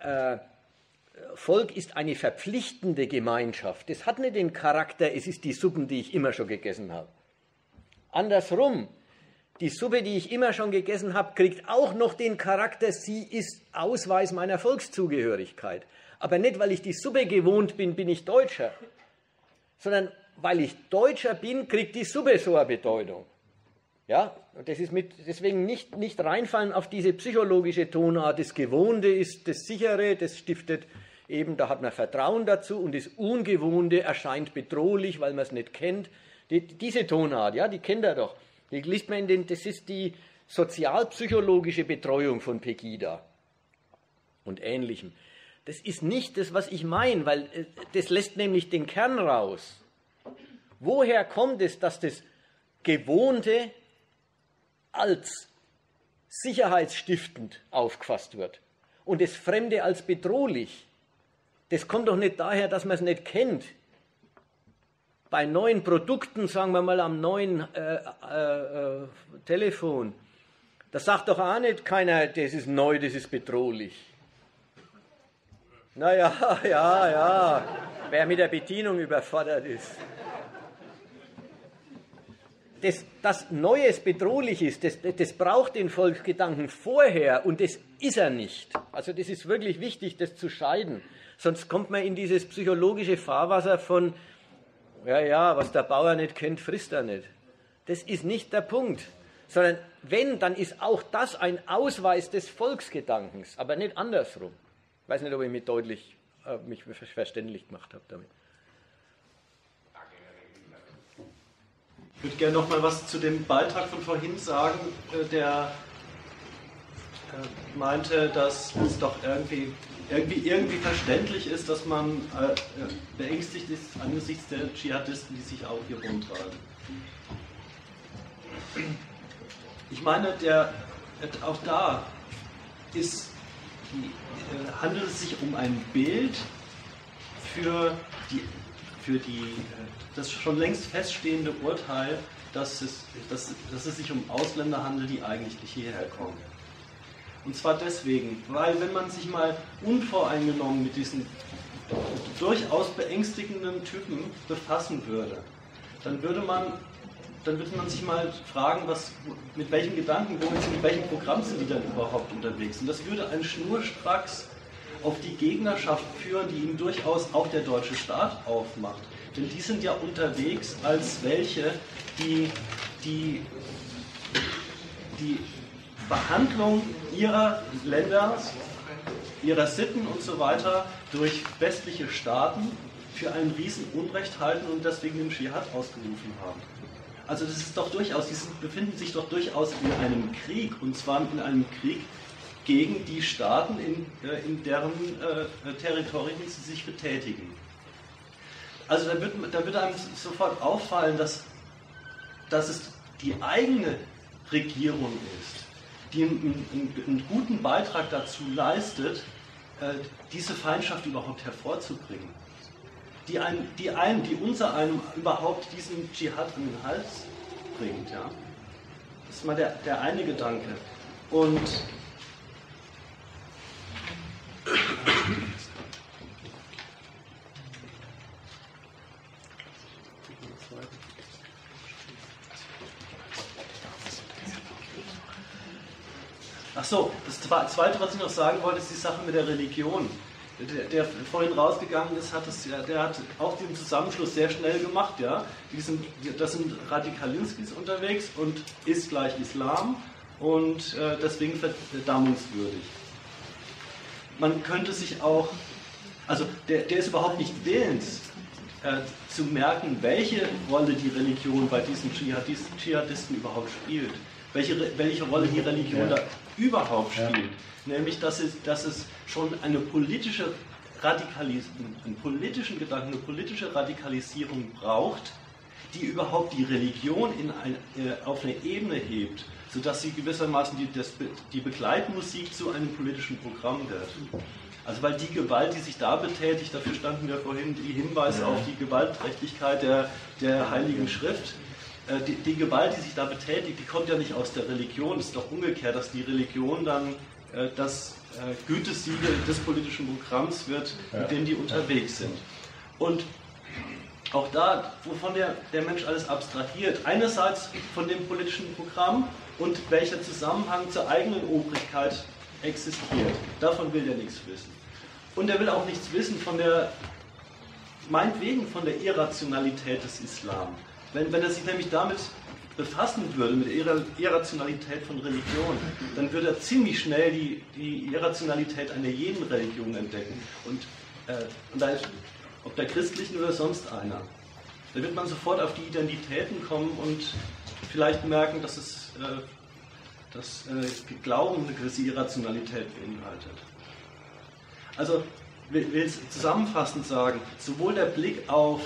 Volk ist eine verpflichtende Gemeinschaft. Das hat nicht den Charakter, es ist die Suppen, die ich immer schon gegessen habe. Andersrum, die Suppe, die ich immer schon gegessen habe, kriegt auch noch den Charakter, sie ist Ausweis meiner Volkszugehörigkeit. Aber nicht, weil ich die Suppe gewohnt bin, bin ich Deutscher. Sondern weil ich Deutscher bin, kriegt die Suppe so eine Bedeutung. Ja, und das ist deswegen nicht reinfallen auf diese psychologische Tonart. Das Gewohnte ist das Sichere, das stiftet eben, da hat man Vertrauen dazu und das Ungewohnte erscheint bedrohlich, weil man es nicht kennt. Diese Tonart, ja, die kennt er doch. Die liest man das ist die sozialpsychologische Betreuung von Pegida und Ähnlichem. Das ist nicht das, was ich meine, weil das lässt nämlich den Kern raus. Woher kommt es, dass das Gewohnte als sicherheitsstiftend aufgefasst wird und das Fremde als bedrohlich? Das kommt doch nicht daher, dass man es nicht kennt. Bei neuen Produkten, sagen wir mal am neuen Telefon, da sagt doch auch nicht keiner, das ist neu, das ist bedrohlich. Naja, ja, wer mit der Bedienung überfordert ist. Dass Neues bedrohlich ist, das braucht den Volksgedanken vorher und das ist er nicht. Also das ist wirklich wichtig, das zu scheiden. Sonst kommt man in dieses psychologische Fahrwasser von, ja, was der Bauer nicht kennt, frisst er nicht. Das ist nicht der Punkt. Sondern wenn, dann ist auch das ein Ausweis des Volksgedankens, aber nicht andersrum. Ich weiß nicht, ob ich mich verständlich gemacht habe damit. Ich würde gerne noch mal was zu dem Beitrag von vorhin sagen, der meinte, dass es doch irgendwie verständlich ist, dass man beängstigt ist angesichts der Dschihadisten, die sich auch hier rumtreiben. Ich meine, auch da handelt es sich um ein Bild für das schon längst feststehende Urteil, dass es sich um Ausländer handelt, die eigentlich nicht hierher kommen. Und zwar deswegen, weil wenn man sich mal unvoreingenommen mit diesen durchaus beängstigenden Typen befassen würde, dann würde man sich mal fragen, mit welchem Gedanken, mit welchem Programm sind die denn überhaupt unterwegs? Und das würde einen Schnurstracks auf die Gegnerschaft führen, die ihm durchaus auch der deutsche Staat aufmacht. Denn die sind ja unterwegs als welche, die Behandlung ihrer Länder, ihrer Sitten und so weiter durch westliche Staaten für ein Riesenunrecht halten und deswegen den Dschihad ausgerufen haben. Also das ist doch durchaus, befinden sich doch durchaus in einem Krieg, und zwar in einem Krieg gegen die Staaten, in deren Territorien sie sich betätigen. Also da wird einem sofort auffallen, dass es die eigene Regierung ist, die einen guten Beitrag dazu leistet, diese Feindschaft überhaupt hervorzubringen. Die unser einem überhaupt diesen Dschihad an den Hals bringt. Ja? Das ist mal der eine Gedanke. Und so, das Zweite, was ich noch sagen wollte, ist die Sache mit der Religion. Der vorhin rausgegangen ist, der hat auch den Zusammenschluss sehr schnell gemacht. Ja? Das sind Radikalinskis unterwegs und ist gleich Islam und deswegen verdammungswürdig. Man könnte sich auch, also der ist überhaupt nicht willens zu merken, welche Rolle die Religion bei diesen Dschihadisten überhaupt spielt. Welche Rolle die Religion da überhaupt spielt. Nämlich, dass es schon einen politischen Gedanken, eine politische Radikalisierung braucht, die überhaupt die Religion auf eine Ebene hebt, sodass sie gewissermaßen die Begleitmusik zu einem politischen Programm wird. Also weil die Gewalt, die sich da betätigt, dafür standen wir vorhin die Hinweise auf die Gewaltträchtigkeit der Heiligen Schrift, die Gewalt, die sich da betätigt, die kommt ja nicht aus der Religion, es ist doch umgekehrt, dass die Religion dann das Gütesiegel des politischen Programms wird, mit dem die unterwegs sind. Und auch da, wovon der Mensch alles abstrahiert, einerseits von dem politischen Programm und welcher Zusammenhang zur eigenen Obrigkeit existiert, davon will er nichts wissen. Und er will auch nichts wissen meinetwegen von der Irrationalität des Islam. Wenn er sich nämlich damit befassen würde, mit der Irrationalität von Religion, dann würde er ziemlich schnell die Irrationalität einer jeden Religion entdecken. Und ob der christlichen oder sonst einer. Da wird man sofort auf die Identitäten kommen und vielleicht merken, dass Glauben eine gewisse Irrationalität beinhaltet. Also, ich will es zusammenfassend sagen, sowohl der Blick auf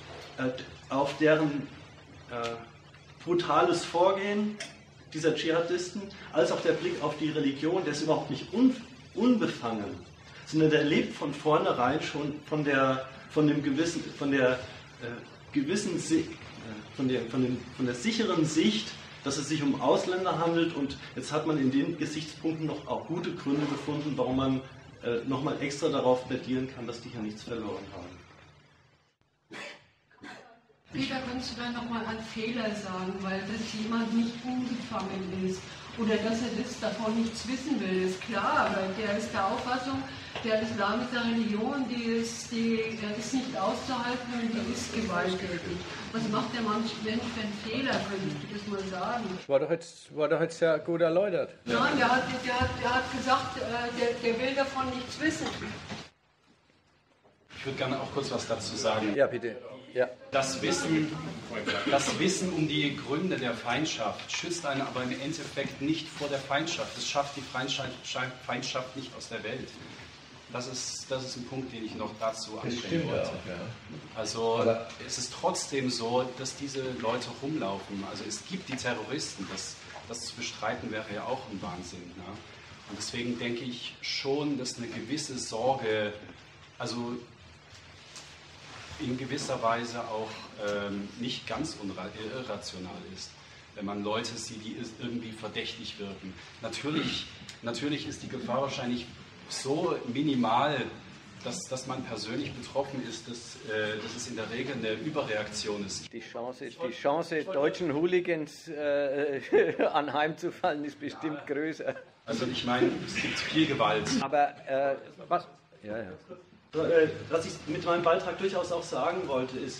deren brutales Vorgehen dieser Dschihadisten, als auch der Blick auf die Religion, der ist überhaupt nicht unbefangen, sondern der lebt von vornherein schon von der sicheren Sicht, dass es sich um Ausländer handelt, und jetzt hat man in den Gesichtspunkten noch auch gute Gründe gefunden, warum man nochmal extra darauf plädieren kann, dass die hier nichts verloren haben. Peter, kannst du da nochmal einen Fehler sagen, weil dass jemand nicht unbefangen ist oder dass er davon nichts wissen will, ist klar, weil der ist der Auffassung, der Islam ist eine Religion, die ist nicht auszuhalten und die ist gewalttätig. Was macht der Mensch für einen Fehler, könntest du das mal sagen? War doch jetzt sehr gut erläutert. Nein, der hat gesagt, der will davon nichts wissen. Ich würde gerne auch kurz was dazu sagen. Ja, bitte. Ja. Das Wissen um die Gründe der Feindschaft schützt einen aber im Endeffekt nicht vor der Feindschaft. Es schafft die Feindschaft nicht aus der Welt. Das ist ein Punkt, den ich noch dazu anbringen wollte. Auch, ja. Also es ist trotzdem so, dass diese Leute rumlaufen. Also es gibt die Terroristen. Das zu bestreiten wäre ja auch ein Wahnsinn. Ne? Und deswegen denke ich schon, dass eine gewisse Sorge, also in gewisser Weise auch nicht ganz irrational ist, wenn man Leute sieht, die irgendwie verdächtig wirken. Natürlich ist die Gefahr wahrscheinlich so minimal, dass man persönlich betroffen ist, dass es in der Regel eine Überreaktion ist. Die Chance deutschen Hooligans anheimzufallen, ist bestimmt größer. Also ich meine, es gibt viel Gewalt. Aber was? Ja. Was ich mit meinem Beitrag durchaus auch sagen wollte, ist,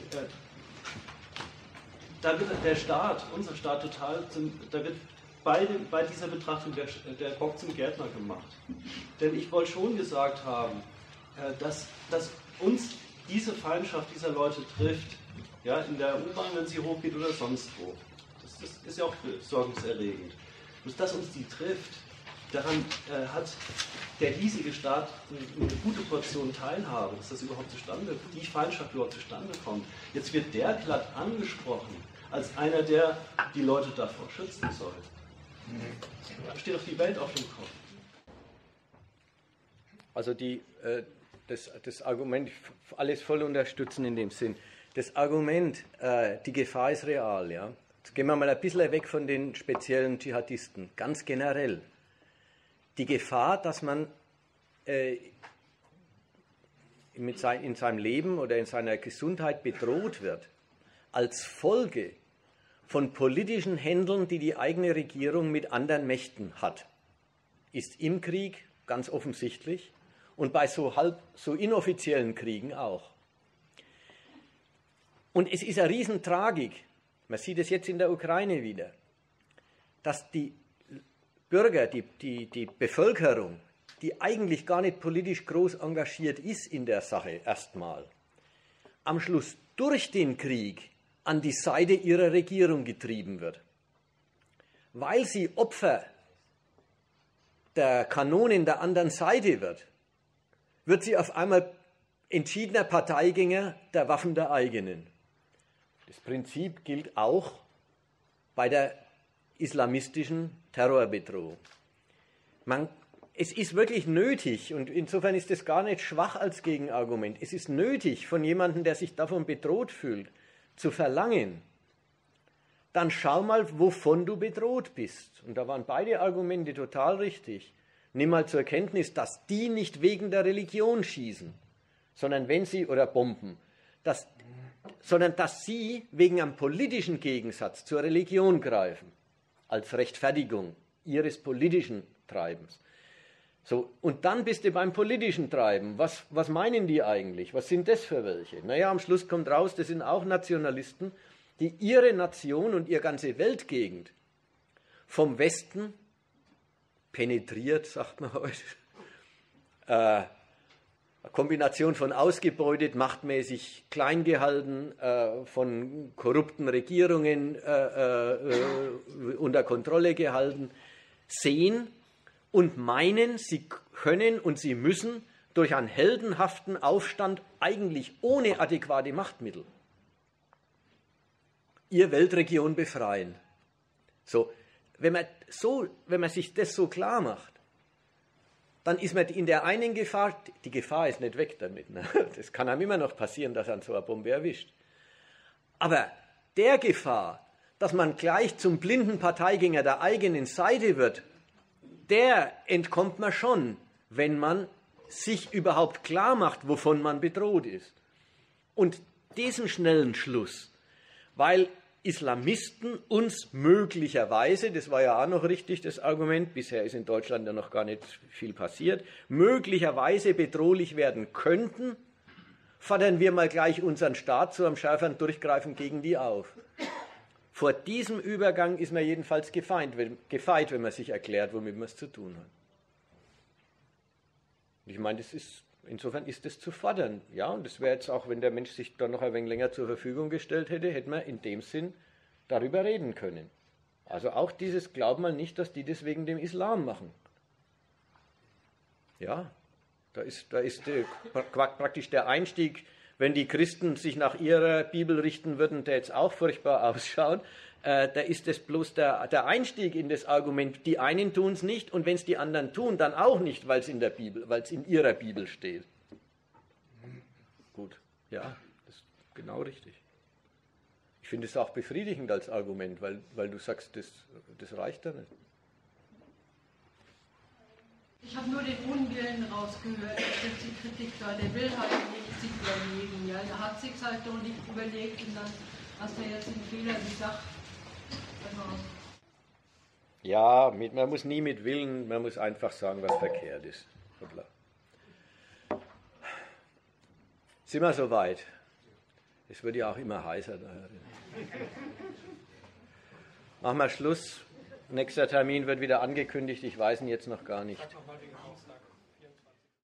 da wird der Staat, unser Staat da wird bei dieser Betrachtung der Bock zum Gärtner gemacht. Denn ich wollte schon gesagt haben, dass uns diese Feindschaft dieser Leute trifft, ja, in der U-Bahn, wenn sie hochgeht oder sonst wo. Das ist ja auch besorgniserregend. Dass uns die trifft, daran hat der hiesige Staat eine gute Portion Teilhabe, dass das überhaupt die Feindschaft überhaupt zustande kommt. Jetzt wird der glatt angesprochen als einer, der die Leute davor schützen soll. Da steht doch die Welt auf dem Kopf. Also das Argument, alles voll unterstützen in dem Sinn. Das Argument, die Gefahr ist real. Ja? Jetzt gehen wir mal ein bisschen weg von den speziellen Dschihadisten, ganz generell. Die Gefahr, dass man in seinem Leben oder in seiner Gesundheit bedroht wird, als Folge von politischen Händeln, die die eigene Regierung mit anderen Mächten hat. ist im Krieg ganz offensichtlich und bei so inoffiziellen Kriegen auch. Und es ist eine Riesentragik, man sieht es jetzt in der Ukraine wieder, dass die Bürger, die Bevölkerung, die eigentlich gar nicht politisch groß engagiert ist in der Sache erstmal, am Schluss durch den Krieg an die Seite ihrer Regierung getrieben wird. Weil sie Opfer der Kanonen der anderen Seite wird sie auf einmal entschiedener Parteigänger der Waffen der eigenen. Das Prinzip gilt auch bei der islamistischen Terrorbedrohung. Es ist wirklich nötig, und insofern ist es gar nicht schwach als Gegenargument, es ist nötig von jemandem, der sich davon bedroht fühlt, zu verlangen, dann schau mal, wovon du bedroht bist. Und da waren beide Argumente total richtig. Nimm mal zur Kenntnis, dass die nicht wegen der Religion schießen, sondern wenn sie, oder Bomben, sondern dass sie wegen einem politischen Gegensatz zur Religion greifen, als Rechtfertigung ihres politischen Treibens. So, und dann bist du beim politischen Treiben. Was meinen die eigentlich? Was sind das für welche? Naja, am Schluss kommt raus, das sind auch Nationalisten, die ihre Nation und ihre ganze Weltgegend vom Westen penetriert, sagt man heute. Eine Kombination von ausgebeutet, machtmäßig klein gehalten, von korrupten Regierungen unter Kontrolle gehalten, sehen und meinen, sie können und sie müssen durch einen heldenhaften Aufstand eigentlich ohne adäquate Machtmittel ihre Weltregion befreien. So, wenn man sich das so klar macht, dann ist man in der einen Gefahr, die Gefahr ist nicht weg damit. Ne? Das kann einem immer noch passieren, dass man so eine Bombe erwischt. Aber der Gefahr, dass man gleich zum blinden Parteigänger der eigenen Seite wird, der entkommt man schon, wenn man sich überhaupt klar macht, wovon man bedroht ist. Und diesen schnellen Schluss, weil Islamisten uns möglicherweise, das war ja auch noch richtig das Argument, bisher ist in Deutschland ja noch gar nicht viel passiert, möglicherweise bedrohlich werden könnten, fordern wir mal gleich unseren Staat zu einem schärferen Durchgreifen gegen die auf. Vor diesem Übergang ist man jedenfalls gefeit, wenn man sich erklärt, womit man es zu tun hat. Ich meine, insofern ist das zu fordern. Ja, und das wäre jetzt auch, wenn der Mensch sich dann noch ein wenig länger zur Verfügung gestellt hätte, hätte man in dem Sinn darüber reden können. Also auch dieses, glaub mal nicht, dass die das wegen dem Islam machen. Ja, da ist praktisch der Einstieg, wenn die Christen sich nach ihrer Bibel richten würden, der jetzt auch furchtbar ausschaut, da ist das bloß der Einstieg in das Argument, die einen tun es nicht und wenn es die anderen tun, dann auch nicht, weil es in ihrer Bibel steht. Gut, ja, das ist genau richtig. Ich finde es auch befriedigend als Argument, weil du sagst, das reicht da nicht. Ich habe nur den Unwillen rausgehört, dass die Kritik da, der will halt nicht sich überlegen. Ja? Er hat sich halt doch nicht überlegt und dann hast du jetzt den Fehler gesagt. Also ja, man muss nie mit Willen, man muss einfach sagen, was verkehrt ist. Hoppla. Sind wir soweit? Es wird ja auch immer heißer daher. Machen wir Schluss. Nächster Termin wird wieder angekündigt, ich weiß ihn jetzt noch gar nicht.